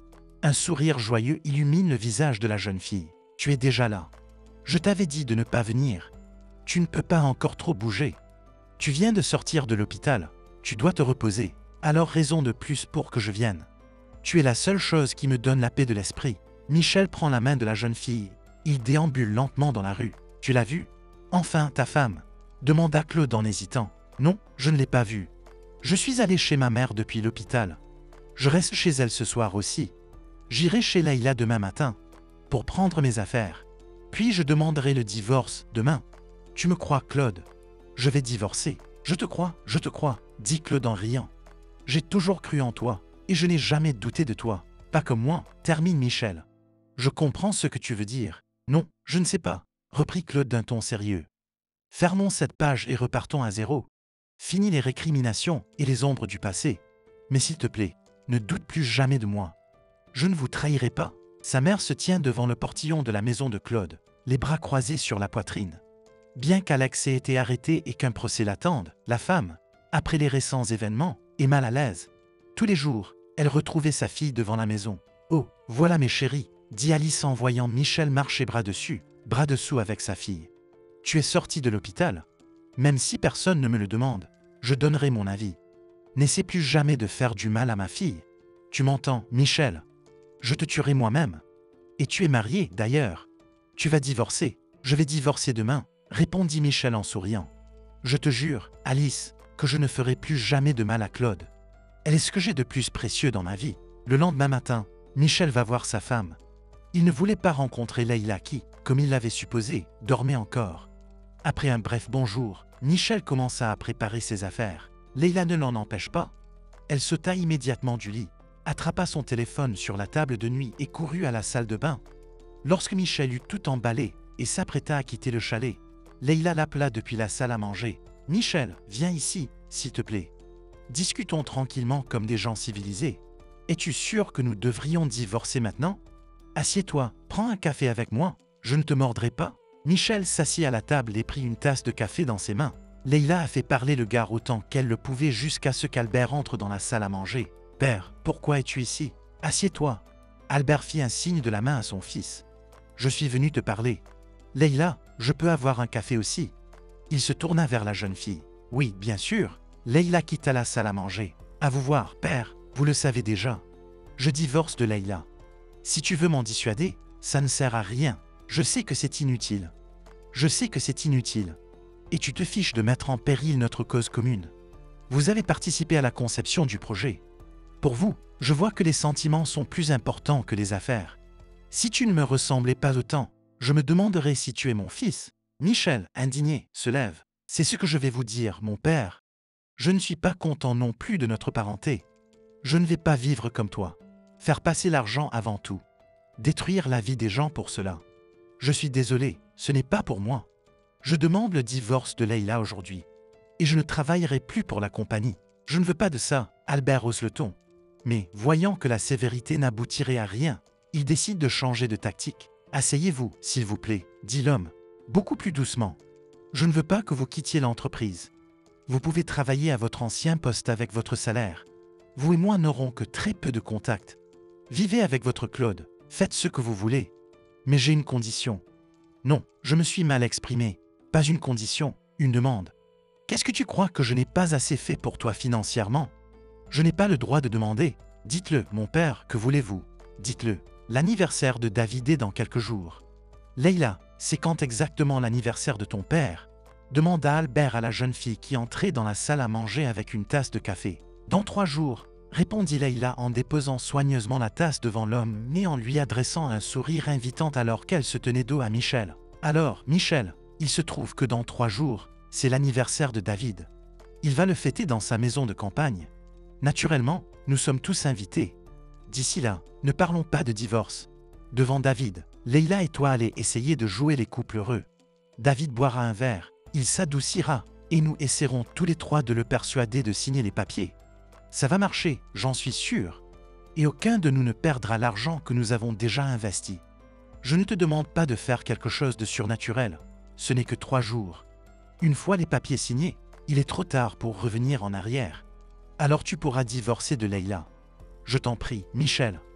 Un sourire joyeux illumine le visage de la jeune fille. Tu es déjà là. Je t'avais dit de ne pas venir. Tu ne peux pas encore trop bouger. Tu viens de sortir de l'hôpital. Tu dois te reposer. Alors raison de plus pour que je vienne. Tu es la seule chose qui me donne la paix de l'esprit. Michel prend la main de la jeune fille. Il déambule lentement dans la rue. Tu l'as vue? Enfin, ta femme? Demanda Claude en hésitant. Non, je ne l'ai pas vue. Je suis allé chez ma mère depuis l'hôpital. Je reste chez elle ce soir aussi. J'irai chez Leïla demain matin pour prendre mes affaires. Puis je demanderai le divorce demain. Tu me crois, Claude? Je vais divorcer. Je te crois, je te crois, dit Claude en riant. J'ai toujours cru en toi et je n'ai jamais douté de toi. Pas comme moi, termine Michel. Je comprends ce que tu veux dire. Non, je ne sais pas, reprit Claude d'un ton sérieux. Fermons cette page et repartons à zéro. Finis les récriminations et les ombres du passé. Mais s'il te plaît, ne doute plus jamais de moi. Je ne vous trahirai pas. Sa mère se tient devant le portillon de la maison de Claude, les bras croisés sur la poitrine. Bien qu'Alex ait été arrêté et qu'un procès l'attende, la femme, après les récents événements, est mal à l'aise. Tous les jours, elle retrouvait sa fille devant la maison. « Oh, voilà mes chéris », dit Alice en voyant Michel marcher bras dessus, bras dessous avec sa fille. « Tu es sorti de l'hôpital. Même si personne ne me le demande, je donnerai mon avis. N'essaie plus jamais de faire du mal à ma fille. Tu m'entends, Michel? Je te tuerai moi-même. Et tu es marié, d'ailleurs. Tu vas divorcer. Je vais divorcer demain, répondit Michel en souriant. Je te jure, Alice, que je ne ferai plus jamais de mal à Claude. Elle est ce que j'ai de plus précieux dans ma vie. Le lendemain matin, Michel va voir sa femme. Il ne voulait pas rencontrer Leïla qui, comme il l'avait supposé, dormait encore. Après un bref bonjour, Michel commença à préparer ses affaires. Leïla ne l'en empêche pas. Elle sauta immédiatement du lit, attrapa son téléphone sur la table de nuit et courut à la salle de bain. Lorsque Michel eut tout emballé et s'apprêta à quitter le chalet, Leïla l'appela depuis la salle à manger. « Michel, viens ici, s'il te plaît. Discutons tranquillement comme des gens civilisés. Es-tu sûr que nous devrions divorcer maintenant? Assieds-toi, prends un café avec moi, je ne te mordrai pas. » Michel s'assit à la table et prit une tasse de café dans ses mains. Leïla a fait parler le gars autant qu'elle le pouvait jusqu'à ce qu'Albert entre dans la salle à manger. « Père, pourquoi es-tu ici? Assieds-toi. » Albert fit un signe de la main à son fils. « Je suis venu te parler. »« Leïla, je peux avoir un café aussi ?» Il se tourna vers la jeune fille. « Oui, bien sûr. » Leïla quitta la salle à manger. « À vous voir, père, vous le savez déjà. Je divorce de Leïla. Si tu veux m'en dissuader, ça ne sert à rien. Je sais que c'est inutile. Je sais que c'est inutile. Et tu te fiches de mettre en péril notre cause commune. Vous avez participé à la conception du projet. Pour vous, je vois que les sentiments sont plus importants que les affaires. Si tu ne me ressemblais pas autant, je me demanderais si tu es mon fils. » Michel, indigné, se lève. « C'est ce que je vais vous dire, mon père. Je ne suis pas content non plus de notre parenté. Je ne vais pas vivre comme toi. Faire passer l'argent avant tout. Détruire la vie des gens pour cela. Je suis désolé, ce n'est pas pour moi. Je demande le divorce de Leïla aujourd'hui. Et je ne travaillerai plus pour la compagnie. Je ne veux pas de ça. » Albert hausse le ton. Mais, voyant que la sévérité n'aboutirait à rien, il décide de changer de tactique. « Asseyez-vous, s'il vous plaît, » dit l'homme, beaucoup plus doucement. « Je ne veux pas que vous quittiez l'entreprise. Vous pouvez travailler à votre ancien poste avec votre salaire. Vous et moi n'aurons que très peu de contact. Vivez avec votre Claude, faites ce que vous voulez. Mais j'ai une condition. » Non, je me suis mal exprimé. Pas une condition, une demande. Qu'est-ce que tu crois que je n'ai pas assez fait pour toi financièrement? Je n'ai pas le droit de demander. Dites-le, mon père, que voulez-vous? Dites-le. L'anniversaire de David est dans quelques jours. Leïla, c'est quand exactement l'anniversaire de ton père? Demanda Albert à la jeune fille qui entrait dans la salle à manger avec une tasse de café. Dans trois jours, répondit Leïla en déposant soigneusement la tasse devant l'homme mais en lui adressant un sourire invitant alors qu'elle se tenait dos à Michel. Alors, Michel, il se trouve que dans trois jours, c'est l'anniversaire de David. Il va le fêter dans sa maison de campagne. Naturellement, nous sommes tous invités. D'ici là, ne parlons pas de divorce. Devant David, Leïla et toi allez essayer de jouer les couples heureux. David boira un verre, il s'adoucira, et nous essaierons tous les trois de le persuader de signer les papiers. Ça va marcher, j'en suis sûr. Et aucun de nous ne perdra l'argent que nous avons déjà investi. Je ne te demande pas de faire quelque chose de surnaturel. Ce n'est que trois jours. Une fois les papiers signés, il est trop tard pour revenir en arrière. Alors tu pourras divorcer de Leïla. Je t'en prie, Michel.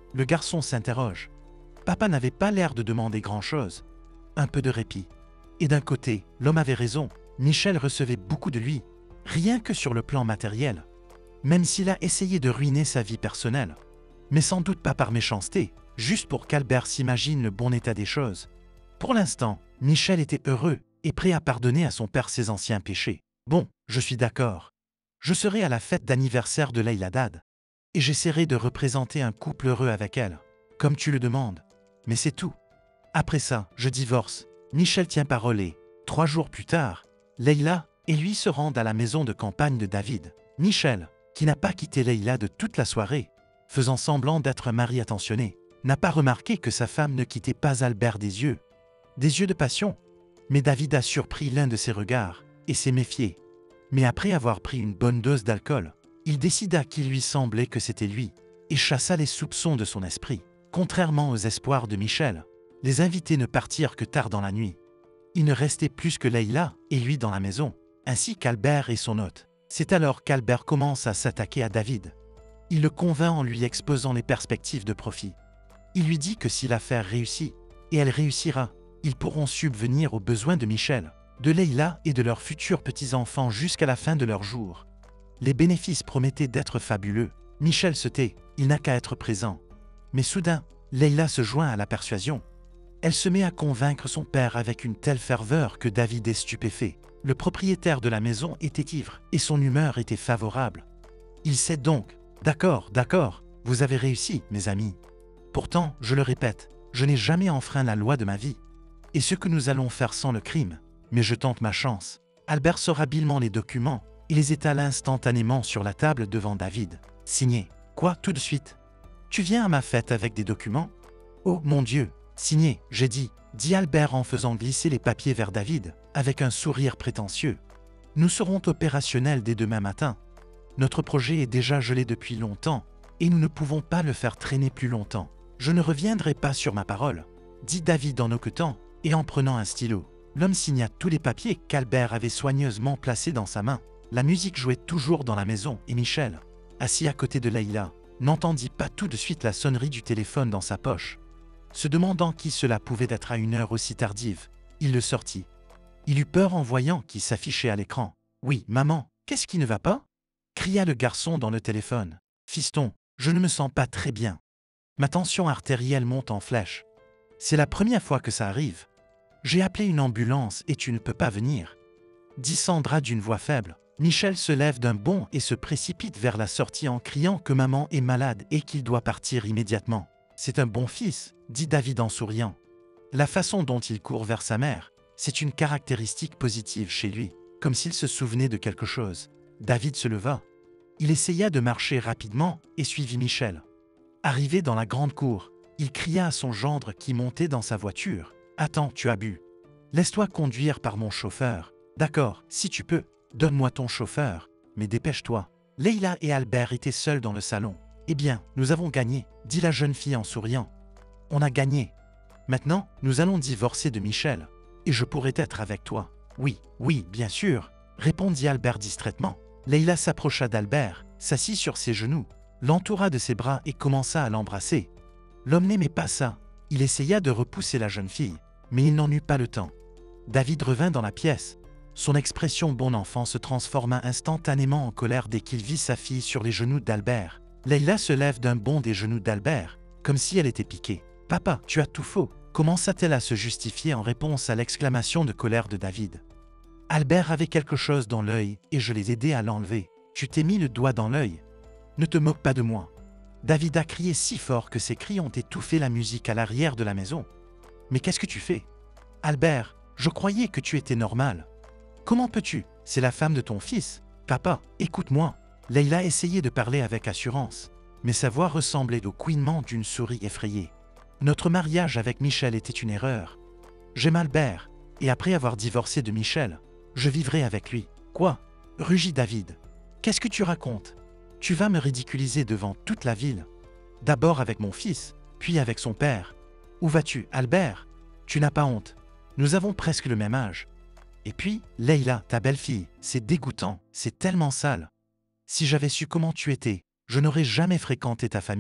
Le garçon s'interroge. Papa n'avait pas l'air de demander grand-chose. Un peu de répit. Et d'un côté, l'homme avait raison. Michel recevait beaucoup de lui, rien que sur le plan matériel. Même s'il a essayé de ruiner sa vie personnelle. Mais sans doute pas par méchanceté, juste pour qu'Albert s'imagine le bon état des choses. Pour l'instant, Michel était heureux et prêt à pardonner à son père ses anciens péchés. Bon, je suis d'accord. Je serai à la fête d'anniversaire de Leïla Dad. Et j'essaierai de représenter un couple heureux avec elle, comme tu le demandes. Mais c'est tout. Après ça, je divorce. Michel tient parole et, trois jours plus tard, Leïla et lui se rendent à la maison de campagne de David. Michel, qui n'a pas quitté Leïla de toute la soirée, faisant semblant d'être un mari attentionné, n'a pas remarqué que sa femme ne quittait pas Albert des yeux. Des yeux de passion. Mais David a surpris l'un de ses regards et s'est méfié. Mais après avoir pris une bonne dose d'alcool, il décida qu'il lui semblait que c'était lui et chassa les soupçons de son esprit. Contrairement aux espoirs de Michel, les invités ne partirent que tard dans la nuit. Il ne restait plus que Leïla et lui dans la maison, ainsi qu'Albert et son hôte. C'est alors qu'Albert commence à s'attaquer à David. Il le convainc en lui exposant les perspectives de profit. Il lui dit que si l'affaire réussit, et elle réussira, ils pourront subvenir aux besoins de Michel, de Leïla et de leurs futurs petits-enfants jusqu'à la fin de leurs jours. Les bénéfices promettaient d'être fabuleux. Michel se tait, il n'a qu'à être présent. Mais soudain, Leïla se joint à la persuasion. Elle se met à convaincre son père avec une telle ferveur que David est stupéfait. Le propriétaire de la maison était ivre et son humeur était favorable. Il cède donc. D'accord, d'accord, vous avez réussi, mes amis. Pourtant, je le répète, je n'ai jamais enfreint la loi de ma vie. Et ce que nous allons faire sans le crime, mais je tente ma chance. Albert sort habilement les documents et les étale instantanément sur la table devant David. Signé. Quoi, tout de suite? Tu viens à ma fête avec des documents? Oh mon Dieu, signé, j'ai dit, dit Albert en faisant glisser les papiers vers David, avec un sourire prétentieux. Nous serons opérationnels dès demain matin. Notre projet est déjà gelé depuis longtemps, et nous ne pouvons pas le faire traîner plus longtemps. Je ne reviendrai pas sur ma parole, dit David en hoquetant et en prenant un stylo. L'homme signa tous les papiers qu'Albert avait soigneusement placés dans sa main. La musique jouait toujours dans la maison et Michel, assis à côté de Leïla, n'entendit pas tout de suite la sonnerie du téléphone dans sa poche. Se demandant qui cela pouvait être à une heure aussi tardive, il le sortit. Il eut peur en voyant qui s'affichait à l'écran. « Oui, maman, qu'est-ce qui ne va pas ?» cria le garçon dans le téléphone. « Fiston, je ne me sens pas très bien. Ma tension artérielle monte en flèche. C'est la première fois que ça arrive. J'ai appelé une ambulance et tu ne peux pas venir. » dit Sandra d'une voix faible. Michel se lève d'un bond et se précipite vers la sortie en criant que maman est malade et qu'il doit partir immédiatement. « C'est un bon fils, » dit David en souriant. La façon dont il court vers sa mère, c'est une caractéristique positive chez lui, comme s'il se souvenait de quelque chose. David se leva. Il essaya de marcher rapidement et suivit Michel. Arrivé dans la grande cour, il cria à son gendre qui montait dans sa voiture. « Attends, tu as bu. Laisse-toi conduire par mon chauffeur. D'accord, si tu peux. Donne-moi ton chauffeur, mais dépêche-toi. » Leïla et Albert étaient seuls dans le salon. « Eh bien, nous avons gagné, » dit la jeune fille en souriant. « On a gagné. Maintenant, nous allons divorcer de Michel, et je pourrai être avec toi. »« Oui, oui, bien sûr, » répondit Albert distraitement. Leïla s'approcha d'Albert, s'assit sur ses genoux, l'entoura de ses bras et commença à l'embrasser. L'homme n'aimait pas ça. Il essaya de repousser la jeune fille, mais il n'en eut pas le temps. David revint dans la pièce. Son expression bon enfant se transforma instantanément en colère dès qu'il vit sa fille sur les genoux d'Albert. Leïla se lève d'un bond des genoux d'Albert, comme si elle était piquée. « Papa, tu as tout faux !» commença-t-elle à se justifier en réponse à l'exclamation de colère de David. « Albert avait quelque chose dans l'œil et je l'ai aidé à l'enlever. Tu t'es mis le doigt dans l'œil. Ne te moque pas de moi. » David a crié si fort que ses cris ont étouffé la musique à l'arrière de la maison. « Mais qu'est-ce que tu fais? »« Albert, je croyais que tu étais normal. » « Comment peux-tu? C'est la femme de ton fils. Papa, écoute-moi. » Leïla essayait de parler avec assurance, mais sa voix ressemblait au couinement d'une souris effrayée. « Notre mariage avec Michel était une erreur. J'aime Albert, et après avoir divorcé de Michel, je vivrai avec lui. »« Quoi? » rugit David. « Qu'est-ce que tu racontes? Tu vas me ridiculiser devant toute la ville. D'abord avec mon fils, puis avec son père. Où vas-tu, Albert? Tu n'as pas honte. Nous avons presque le même âge. Et puis, Leïla, ta belle-fille, c'est dégoûtant, c'est tellement sale. Si j'avais su comment tu étais, je n'aurais jamais fréquenté ta famille.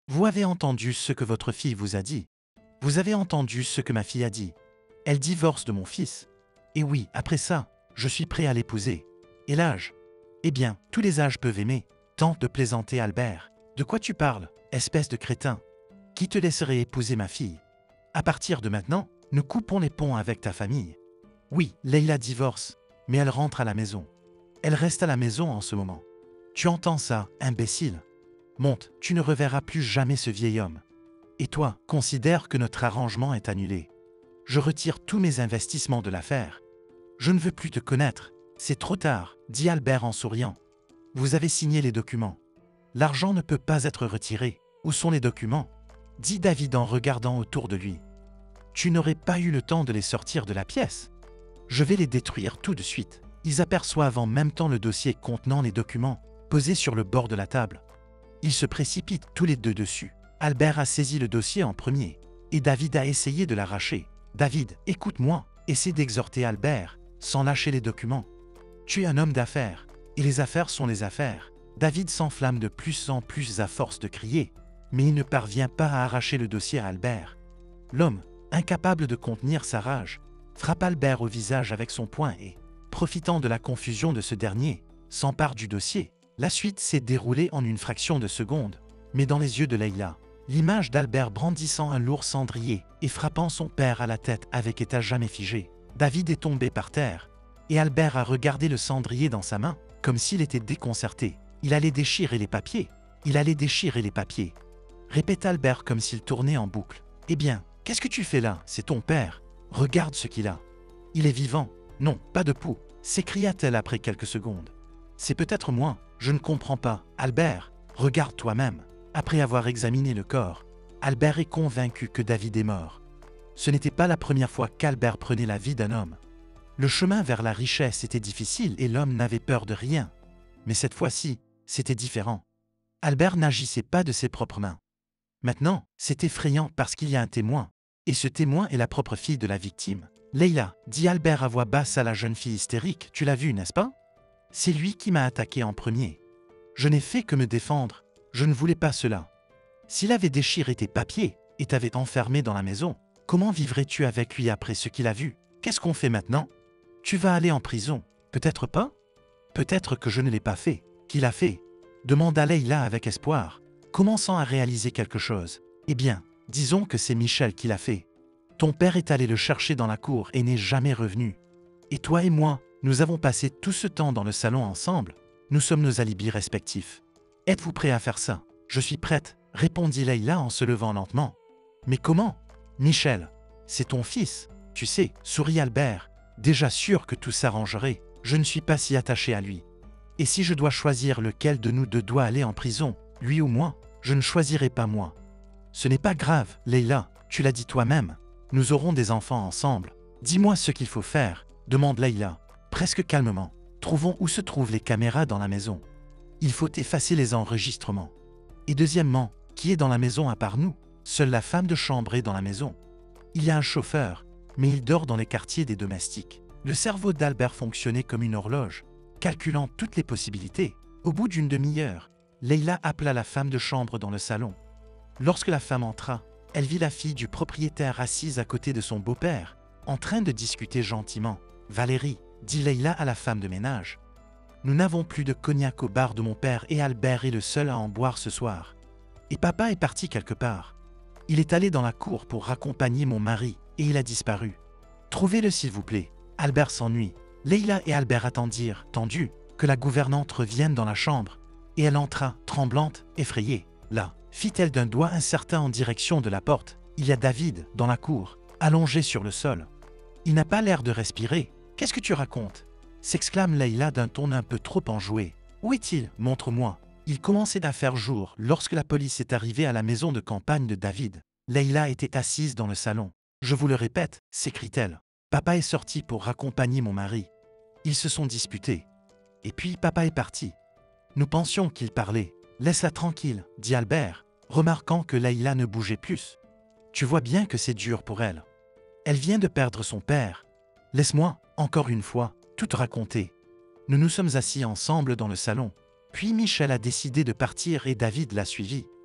Vous avez entendu ce que votre fille vous a dit. Vous avez entendu ce que ma fille a dit. Elle divorce de mon fils. Et oui, après ça, je suis prêt à l'épouser. Et l'âge? Eh bien, tous les âges peuvent aimer. Tente de plaisanter Albert. De quoi tu parles, espèce de crétin? Qui te laisserait épouser ma fille? À partir de maintenant, nous coupons les ponts avec ta famille. Oui, Leïla divorce, mais elle rentre à la maison. Elle reste à la maison en ce moment. Tu entends ça, imbécile? Monte, tu ne reverras plus jamais ce vieil homme. Et toi, considère que notre arrangement est annulé. Je retire tous mes investissements de l'affaire. Je ne veux plus te connaître. C'est trop tard, dit Albert en souriant. Vous avez signé les documents. L'argent ne peut pas être retiré. Où sont les documents? Dit David en regardant autour de lui. Tu n'aurais pas eu le temps de les sortir de la pièce. Je vais les détruire tout de suite. Ils aperçoivent en même temps le dossier contenant les documents, posé sur le bord de la table. Ils se précipitent tous les deux dessus. Albert a saisi le dossier en premier, et David a essayé de l'arracher. David, écoute-moi, essaie d'exhorter Albert, sans lâcher les documents. Tu es un homme d'affaires, et les affaires sont les affaires. David s'enflamme de plus en plus à force de crier, mais il ne parvient pas à arracher le dossier à Albert. L'homme, incapable de contenir sa rage, frappe Albert au visage avec son poing et, profitant de la confusion de ce dernier, s'empare du dossier. La suite s'est déroulée en une fraction de seconde, mais dans les yeux de Leïla, l'image d'Albert brandissant un lourd cendrier et frappant son père à la tête avec état jamais figé. David est tombé par terre, et Albert a regardé le cendrier dans sa main, comme s'il était déconcerté. Il allait déchirer les papiers. Il allait déchirer les papiers. Répète Albert comme s'il tournait en boucle. Eh bien, qu'est-ce que tu fais là? C'est ton père. Regarde ce qu'il a. Il est vivant. Non, pas de pouls, s'écria-t-elle après quelques secondes. C'est peut-être moi, je ne comprends pas. Albert, regarde toi-même. Après avoir examiné le corps, Albert est convaincu que David est mort. Ce n'était pas la première fois qu'Albert prenait la vie d'un homme. Le chemin vers la richesse était difficile et l'homme n'avait peur de rien. Mais cette fois-ci, c'était différent. Albert n'agissait pas de ses propres mains. Maintenant, c'est effrayant parce qu'il y a un témoin. Et ce témoin est la propre fille de la victime. Leïla, dit Albert à voix basse à la jeune fille hystérique, tu l'as vu, n'est-ce pas? C'est lui qui m'a attaqué en premier. Je n'ai fait que me défendre. Je ne voulais pas cela. S'il avait déchiré tes papiers et t'avait enfermé dans la maison, comment vivrais-tu avec lui après ce qu'il a vu? Qu'est-ce qu'on fait maintenant? Tu vas aller en prison. Peut-être pas? Peut-être que je ne l'ai pas fait. Qui l'a fait? Demanda Leïla avec espoir, commençant à réaliser quelque chose. Eh bien, disons que c'est Michel qui l'a fait. Ton père est allé le chercher dans la cour et n'est jamais revenu. Et toi et moi, nous avons passé tout ce temps dans le salon ensemble. Nous sommes nos alibis respectifs. Êtes-vous prêt à faire ça? Je suis prête, répondit Leïla en se levant lentement. Mais comment? Michel, c'est ton fils. Tu sais, sourit Albert, déjà sûr que tout s'arrangerait. Je ne suis pas si attaché à lui. Et si je dois choisir lequel de nous deux doit aller en prison, lui ou moi, je ne choisirai pas moi. Ce n'est pas grave, Leïla, tu l'as dit toi-même. Nous aurons des enfants ensemble. Dis-moi ce qu'il faut faire, demande Leïla, presque calmement. Trouvons où se trouvent les caméras dans la maison. Il faut effacer les enregistrements. Et deuxièmement, qui est dans la maison à part nous? Seule la femme de chambre est dans la maison. Il y a un chauffeur, mais il dort dans les quartiers des domestiques. Le cerveau d'Albert fonctionnait comme une horloge, calculant toutes les possibilités. Au bout d'une demi-heure, Leïla appela la femme de chambre dans le salon. Lorsque la femme entra, elle vit la fille du propriétaire assise à côté de son beau-père, en train de discuter gentiment. « Valérie, dit Leïla à la femme de ménage. Nous n'avons plus de cognac au bar de mon père et Albert est le seul à en boire ce soir. Et papa est parti quelque part. Il est allé dans la cour pour raccompagner mon mari et il a disparu. Trouvez-le s'il vous plaît. Albert s'ennuie. » Leïla et Albert attendirent, tendus, que la gouvernante revienne dans la chambre, et elle entra, tremblante, effrayée. Là, fit-elle d'un doigt incertain en direction de la porte, il y a David, dans la cour, allongé sur le sol. Il n'a pas l'air de respirer. Qu'est-ce que tu racontes? S'exclame Leïla d'un ton un peu trop enjoué. Où est-il? Montre-moi. Il commençait à faire jour lorsque la police est arrivée à la maison de campagne de David. Leïla était assise dans le salon. Je vous le répète, s'écrie-t-elle. Papa est sorti pour raccompagner mon mari. Ils se sont disputés. Et puis papa est parti. Nous pensions qu'il parlait. Laisse-la tranquille, dit Albert, remarquant que Leïla ne bougeait plus. Tu vois bien que c'est dur pour elle. Elle vient de perdre son père. Laisse-moi, encore une fois, tout te raconter. Nous nous sommes assis ensemble dans le salon. Puis Michel a décidé de partir et David l'a suivi.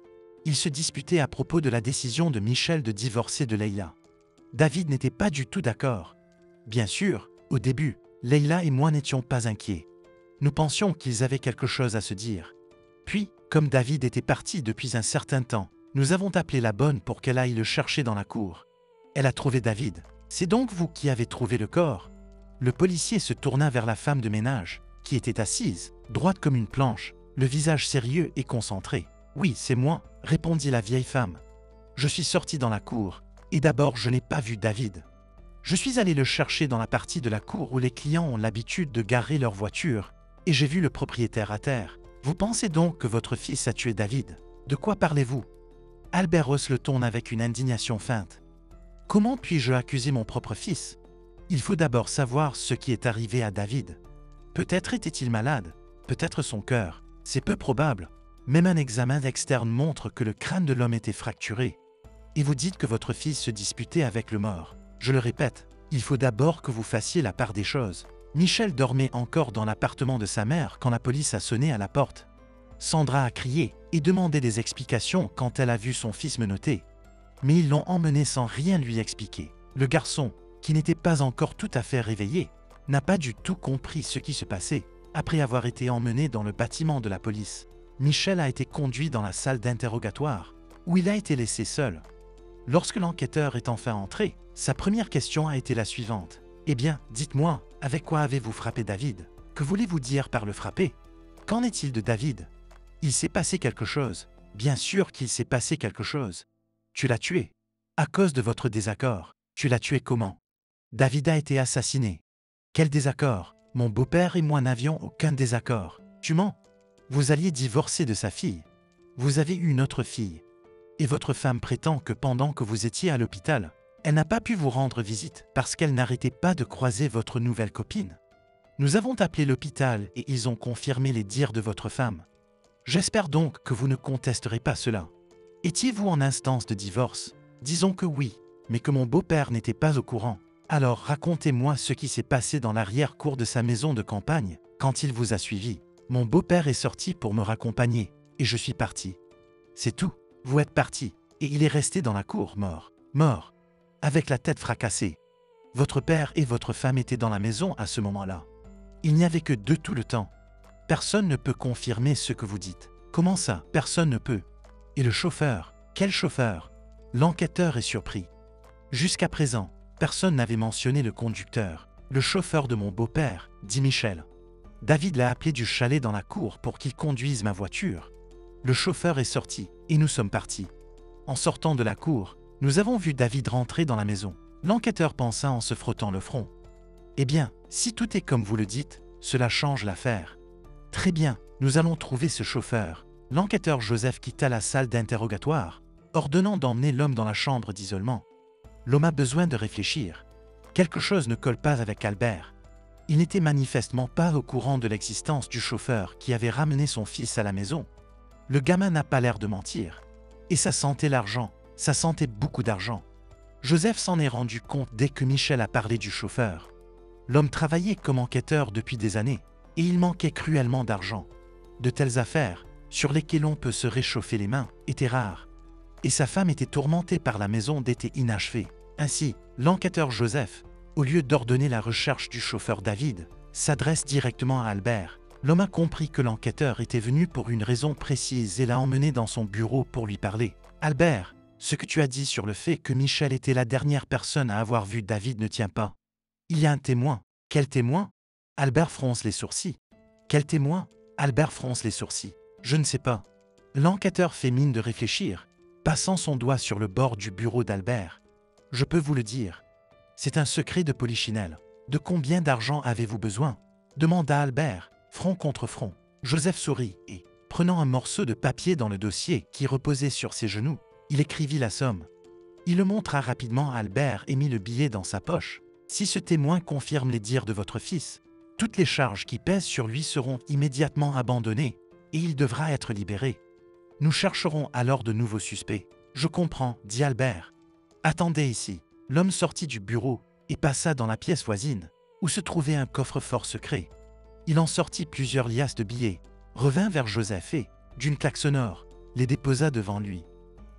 Ils se disputaient à propos de la décision de Michel de divorcer de Leila. David n'était pas du tout d'accord. Bien sûr, au début, Leila et moi n'étions pas inquiets. Nous pensions qu'ils avaient quelque chose à se dire. Puis, comme David était parti depuis un certain temps, nous avons appelé la bonne pour qu'elle aille le chercher dans la cour. Elle a trouvé David. C'est donc vous qui avez trouvé le corps? Le policier se tourna vers la femme de ménage, qui était assise, droite comme une planche, le visage sérieux et concentré. « Oui, c'est moi », répondit la vieille femme. « Je suis sorti dans la cour, et d'abord je n'ai pas vu David. Je suis allé le chercher dans la partie de la cour où les clients ont l'habitude de garer leur voiture, et j'ai vu le propriétaire à terre. Vous pensez donc que votre fils a tué David? De quoi parlez-vous » Albert hausse le ton avec une indignation feinte. « Comment puis-je accuser mon propre fils? Il faut d'abord savoir ce qui est arrivé à David. Peut-être était-il malade, peut-être son cœur, c'est peu probable. Même un examen externe montre que le crâne de l'homme était fracturé. Et vous dites que votre fils se disputait avec le mort. Je le répète, il faut d'abord que vous fassiez la part des choses. » Michel dormait encore dans l'appartement de sa mère quand la police a sonné à la porte. Sandra a crié et demandé des explications quand elle a vu son fils menotter. Mais ils l'ont emmené sans rien lui expliquer. Le garçon, qui n'était pas encore tout à fait réveillé, n'a pas du tout compris ce qui se passait. Après avoir été emmené dans le bâtiment de la police, Michel a été conduit dans la salle d'interrogatoire, où il a été laissé seul. Lorsque l'enquêteur est enfin entré, sa première question a été la suivante. « Eh bien, dites-moi, avec quoi avez-vous frappé David? Que voulez-vous dire par le frapper? Qu'en est-il de David? Il s'est passé quelque chose. Bien sûr qu'il s'est passé quelque chose. Tu l'as tué. À cause de votre désaccord. Tu l'as tué comment? David a été assassiné. Quel désaccord? Mon beau-père et moi n'avions aucun désaccord. Tu mens? Vous alliez divorcer de sa fille. Vous avez eu une autre fille. Et votre femme prétend que pendant que vous étiez à l'hôpital, elle n'a pas pu vous rendre visite parce qu'elle n'arrêtait pas de croiser votre nouvelle copine. Nous avons appelé l'hôpital et ils ont confirmé les dires de votre femme. J'espère donc que vous ne contesterez pas cela. Étiez-vous en instance de divorce? Disons que oui, mais que mon beau-père n'était pas au courant. Alors racontez-moi ce qui s'est passé dans l'arrière-cour de sa maison de campagne quand il vous a suivi. Mon beau-père est sorti pour me raccompagner et je suis parti. C'est tout. Vous êtes parti et il est resté dans la cour, mort, mort, avec la tête fracassée. Votre père et votre femme étaient dans la maison à ce moment-là. Il n'y avait que deux tout le temps. Personne ne peut confirmer ce que vous dites. Comment ça? Personne ne peut. Et le chauffeur? Quel chauffeur? L'enquêteur est surpris. Jusqu'à présent, personne n'avait mentionné le conducteur, le chauffeur de mon beau-père, dit Michel. David l'a appelé du chalet dans la cour pour qu'il conduise ma voiture. Le chauffeur est sorti et nous sommes partis. En sortant de la cour, nous avons vu David rentrer dans la maison. L'enquêteur pensa en se frottant le front. Eh bien, si tout est comme vous le dites, cela change l'affaire. Très bien, nous allons trouver ce chauffeur. L'enquêteur Joseph quitta la salle d'interrogatoire, ordonnant d'emmener l'homme dans la chambre d'isolement. L'homme a besoin de réfléchir. Quelque chose ne colle pas avec Albert. Il n'était manifestement pas au courant de l'existence du chauffeur qui avait ramené son fils à la maison. Le gamin n'a pas l'air de mentir. Et ça sentait l'argent, ça sentait beaucoup d'argent. Joseph s'en est rendu compte dès que Michel a parlé du chauffeur. L'homme travaillait comme enquêteur depuis des années, et il manquait cruellement d'argent. De telles affaires, sur lesquelles on peut se réchauffer les mains, étaient rares. Et sa femme était tourmentée par la maison d'été inachevée. Ainsi, l'enquêteur Joseph, au lieu d'ordonner la recherche du chauffeur David, s'adresse directement à Albert. L'homme a compris que l'enquêteur était venu pour une raison précise et l'a emmené dans son bureau pour lui parler. « Albert, ce que tu as dit sur le fait que Michel était la dernière personne à avoir vu David ne tient pas. Il y a un témoin. Quel témoin? » Albert fronce les sourcils. « Quel témoin? » Albert fronce les sourcils. « Je ne sais pas. » L'enquêteur fait mine de réfléchir, passant son doigt sur le bord du bureau d'Albert. « Je peux vous le dire. C'est un secret de Polichinelle. De combien d'argent avez-vous besoin? » demanda Albert, front contre front. Joseph sourit et, prenant un morceau de papier dans le dossier qui reposait sur ses genoux, il écrivit la somme. Il le montra rapidement à Albert et mit le billet dans sa poche. « Si ce témoin confirme les dires de votre fils, toutes les charges qui pèsent sur lui seront immédiatement abandonnées et il devra être libéré. Nous chercherons alors de nouveaux suspects. »« Je comprends, » dit Albert. « Attendez ici. » L'homme sortit du bureau et passa dans la pièce voisine, où se trouvait un coffre-fort secret. Il en sortit plusieurs liasses de billets, revint vers Joseph et, d'une claque sonore, les déposa devant lui.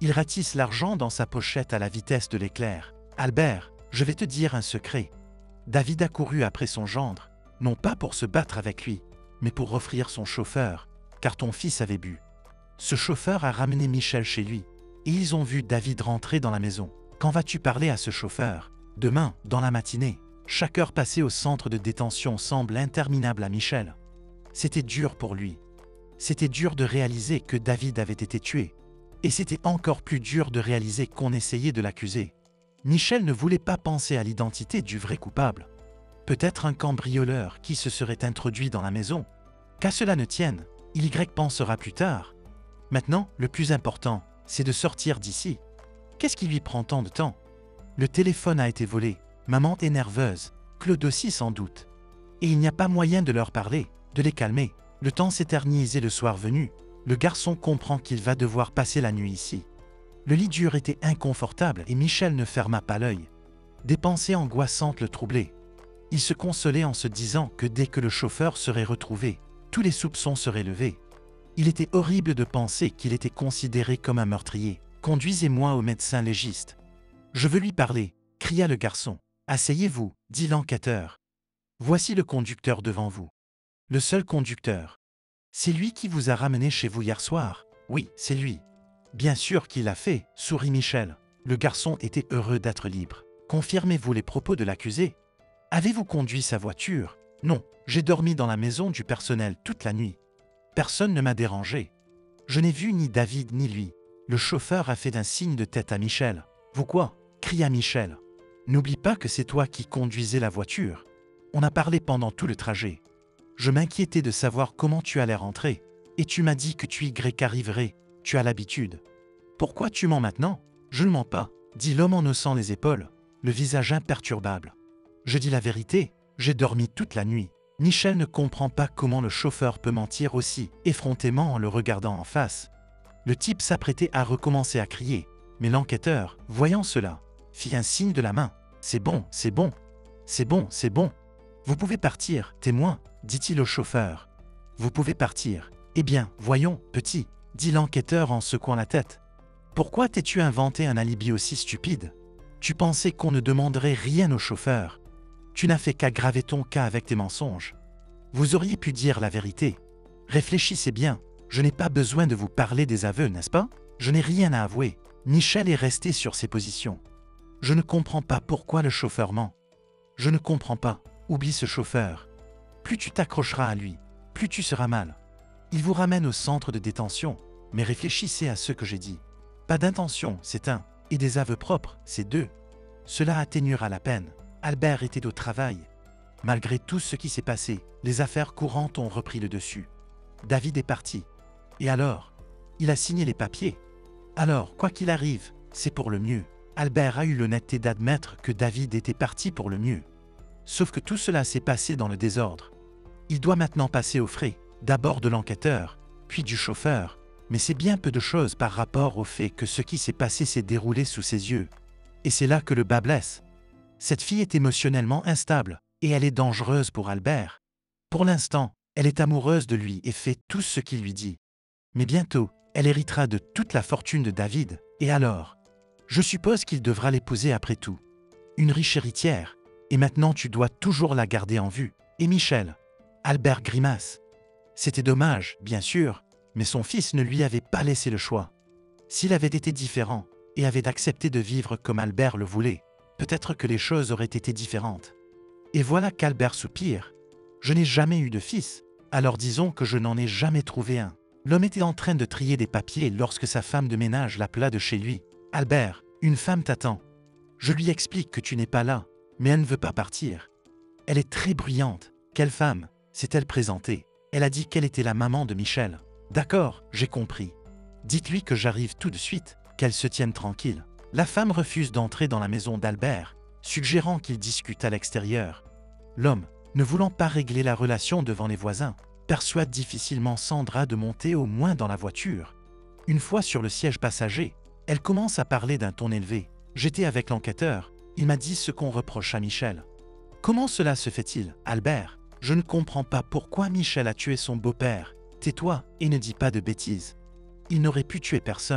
Il ratisse l'argent dans sa pochette à la vitesse de l'éclair. « Albert, je vais te dire un secret. » David a couru après son gendre, non pas pour se battre avec lui, mais pour offrir son chauffeur, car ton fils avait bu. Ce chauffeur a ramené Michel chez lui, et ils ont vu David rentrer dans la maison. Quand vas-tu parler à ce chauffeur? Demain, dans la matinée. Chaque heure passée au centre de détention semble interminable à Michel. C'était dur pour lui. C'était dur de réaliser que David avait été tué. Et c'était encore plus dur de réaliser qu'on essayait de l'accuser. Michel ne voulait pas penser à l'identité du vrai coupable. Peut-être un cambrioleur qui se serait introduit dans la maison. Qu'à cela ne tienne, Y pensera plus tard. Maintenant, le plus important, c'est de sortir d'ici. Qu'est-ce qui lui prend tant de temps? Le téléphone a été volé. Maman est nerveuse. Claude aussi sans doute. Et il n'y a pas moyen de leur parler, de les calmer. Le temps s'éternise et le soir venu, le garçon comprend qu'il va devoir passer la nuit ici. Le lit dur était inconfortable et Michel ne ferma pas l'œil. Des pensées angoissantes le troublaient. Il se consolait en se disant que dès que le chauffeur serait retrouvé, tous les soupçons seraient levés. Il était horrible de penser qu'il était considéré comme un meurtrier. « Conduisez-moi au médecin légiste. »« Je veux lui parler » cria le garçon. « Asseyez-vous » dit l'enquêteur. « Voici le conducteur devant vous. » Le seul conducteur. « C'est lui qui vous a ramené chez vous hier soir ?»« Oui, c'est lui. »« Bien sûr qu'il l'a fait » sourit Michel. Le garçon était heureux d'être libre. « Confirmez-vous les propos de l'accusé ? Avez-vous conduit sa voiture ? » « Non, j'ai dormi dans la maison du personnel toute la nuit. Personne ne m'a dérangé. Je n'ai vu ni David ni lui. » Le chauffeur a fait un signe de tête à Michel. « Vous quoi ?» cria Michel. « N'oublie pas que c'est toi qui conduisais la voiture. On a parlé pendant tout le trajet. Je m'inquiétais de savoir comment tu allais rentrer. Et tu m'as dit que tu Y arriverais. Tu as l'habitude. Pourquoi tu mens maintenant ? » « Je ne mens pas, » dit l'homme en haussant les épaules, le visage imperturbable. « Je dis la vérité, j'ai dormi toute la nuit. » Michel ne comprend pas comment le chauffeur peut mentir aussi effrontément en le regardant en face. Le type s'apprêtait à recommencer à crier, mais l'enquêteur, voyant cela, fit un signe de la main. « C'est bon, c'est bon, c'est bon, c'est bon. Vous pouvez partir, témoin, » dit-il au chauffeur. « Vous pouvez partir. »« Eh bien, voyons, petit, » dit l'enquêteur en secouant la tête. « Pourquoi t'es-tu inventé un alibi aussi stupide? Tu pensais qu'on ne demanderait rien au chauffeur. Tu n'as fait qu'aggraver ton cas avec tes mensonges. Vous auriez pu dire la vérité. Réfléchissez bien, je n'ai pas besoin de vous parler des aveux, n'est-ce pas? Je n'ai rien à avouer. » Michel est resté sur ses positions. « Je ne comprends pas pourquoi le chauffeur ment. Je ne comprends pas. Oublie ce chauffeur. Plus tu t'accrocheras à lui, plus tu seras mal. Il vous ramène au centre de détention, mais réfléchissez à ce que j'ai dit. Pas d'intention, c'est un, et des aveux propres, c'est deux. Cela atténuera la peine. » Albert était au travail. Malgré tout ce qui s'est passé, les affaires courantes ont repris le dessus. David est parti. Et alors? Il a signé les papiers. Alors, quoi qu'il arrive, c'est pour le mieux. Albert a eu l'honnêteté d'admettre que David était parti pour le mieux. Sauf que tout cela s'est passé dans le désordre. Il doit maintenant passer aux frais, d'abord de l'enquêteur, puis du chauffeur, mais c'est bien peu de choses par rapport au fait que ce qui s'est passé s'est déroulé sous ses yeux. Et c'est là que le bas blesse. Cette fille est émotionnellement instable, et elle est dangereuse pour Albert. Pour l'instant, elle est amoureuse de lui et fait tout ce qu'il lui dit. Mais bientôt, elle héritera de toute la fortune de David, et alors? Je suppose qu'il devra l'épouser après tout. Une riche héritière, et maintenant tu dois toujours la garder en vue. Et Michel? Albert grimace. C'était dommage, bien sûr, mais son fils ne lui avait pas laissé le choix. S'il avait été différent, et avait accepté de vivre comme Albert le voulait, peut-être que les choses auraient été différentes. Et voilà qu'Albert soupire. Je n'ai jamais eu de fils, alors disons que je n'en ai jamais trouvé un. L'homme était en train de trier des papiers lorsque sa femme de ménage l'appela de chez lui. Albert, une femme t'attend. Je lui explique que tu n'es pas là, mais elle ne veut pas partir. Elle est très bruyante. Quelle femme? S'est-elle présentée? Elle a dit qu'elle était la maman de Michel. D'accord, j'ai compris. Dites-lui que j'arrive tout de suite, qu'elle se tienne tranquille. La femme refuse d'entrer dans la maison d'Albert, suggérant qu'il discute à l'extérieur. L'homme, ne voulant pas régler la relation devant les voisins, persuade difficilement Sandra de monter au moins dans la voiture. Une fois sur le siège passager, elle commence à parler d'un ton élevé. « J'étais avec l'enquêteur, il m'a dit ce qu'on reproche à Michel. »« Comment cela se fait-il, Albert? Je ne comprends pas pourquoi Michel a tué son beau-père. Tais-toi et ne dis pas de bêtises. Il n'aurait pu tuer personne. »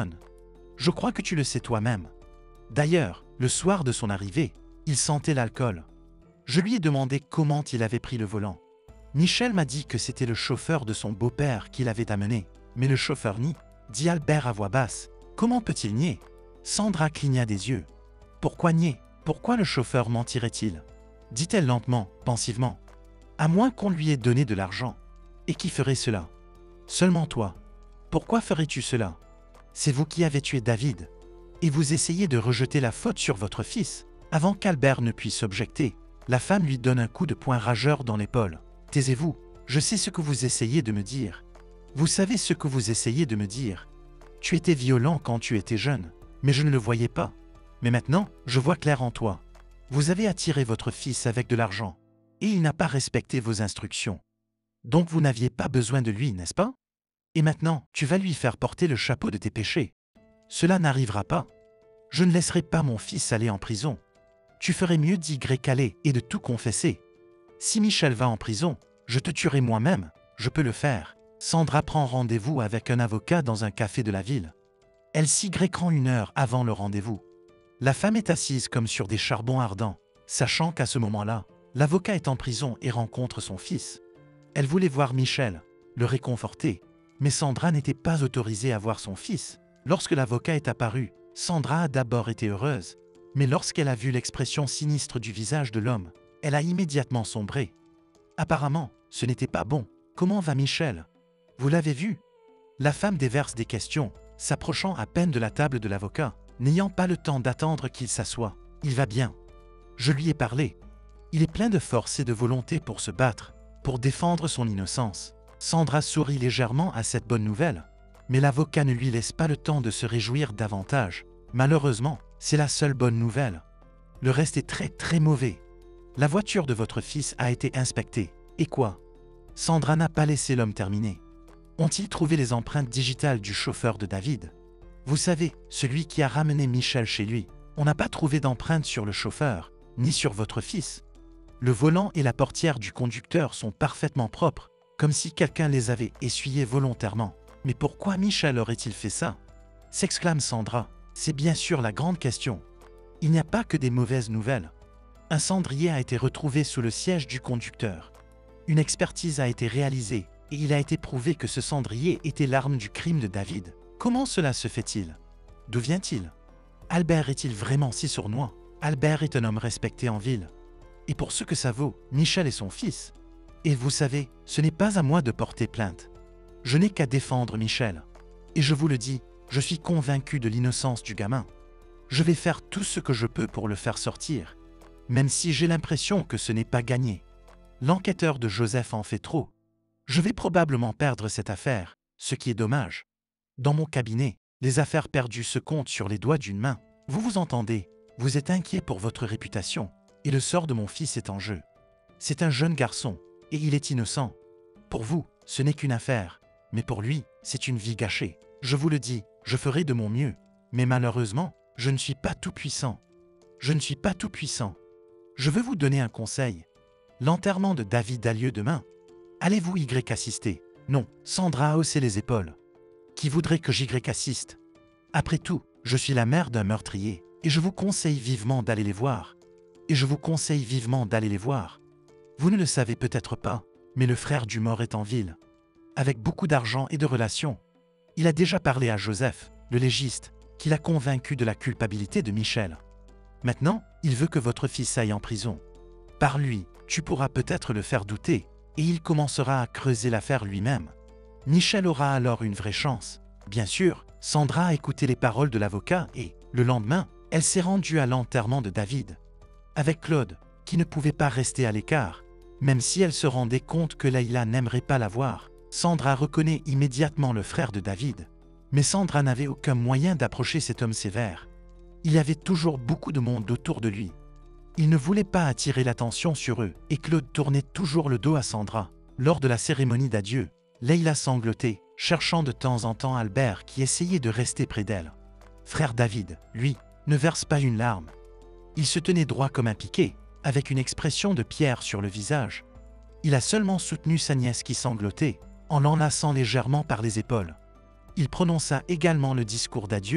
Je crois que tu le sais toi-même. D'ailleurs, le soir de son arrivée, il sentait l'alcool. Je lui ai demandé comment il avait pris le volant. Michel m'a dit que c'était le chauffeur de son beau-père qui l'avait amené. Mais le chauffeur nie, dit Albert à voix basse. Comment peut-il nier? Sandra cligna des yeux. Pourquoi nier? Pourquoi le chauffeur mentirait-il? Dit-elle lentement, pensivement. À moins qu'on lui ait donné de l'argent. Et qui ferait cela? Seulement toi. Pourquoi ferais-tu cela? C'est vous qui avez tué David. Et vous essayez de rejeter la faute sur votre fils. Avant qu'Albert ne puisse objecter, la femme lui donne un coup de poing rageur dans l'épaule. Taisez-vous, je sais ce que vous essayez de me dire. Vous savez ce que vous essayez de me dire. Tu étais violent quand tu étais jeune, mais je ne le voyais pas. Mais maintenant, je vois clair en toi. Vous avez attiré votre fils avec de l'argent, et il n'a pas respecté vos instructions. Donc vous n'aviez pas besoin de lui, n'est-ce pas? Et maintenant, tu vas lui faire porter le chapeau de tes péchés. Cela n'arrivera pas. Je ne laisserai pas mon fils aller en prison. Tu ferais mieux d'y aller et de tout confesser. Si Michel va en prison, je te tuerai moi-même, je peux le faire. Sandra prend rendez-vous avec un avocat dans un café de la ville. Elle s'y rend une heure avant le rendez-vous. La femme est assise comme sur des charbons ardents, sachant qu'à ce moment-là, l'avocat est en prison et rencontre son fils. Elle voulait voir Michel, le réconforter, mais Sandra n'était pas autorisée à voir son fils. Lorsque l'avocat est apparu, Sandra a d'abord été heureuse, mais lorsqu'elle a vu l'expression sinistre du visage de l'homme, elle a immédiatement sombré. Apparemment, ce n'était pas bon. Comment va Michel? Vous l'avez vu? La femme déverse des questions, s'approchant à peine de la table de l'avocat, n'ayant pas le temps d'attendre qu'il s'assoie. Il va bien. Je lui ai parlé. Il est plein de force et de volonté pour se battre, pour défendre son innocence. Sandra sourit légèrement à cette bonne nouvelle, mais l'avocat ne lui laisse pas le temps de se réjouir davantage. Malheureusement, c'est la seule bonne nouvelle. Le reste est très très mauvais. La voiture de votre fils a été inspectée. Et quoi? Sandra n'a pas laissé l'homme terminer. Ont-ils trouvé les empreintes digitales du chauffeur de David? Vous savez, celui qui a ramené Michel chez lui. On n'a pas trouvé d'empreintes sur le chauffeur, ni sur votre fils. Le volant et la portière du conducteur sont parfaitement propres, comme si quelqu'un les avait essuyés volontairement. Mais pourquoi Michel aurait-il fait ça? S'exclame Sandra. C'est bien sûr la grande question. Il n'y a pas que des mauvaises nouvelles. Un cendrier a été retrouvé sous le siège du conducteur. Une expertise a été réalisée et il a été prouvé que ce cendrier était l'arme du crime de David. Comment cela se fait-il? D'où vient-il? Albert est-il vraiment si sournois? Albert est un homme respecté en ville. Et pour ce que ça vaut, Michel est son fils. Et vous savez, ce n'est pas à moi de porter plainte. Je n'ai qu'à défendre Michel. Et je vous le dis, je suis convaincu de l'innocence du gamin. Je vais faire tout ce que je peux pour le faire sortir, même si j'ai l'impression que ce n'est pas gagné. L'enquêteur de Joseph en fait trop. Je vais probablement perdre cette affaire, ce qui est dommage. Dans mon cabinet, les affaires perdues se comptent sur les doigts d'une main. Vous vous entendez, vous êtes inquiet pour votre réputation, et le sort de mon fils est en jeu. C'est un jeune garçon, et il est innocent. Pour vous, ce n'est qu'une affaire, mais pour lui, c'est une vie gâchée. Je vous le dis, je ferai de mon mieux, mais malheureusement, je ne suis pas tout-puissant. Je ne suis pas tout-puissant. Je veux vous donner un conseil. L'enterrement de David a lieu demain. Allez-vous y assister? Non, Sandra a haussé les épaules. Qui voudrait que j'y assiste? Après tout, je suis la mère d'un meurtrier, et je vous conseille vivement d'aller les voir. Et je vous conseille vivement d'aller les voir. Vous ne le savez peut-être pas, mais le frère du mort est en ville. Avec beaucoup d'argent et de relations. Il a déjà parlé à Joseph, le légiste, qui l'a convaincu de la culpabilité de Michel. Maintenant, il veut que votre fils aille en prison. Par lui, tu pourras peut-être le faire douter, et il commencera à creuser l'affaire lui-même. Michel aura alors une vraie chance. Bien sûr, Sandra a écouté les paroles de l'avocat et, le lendemain, elle s'est rendue à l'enterrement de David. Avec Claude, qui ne pouvait pas rester à l'écart, même si elle se rendait compte que Leïla n'aimerait pas la voir. Sandra reconnaît immédiatement le frère de David. Mais Sandra n'avait aucun moyen d'approcher cet homme sévère. Il y avait toujours beaucoup de monde autour de lui. Il ne voulait pas attirer l'attention sur eux, et Claude tournait toujours le dos à Sandra. Lors de la cérémonie d'adieu, Leïla sanglotait, cherchant de temps en temps Albert qui essayait de rester près d'elle. Frère David, lui, ne verse pas une larme. Il se tenait droit comme un piquet, avec une expression de pierre sur le visage. Il a seulement soutenu sa nièce qui sanglotait, en l'enlaçant légèrement par les épaules. Il prononça également le discours d'adieu,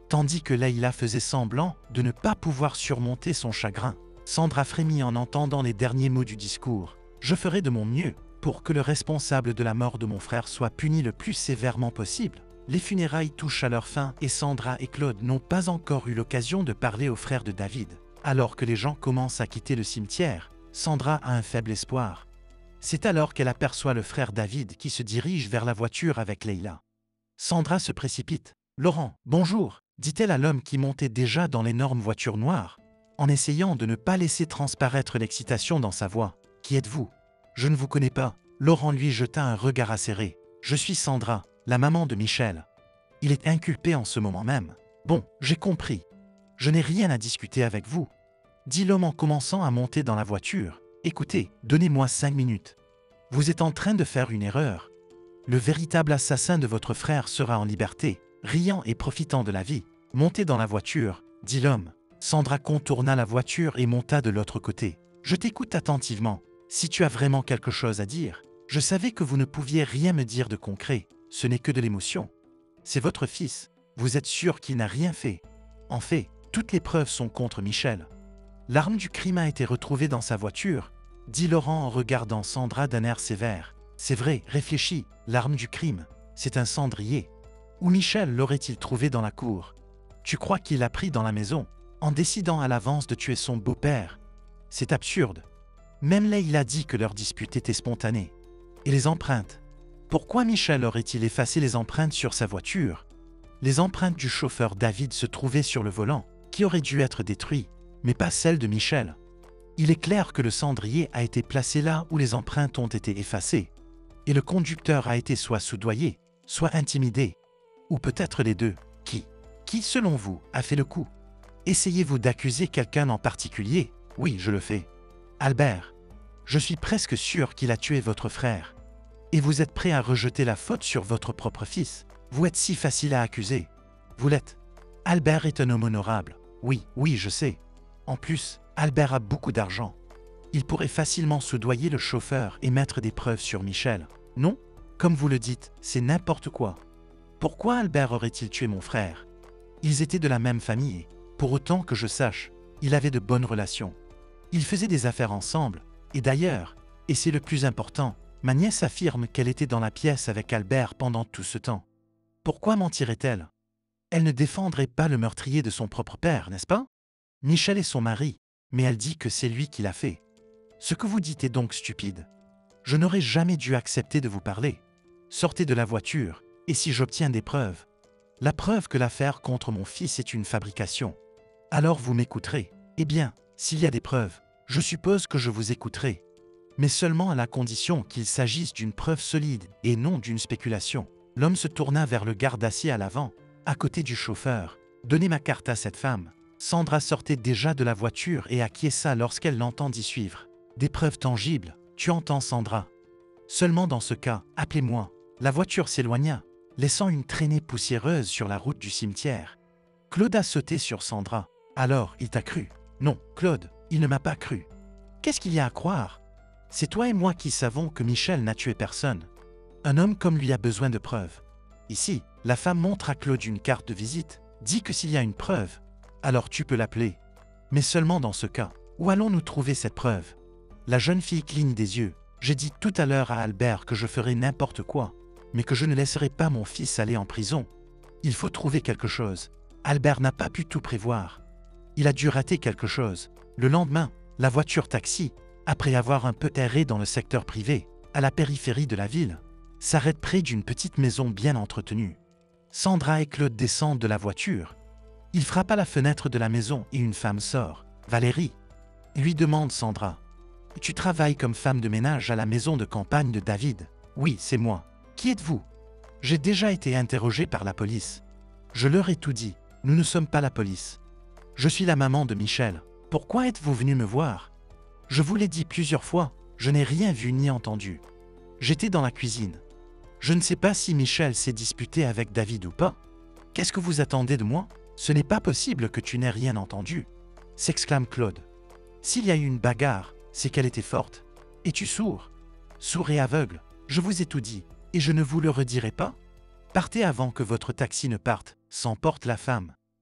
tandis que Leïla faisait semblant de ne pas pouvoir surmonter son chagrin. Sandra frémit en entendant les derniers mots du discours. « Je ferai de mon mieux pour que le responsable de la mort de mon frère soit puni le plus sévèrement possible. » Les funérailles touchent à leur fin et Sandra et Claude n'ont pas encore eu l'occasion de parler au frère de David. Alors que les gens commencent à quitter le cimetière, Sandra a un faible espoir. C'est alors qu'elle aperçoit le frère David qui se dirige vers la voiture avec Leïla. Sandra se précipite. « Laurent, bonjour !» dit-elle à l'homme qui montait déjà dans l'énorme voiture noire, en essayant de ne pas laisser transparaître l'excitation dans sa voix. « Qui êtes-vous ? Je ne vous connais pas. » Laurent lui jeta un regard acéré. « Je suis Sandra, la maman de Michel. » Il est inculpé en ce moment même. « Bon, j'ai compris. Je n'ai rien à discuter avec vous, » dit l'homme en commençant à monter dans la voiture. « Écoutez, donnez-moi cinq minutes. Vous êtes en train de faire une erreur. Le véritable assassin de votre frère sera en liberté. » Riant et profitant de la vie. « Montez dans la voiture, » dit l'homme. Sandra contourna la voiture et monta de l'autre côté. « Je t'écoute attentivement. Si tu as vraiment quelque chose à dire, je savais que vous ne pouviez rien me dire de concret. Ce n'est que de l'émotion. C'est votre fils. Vous êtes sûr qu'il n'a rien fait. En fait, toutes les preuves sont contre Michel. L'arme du crime a été retrouvée dans sa voiture, » dit Laurent en regardant Sandra d'un air sévère. « C'est vrai, réfléchis, l'arme du crime, c'est un cendrier. Où Michel l'aurait-il trouvé dans la cour? Tu crois qu'il l'a pris dans la maison, en décidant à l'avance de tuer son beau-père? C'est absurde. Même Leïla dit que leur dispute était spontanée. Et les empreintes? Pourquoi Michel aurait-il effacé les empreintes sur sa voiture? Les empreintes du chauffeur David se trouvaient sur le volant, qui aurait dû être détruit, mais pas celles de Michel. Il est clair que le cendrier a été placé là où les empreintes ont été effacées, et le conducteur a été soit soudoyé, soit intimidé, ou peut-être les deux. Qui, qui selon vous, a fait le coup? Essayez-vous d'accuser quelqu'un en particulier? Oui, je le fais. Albert, je suis presque sûr qu'il a tué votre frère. Et vous êtes prêt à rejeter la faute sur votre propre fils? Vous êtes si facile à accuser. Vous l'êtes. Albert est un homme honorable. Oui, oui, je sais. En plus, Albert a beaucoup d'argent. Il pourrait facilement soudoyer le chauffeur et mettre des preuves sur Michel. Non? Comme vous le dites, c'est n'importe quoi. Pourquoi Albert aurait-il tué mon frère? Ils étaient de la même famille. Pour autant que je sache, il avait de bonnes relations. Ils faisaient des affaires ensemble. Et d'ailleurs, et c'est le plus important, ma nièce affirme qu'elle était dans la pièce avec Albert pendant tout ce temps. Pourquoi mentirait-elle? Elle ne défendrait pas le meurtrier de son propre père, n'est-ce pas? Michel est son mari, mais elle dit que c'est lui qui l'a fait. Ce que vous dites est donc stupide. Je n'aurais jamais dû accepter de vous parler. Sortez de la voiture, et si j'obtiens des preuves? La preuve que l'affaire contre mon fils est une fabrication. Alors vous m'écouterez. Eh bien, s'il y a des preuves, je suppose que je vous écouterai. Mais seulement à la condition qu'il s'agisse d'une preuve solide et non d'une spéculation. L'homme se tourna vers le garde assis à l'avant, à côté du chauffeur. « Donnez ma carte à cette femme. » Sandra sortait déjà de la voiture et acquiesça lorsqu'elle l'entendit suivre. « Des preuves tangibles, tu entends Sandra? Seulement dans ce cas, appelez-moi. » La voiture s'éloigna, laissant une traînée poussiéreuse sur la route du cimetière. Claude a sauté sur Sandra. « Alors, il t'a cru? » ?»« Non, Claude, il ne m'a pas cru. » »« Qu'est-ce qu'il y a à croire? C'est toi et moi qui savons que Michel n'a tué personne. Un homme comme lui a besoin de preuves. Ici, la femme montre à Claude une carte de visite, dit que s'il y a une preuve, alors tu peux l'appeler. Mais seulement dans ce cas. Où allons-nous trouver cette preuve? La jeune fille cligne des yeux. J'ai dit tout à l'heure à Albert que je ferais n'importe quoi, mais que je ne laisserai pas mon fils aller en prison. Il faut trouver quelque chose. Albert n'a pas pu tout prévoir. Il a dû rater quelque chose. Le lendemain, la voiture taxi, après avoir un peu erré dans le secteur privé, à la périphérie de la ville, s'arrête près d'une petite maison bien entretenue. Sandra et Claude descendent de la voiture. Il frappe à la fenêtre de la maison et une femme sort. « Valérie ?» lui demande Sandra. « Tu travailles comme femme de ménage à la maison de campagne de David? »« Oui, c'est moi. Qui êtes-vous? » ?»« J'ai déjà été interrogé par la police. Je leur ai tout dit. Nous ne sommes pas la police. Je suis la maman de Michel. Pourquoi êtes-vous venu me voir? Je vous l'ai dit plusieurs fois, je n'ai rien vu ni entendu. J'étais dans la cuisine. Je ne sais pas si Michel s'est disputé avec David ou pas. Qu'est-ce que vous attendez de moi? Ce n'est pas possible que tu n'aies rien entendu, s'exclame Claude. S'il y a eu une bagarre, c'est qu'elle était forte. Es-tu sourd? Sourd et aveugle, je vous ai tout dit, et je ne vous le redirai pas? Partez avant que votre taxi ne parte, s'emporte la femme.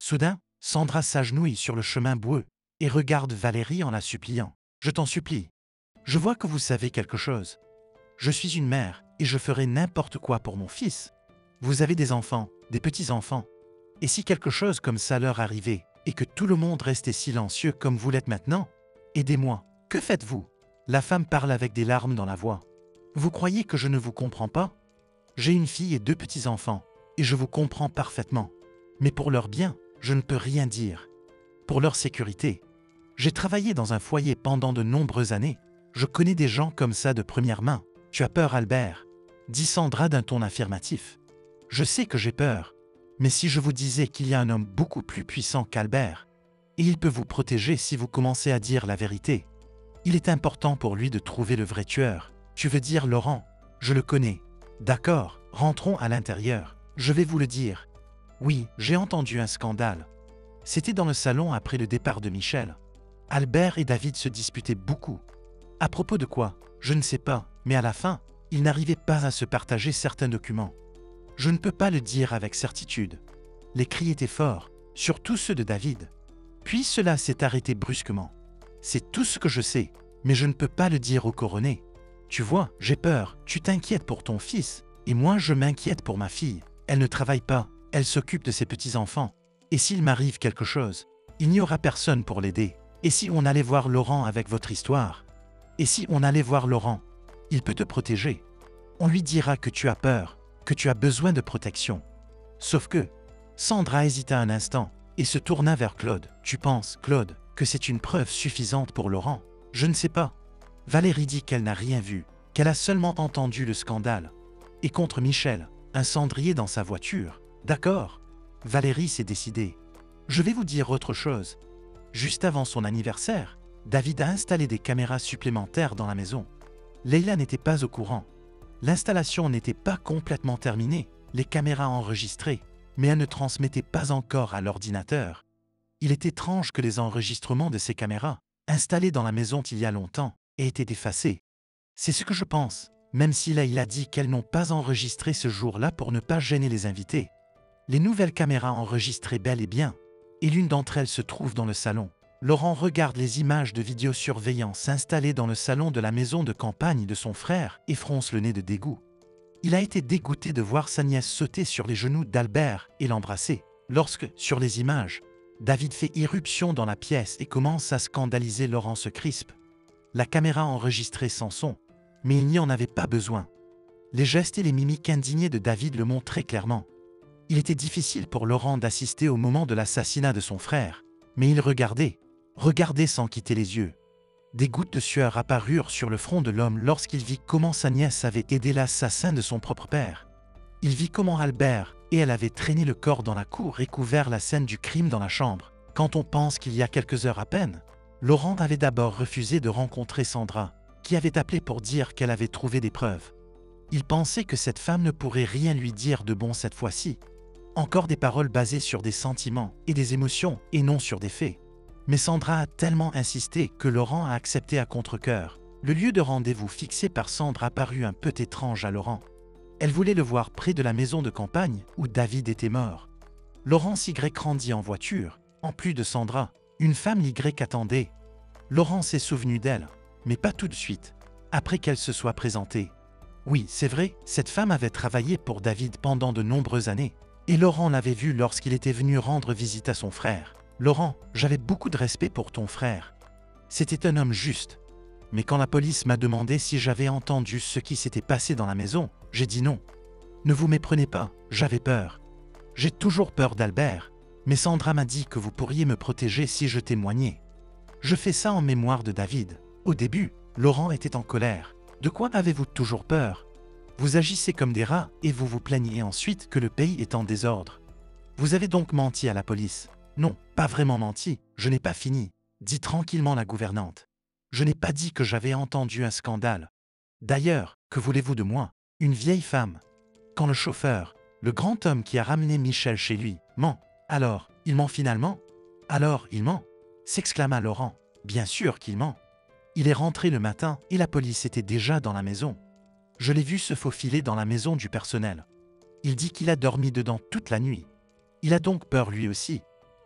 Soudain, Sandra s'agenouille sur le chemin boueux et regarde Valérie en la suppliant. « Je t'en supplie. Je vois que vous savez quelque chose. Je suis une mère et je ferai n'importe quoi pour mon fils. Vous avez des enfants, des petits-enfants. Et si quelque chose comme ça leur arrivait et que tout le monde restait silencieux comme vous l'êtes maintenant, aidez-moi. Que faites-vous » La femme parle avec des larmes dans la voix. « Vous croyez que je ne vous comprends pas? J'ai une fille et deux petits-enfants et je vous comprends parfaitement. Mais pour leur bien, je ne peux rien dire. Pour leur sécurité. J'ai travaillé dans un foyer pendant de nombreuses années. Je connais des gens comme ça de première main. Tu as peur, Albert ?» dit Sandra d'un ton affirmatif. « Je sais que j'ai peur. Mais si je vous disais qu'il y a un homme beaucoup plus puissant qu'Albert, et il peut vous protéger si vous commencez à dire la vérité. Il est important pour lui de trouver le vrai tueur. Tu veux dire Laurent? Je le connais. D'accord, rentrons à l'intérieur. Je vais vous le dire. Oui, j'ai entendu un scandale. C'était dans le salon après le départ de Michel. Albert et David se disputaient beaucoup. À propos de quoi? Je ne sais pas, mais à la fin, ils n'arrivaient pas à se partager certains documents. Je ne peux pas le dire avec certitude. Les cris étaient forts, surtout ceux de David. Puis cela s'est arrêté brusquement. C'est tout ce que je sais, mais je ne peux pas le dire au couronné. Tu vois, j'ai peur, tu t'inquiètes pour ton fils, et moi je m'inquiète pour ma fille. Elle ne travaille pas, elle s'occupe de ses petits-enfants. Et s'il m'arrive quelque chose, il n'y aura personne pour l'aider. Et si on allait voir Laurent avec votre histoire? Et si on allait voir Laurent? Il peut te protéger. On lui dira que tu as peur, que tu as besoin de protection. Sauf que, Sandra hésita un instant et se tourna vers Claude. Tu penses, Claude, que c'est une preuve suffisante pour Laurent? Je ne sais pas. Valérie dit qu'elle n'a rien vu, qu'elle a seulement entendu le scandale. Et contre Michel, un cendrier dans sa voiture. D'accord. Valérie s'est décidée. Je vais vous dire autre chose. Juste avant son anniversaire, David a installé des caméras supplémentaires dans la maison. Leila n'était pas au courant. L'installation n'était pas complètement terminée, les caméras enregistraient, mais elles ne transmettaient pas encore à l'ordinateur. Il est étrange que les enregistrements de ces caméras, installés dans la maison il y a longtemps, aient été effacés. C'est ce que je pense, même si Leila a dit qu'elles n'ont pas enregistré ce jour-là pour ne pas gêner les invités. Les nouvelles caméras enregistraient bel et bien, et l'une d'entre elles se trouve dans le salon. Laurent regarde les images de vidéosurveillance installées dans le salon de la maison de campagne de son frère et fronce le nez de dégoût. Il a été dégoûté de voir sa nièce sauter sur les genoux d'Albert et l'embrasser. Lorsque, sur les images, David fait irruption dans la pièce et commence à scandaliser, Laurent se crispe. La caméra enregistrait sans son, mais il n'y en avait pas besoin. Les gestes et les mimiques indignés de David le montraient clairement. Il était difficile pour Laurent d'assister au moment de l'assassinat de son frère, mais il regardait, regardait sans quitter les yeux. Des gouttes de sueur apparurent sur le front de l'homme lorsqu'il vit comment sa nièce avait aidé l'assassin de son propre père. Il vit comment Albert et elle avaient traîné le corps dans la cour et couvert la scène du crime dans la chambre. Quand on pense qu'il y a quelques heures à peine, Laurent avait d'abord refusé de rencontrer Sandra, qui avait appelé pour dire qu'elle avait trouvé des preuves. Il pensait que cette femme ne pourrait rien lui dire de bon cette fois-ci. Encore des paroles basées sur des sentiments et des émotions et non sur des faits. Mais Sandra a tellement insisté que Laurent a accepté à contre-cœur. Le lieu de rendez-vous fixé par Sandra parut un peu étrange à Laurent. Elle voulait le voir près de la maison de campagne où David était mort. Laurence Y rendit en voiture, en plus de Sandra. Une femme Y attendait. Laurent s'est souvenu d'elle, mais pas tout de suite, après qu'elle se soit présentée. Oui, c'est vrai, cette femme avait travaillé pour David pendant de nombreuses années. Et Laurent l'avait vue lorsqu'il était venu rendre visite à son frère. Laurent, j'avais beaucoup de respect pour ton frère. C'était un homme juste. Mais quand la police m'a demandé si j'avais entendu ce qui s'était passé dans la maison, j'ai dit non. Ne vous méprenez pas, j'avais peur. J'ai toujours peur d'Albert, mais Sandra m'a dit que vous pourriez me protéger si je témoignais. Je fais ça en mémoire de David. Au début, Laurent était en colère. De quoi avez-vous toujours peur? Vous agissez comme des rats et vous vous plaignez ensuite que le pays est en désordre. Vous avez donc menti à la police? Non, pas vraiment menti, je n'ai pas fini, dit tranquillement la gouvernante. Je n'ai pas dit que j'avais entendu un scandale. D'ailleurs, que voulez-vous de moi? Une vieille femme. Quand le chauffeur, le grand homme qui a ramené Michel chez lui, ment, alors, il ment finalement? Alors, il ment? S'exclama Laurent. Bien sûr qu'il ment. Il est rentré le matin et la police était déjà dans la maison. Je l'ai vu se faufiler dans la maison du personnel. Il dit qu'il a dormi dedans toute la nuit. Il a donc peur lui aussi.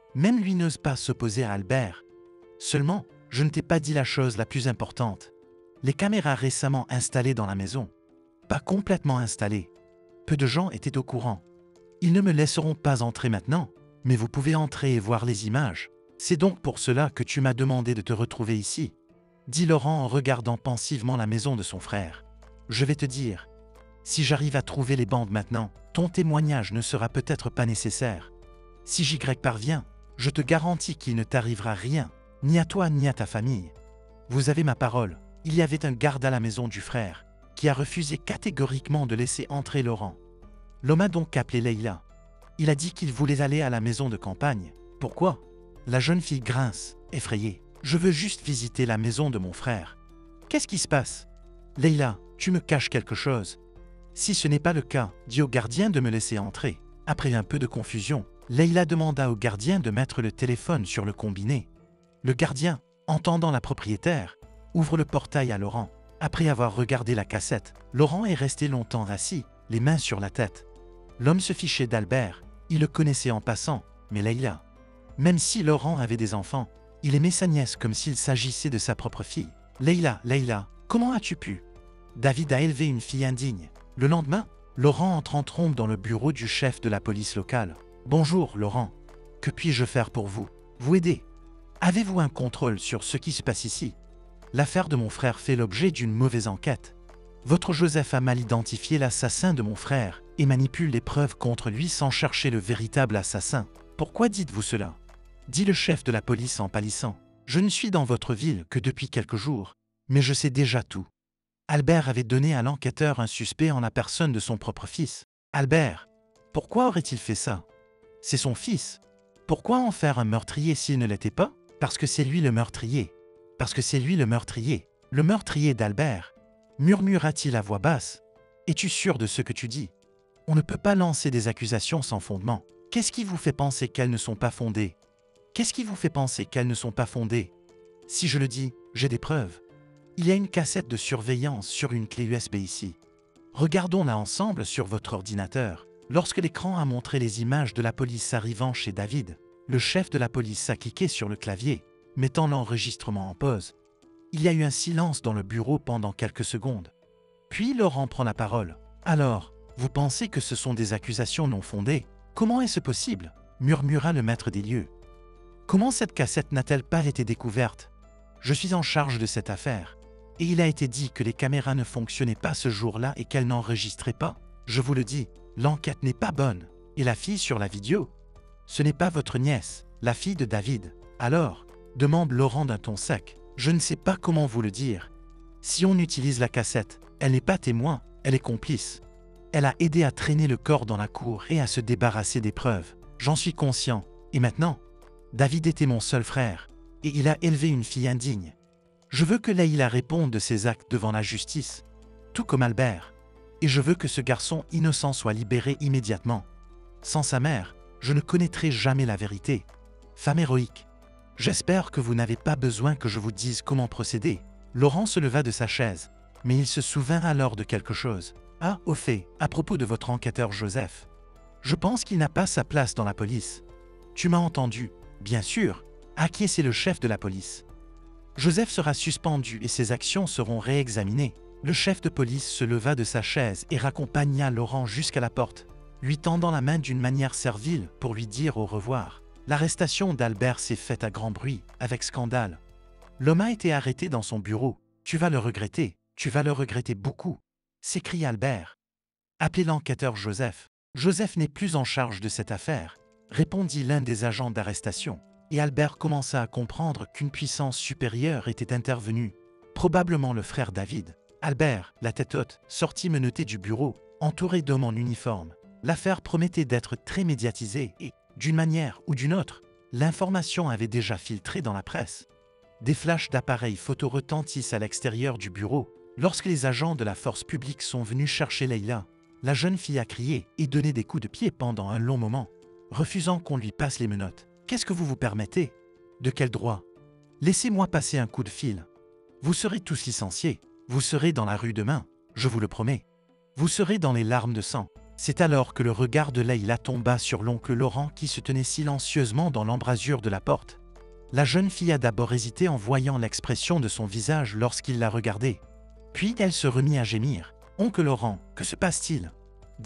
Même lui n'ose pas s'opposer à Albert. Seulement, je ne t'ai pas dit la chose la plus importante. Les caméras récemment installées dans la maison. Pas complètement installées. Peu de gens étaient au courant. Ils ne me laisseront pas entrer maintenant, mais vous pouvez entrer et voir les images. C'est donc pour cela que tu m'as demandé de te retrouver ici, dit Laurent en regardant pensivement la maison de son frère. Je vais te dire, si j'arrive à trouver les bandes maintenant, ton témoignage ne sera peut-être pas nécessaire. Si J parvient, je te garantis qu'il ne t'arrivera rien, ni à toi ni à ta famille. Vous avez ma parole, il y avait un garde à la maison du frère, qui a refusé catégoriquement de laisser entrer Laurent. L'homme a donc appelé Leïla. Il a dit qu'il voulait aller à la maison de campagne. Pourquoi ? La jeune fille grince, effrayée. Je veux juste visiter la maison de mon frère. Qu'est-ce qui se passe ? Leïla, tu me caches quelque chose. Si ce n'est pas le cas, dis au gardien de me laisser entrer. Après un peu de confusion, Leïla demanda au gardien de mettre le téléphone sur le combiné. Le gardien, entendant la propriétaire, ouvre le portail à Laurent. Après avoir regardé la cassette, Laurent est resté longtemps assis, les mains sur la tête. L'homme se fichait d'Albert, il le connaissait en passant, mais Leïla. Même si Laurent avait des enfants, il aimait sa nièce comme s'il s'agissait de sa propre fille. Leïla, Leïla, comment as-tu pu ? David a élevé une fille indigne. Le lendemain, Laurent entre en trompe dans le bureau du chef de la police locale. Bonjour, Laurent. Que puis-je faire pour vous ? Vous aider ? Avez-vous un contrôle sur ce qui se passe ici ? L'affaire de mon frère fait l'objet d'une mauvaise enquête. Votre Joseph a mal identifié l'assassin de mon frère et manipule les preuves contre lui sans chercher le véritable assassin. Pourquoi dites-vous cela ? Dit le chef de la police en pâlissant. Je ne suis dans votre ville que depuis quelques jours, mais je sais déjà tout. Albert avait donné à l'enquêteur un suspect en la personne de son propre fils. Albert, pourquoi aurait-il fait ça ? C'est son fils. Pourquoi en faire un meurtrier s'il ne l'était pas ? Parce que c'est lui le meurtrier. Parce que c'est lui le meurtrier. Le meurtrier d'Albert. Murmura-t-il à voix basse. Es-tu sûr de ce que tu dis ? On ne peut pas lancer des accusations sans fondement. Qu'est-ce qui vous fait penser qu'elles ne sont pas fondées ? Qu'est-ce qui vous fait penser qu'elles ne sont pas fondées ? Si je le dis, j'ai des preuves. Il y a une cassette de surveillance sur une clé U S B ici. Regardons-la ensemble sur votre ordinateur. Lorsque l'écran a montré les images de la police arrivant chez David, le chef de la police a cliqué sur le clavier, mettant l'enregistrement en pause. Il y a eu un silence dans le bureau pendant quelques secondes. Puis Laurent prend la parole. Alors, vous pensez que ce sont des accusations non fondées ? Comment est-ce possible ? Murmura le maître des lieux. Comment cette cassette n'a-t-elle pas été découverte ? Je suis en charge de cette affaire. Et il a été dit que les caméras ne fonctionnaient pas ce jour-là et qu'elles n'enregistraient pas. Je vous le dis, l'enquête n'est pas bonne. Et la fille sur la vidéo ? Ce n'est pas votre nièce, la fille de David. Alors, demande Laurent d'un ton sec. Je ne sais pas comment vous le dire. Si on utilise la cassette, elle n'est pas témoin, elle est complice. Elle a aidé à traîner le corps dans la cour et à se débarrasser des preuves. J'en suis conscient. Et maintenant ? David était mon seul frère, et il a élevé une fille indigne. Je veux que Leïla réponde de ses actes devant la justice, tout comme Albert. Et je veux que ce garçon innocent soit libéré immédiatement. Sans sa mère, je ne connaîtrai jamais la vérité. Femme héroïque. J'espère que vous n'avez pas besoin que je vous dise comment procéder. Laurent se leva de sa chaise, mais il se souvint alors de quelque chose. Ah, au fait, à propos de votre enquêteur Joseph. Je pense qu'il n'a pas sa place dans la police. Tu m'as entendu, bien sûr, acquiescer le chef de la police. Joseph sera suspendu et ses actions seront réexaminées. Le chef de police se leva de sa chaise et raccompagna Laurent jusqu'à la porte, lui tendant la main d'une manière servile pour lui dire au revoir. L'arrestation d'Albert s'est faite à grand bruit, avec scandale. L'homme a été arrêté dans son bureau. Tu vas le regretter, tu vas le regretter beaucoup, s'écria Albert. Appelez l'enquêteur Joseph. Joseph n'est plus en charge de cette affaire, répondit l'un des agents d'arrestation. Et Albert commença à comprendre qu'une puissance supérieure était intervenue, probablement le frère David. Albert, la tête haute, sortit menotté du bureau, entouré d'hommes en uniforme. L'affaire promettait d'être très médiatisée et, d'une manière ou d'une autre, l'information avait déjà filtré dans la presse. Des flashs d'appareils photo retentissent à l'extérieur du bureau. Lorsque les agents de la force publique sont venus chercher Leïla, la jeune fille a crié et donné des coups de pied pendant un long moment, refusant qu'on lui passe les menottes. Qu'est-ce que vous vous permettez ? De quel droit ? Laissez-moi passer un coup de fil. Vous serez tous licenciés. Vous serez dans la rue demain, je vous le promets. Vous serez dans les larmes de sang. C'est alors que le regard de Leïla tomba sur l'oncle Laurent qui se tenait silencieusement dans l'embrasure de la porte. La jeune fille a d'abord hésité en voyant l'expression de son visage lorsqu'il la regardait. Puis elle se remit à gémir. « Oncle Laurent, que se passe-t-il »« Dis-leur. »«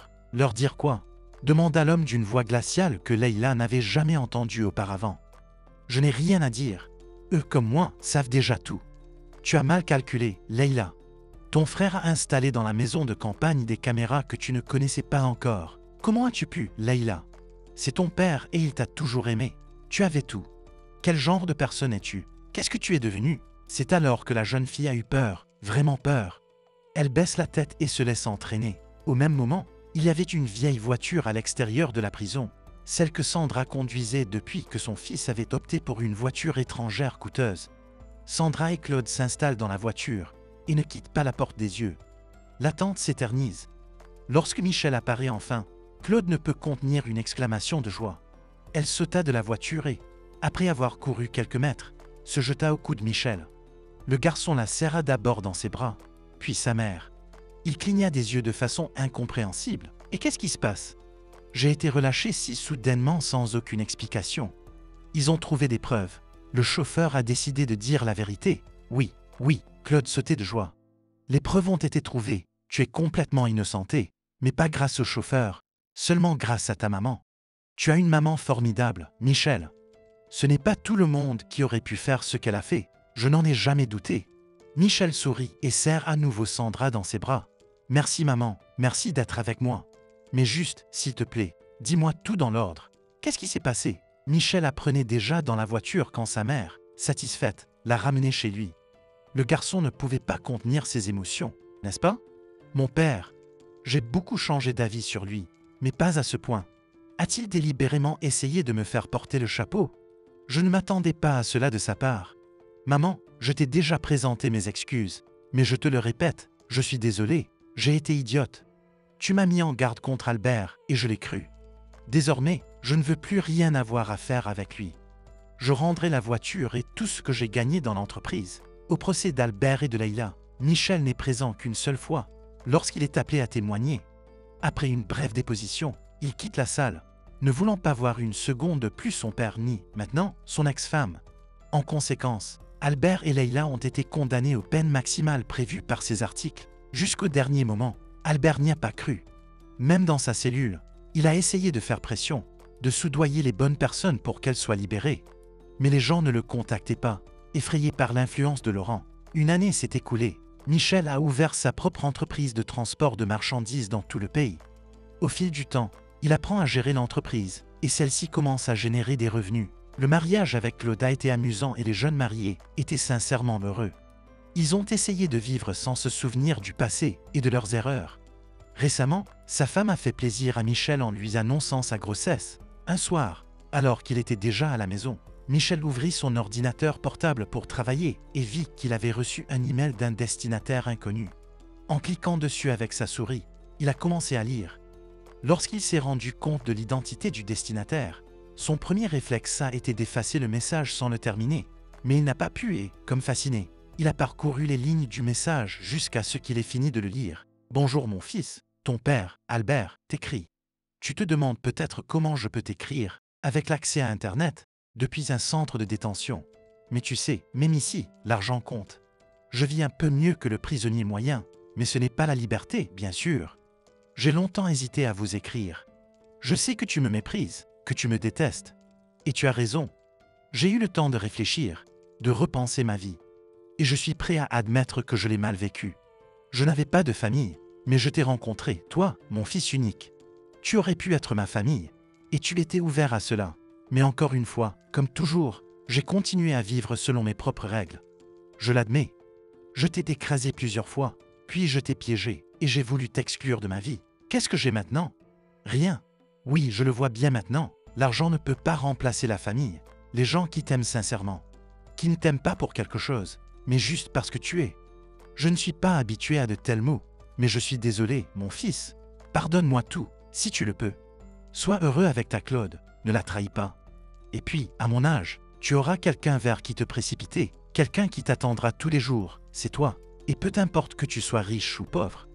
Leur dire quoi ?» demanda l'homme d'une voix glaciale que Leïla n'avait jamais entendue auparavant. « Je n'ai rien à dire. Eux comme moi savent déjà tout. Tu as mal calculé, Leïla. Ton frère a installé dans la maison de campagne des caméras que tu ne connaissais pas encore. Comment as-tu pu, Leïla? C'est ton père et il t'a toujours aimé. Tu avais tout. Quel genre de personne es-tu? Qu'est-ce que tu es devenue ?» C'est alors que la jeune fille a eu peur, vraiment peur. Elle baisse la tête et se laisse entraîner. Au même moment, il y avait une vieille voiture à l'extérieur de la prison, celle que Sandra conduisait depuis que son fils avait opté pour une voiture étrangère coûteuse. Sandra et Claude s'installent dans la voiture et ne quittent pas la porte des yeux. L'attente s'éternise. Lorsque Michel apparaît enfin, Claude ne peut contenir une exclamation de joie. Elle sauta de la voiture et, après avoir couru quelques mètres, se jeta au cou de Michel. Le garçon la serra d'abord dans ses bras, puis sa mère. Il cligna des yeux de façon incompréhensible. « Et qu'est-ce qui se passe? J'ai été relâché si soudainement sans aucune explication. Ils ont trouvé des preuves. Le chauffeur a décidé de dire la vérité. Oui, oui, Claude sautait de joie. Les preuves ont été trouvées. Tu es complètement innocenté, mais pas grâce au chauffeur, seulement grâce à ta maman. Tu as une maman formidable, Michel. Ce n'est pas tout le monde qui aurait pu faire ce qu'elle a fait. Je n'en ai jamais douté. » Michel sourit et serre à nouveau Sandra dans ses bras. « Merci maman, merci d'être avec moi. Mais juste, s'il te plaît, dis-moi tout dans l'ordre. Qu'est-ce qui s'est passé ?» Michel apprenait déjà dans la voiture quand sa mère, satisfaite, l'a ramené chez lui. Le garçon ne pouvait pas contenir ses émotions, n'est-ce pas? « Mon père, j'ai beaucoup changé d'avis sur lui, mais pas à ce point. A-t-il délibérément essayé de me faire porter le chapeau? Je ne m'attendais pas à cela de sa part. Maman, je t'ai déjà présenté mes excuses, mais je te le répète, je suis désolé, j'ai été idiote. Tu m'as mis en garde contre Albert et je l'ai cru. Désormais, je ne veux plus rien avoir à faire avec lui. Je rendrai la voiture et tout ce que j'ai gagné dans l'entreprise. » Au procès d'Albert et de Leïla, Michel n'est présent qu'une seule fois, lorsqu'il est appelé à témoigner. Après une brève déposition, il quitte la salle, ne voulant pas voir une seconde de plus son père ni, maintenant, son ex-femme. En conséquence, Albert et Leïla ont été condamnés aux peines maximales prévues par ces articles. Jusqu'au dernier moment, Albert n'y a pas cru. Même dans sa cellule, il a essayé de faire pression, de soudoyer les bonnes personnes pour qu'elles soient libérées. Mais les gens ne le contactaient pas, effrayés par l'influence de Laurent. Une année s'est écoulée. Michel a ouvert sa propre entreprise de transport de marchandises dans tout le pays. Au fil du temps, il apprend à gérer l'entreprise et celle-ci commence à générer des revenus. Le mariage avec Claude a été amusant et les jeunes mariés étaient sincèrement heureux. Ils ont essayé de vivre sans se souvenir du passé et de leurs erreurs. Récemment, sa femme a fait plaisir à Michel en lui annonçant sa grossesse. Un soir, alors qu'il était déjà à la maison, Michel ouvrit son ordinateur portable pour travailler et vit qu'il avait reçu un email d'un destinataire inconnu. En cliquant dessus avec sa souris, il a commencé à lire. Lorsqu'il s'est rendu compte de l'identité du destinataire, son premier réflexe a été d'effacer le message sans le terminer. Mais il n'a pas pu et, comme fasciné, il a parcouru les lignes du message jusqu'à ce qu'il ait fini de le lire. « Bonjour mon fils, ton père, Albert, t'écrit. Tu te demandes peut-être comment je peux t'écrire, avec l'accès à Internet, depuis un centre de détention. Mais tu sais, même ici, l'argent compte. Je vis un peu mieux que le prisonnier moyen, mais ce n'est pas la liberté, bien sûr. J'ai longtemps hésité à vous écrire. Je sais que tu me méprises, que tu me détestes. Et tu as raison. J'ai eu le temps de réfléchir, de repenser ma vie. Et je suis prêt à admettre que je l'ai mal vécu. Je n'avais pas de famille, mais je t'ai rencontré, toi, mon fils unique. Tu aurais pu être ma famille, et tu étais ouvert à cela. Mais encore une fois, comme toujours, j'ai continué à vivre selon mes propres règles. Je l'admets. Je t'ai écrasé plusieurs fois, puis je t'ai piégé, et j'ai voulu t'exclure de ma vie. Qu'est-ce que j'ai maintenant? Rien. Oui, je le vois bien maintenant. L'argent ne peut pas remplacer la famille. Les gens qui t'aiment sincèrement. Qui ne t'aiment pas pour quelque chose, mais juste parce que tu es. Je ne suis pas habitué à de tels mots, mais je suis désolé, mon fils. Pardonne-moi tout, si tu le peux. Sois heureux avec ta Claude, ne la trahis pas. Et puis, à mon âge, tu auras quelqu'un vers qui te précipiter, quelqu'un qui t'attendra tous les jours, c'est toi. Et peu importe que tu sois riche ou pauvre.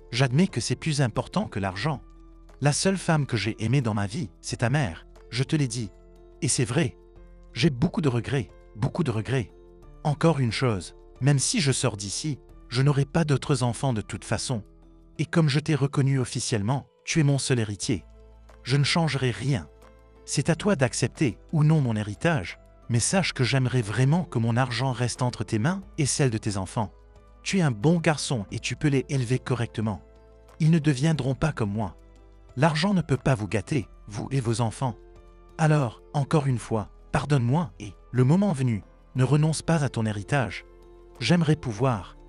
J'admets que c'est plus important que l'argent. La seule femme que j'ai aimée dans ma vie, c'est ta mère, je te l'ai dit. Et c'est vrai. J'ai beaucoup de regrets, beaucoup de regrets. Encore une chose, même si je sors d'ici, je n'aurai pas d'autres enfants de toute façon. Et comme je t'ai reconnu officiellement, tu es mon seul héritier. Je ne changerai rien. C'est à toi d'accepter ou non mon héritage, mais sache que j'aimerais vraiment que mon argent reste entre tes mains et celles de tes enfants. Tu es un bon garçon et tu peux les élever correctement. Ils ne deviendront pas comme moi. L'argent ne peut pas vous gâter, vous et vos enfants. Alors, encore une fois, pardonne-moi et, le moment venu, ne renonce pas à ton héritage. J'aimerais pouvoir,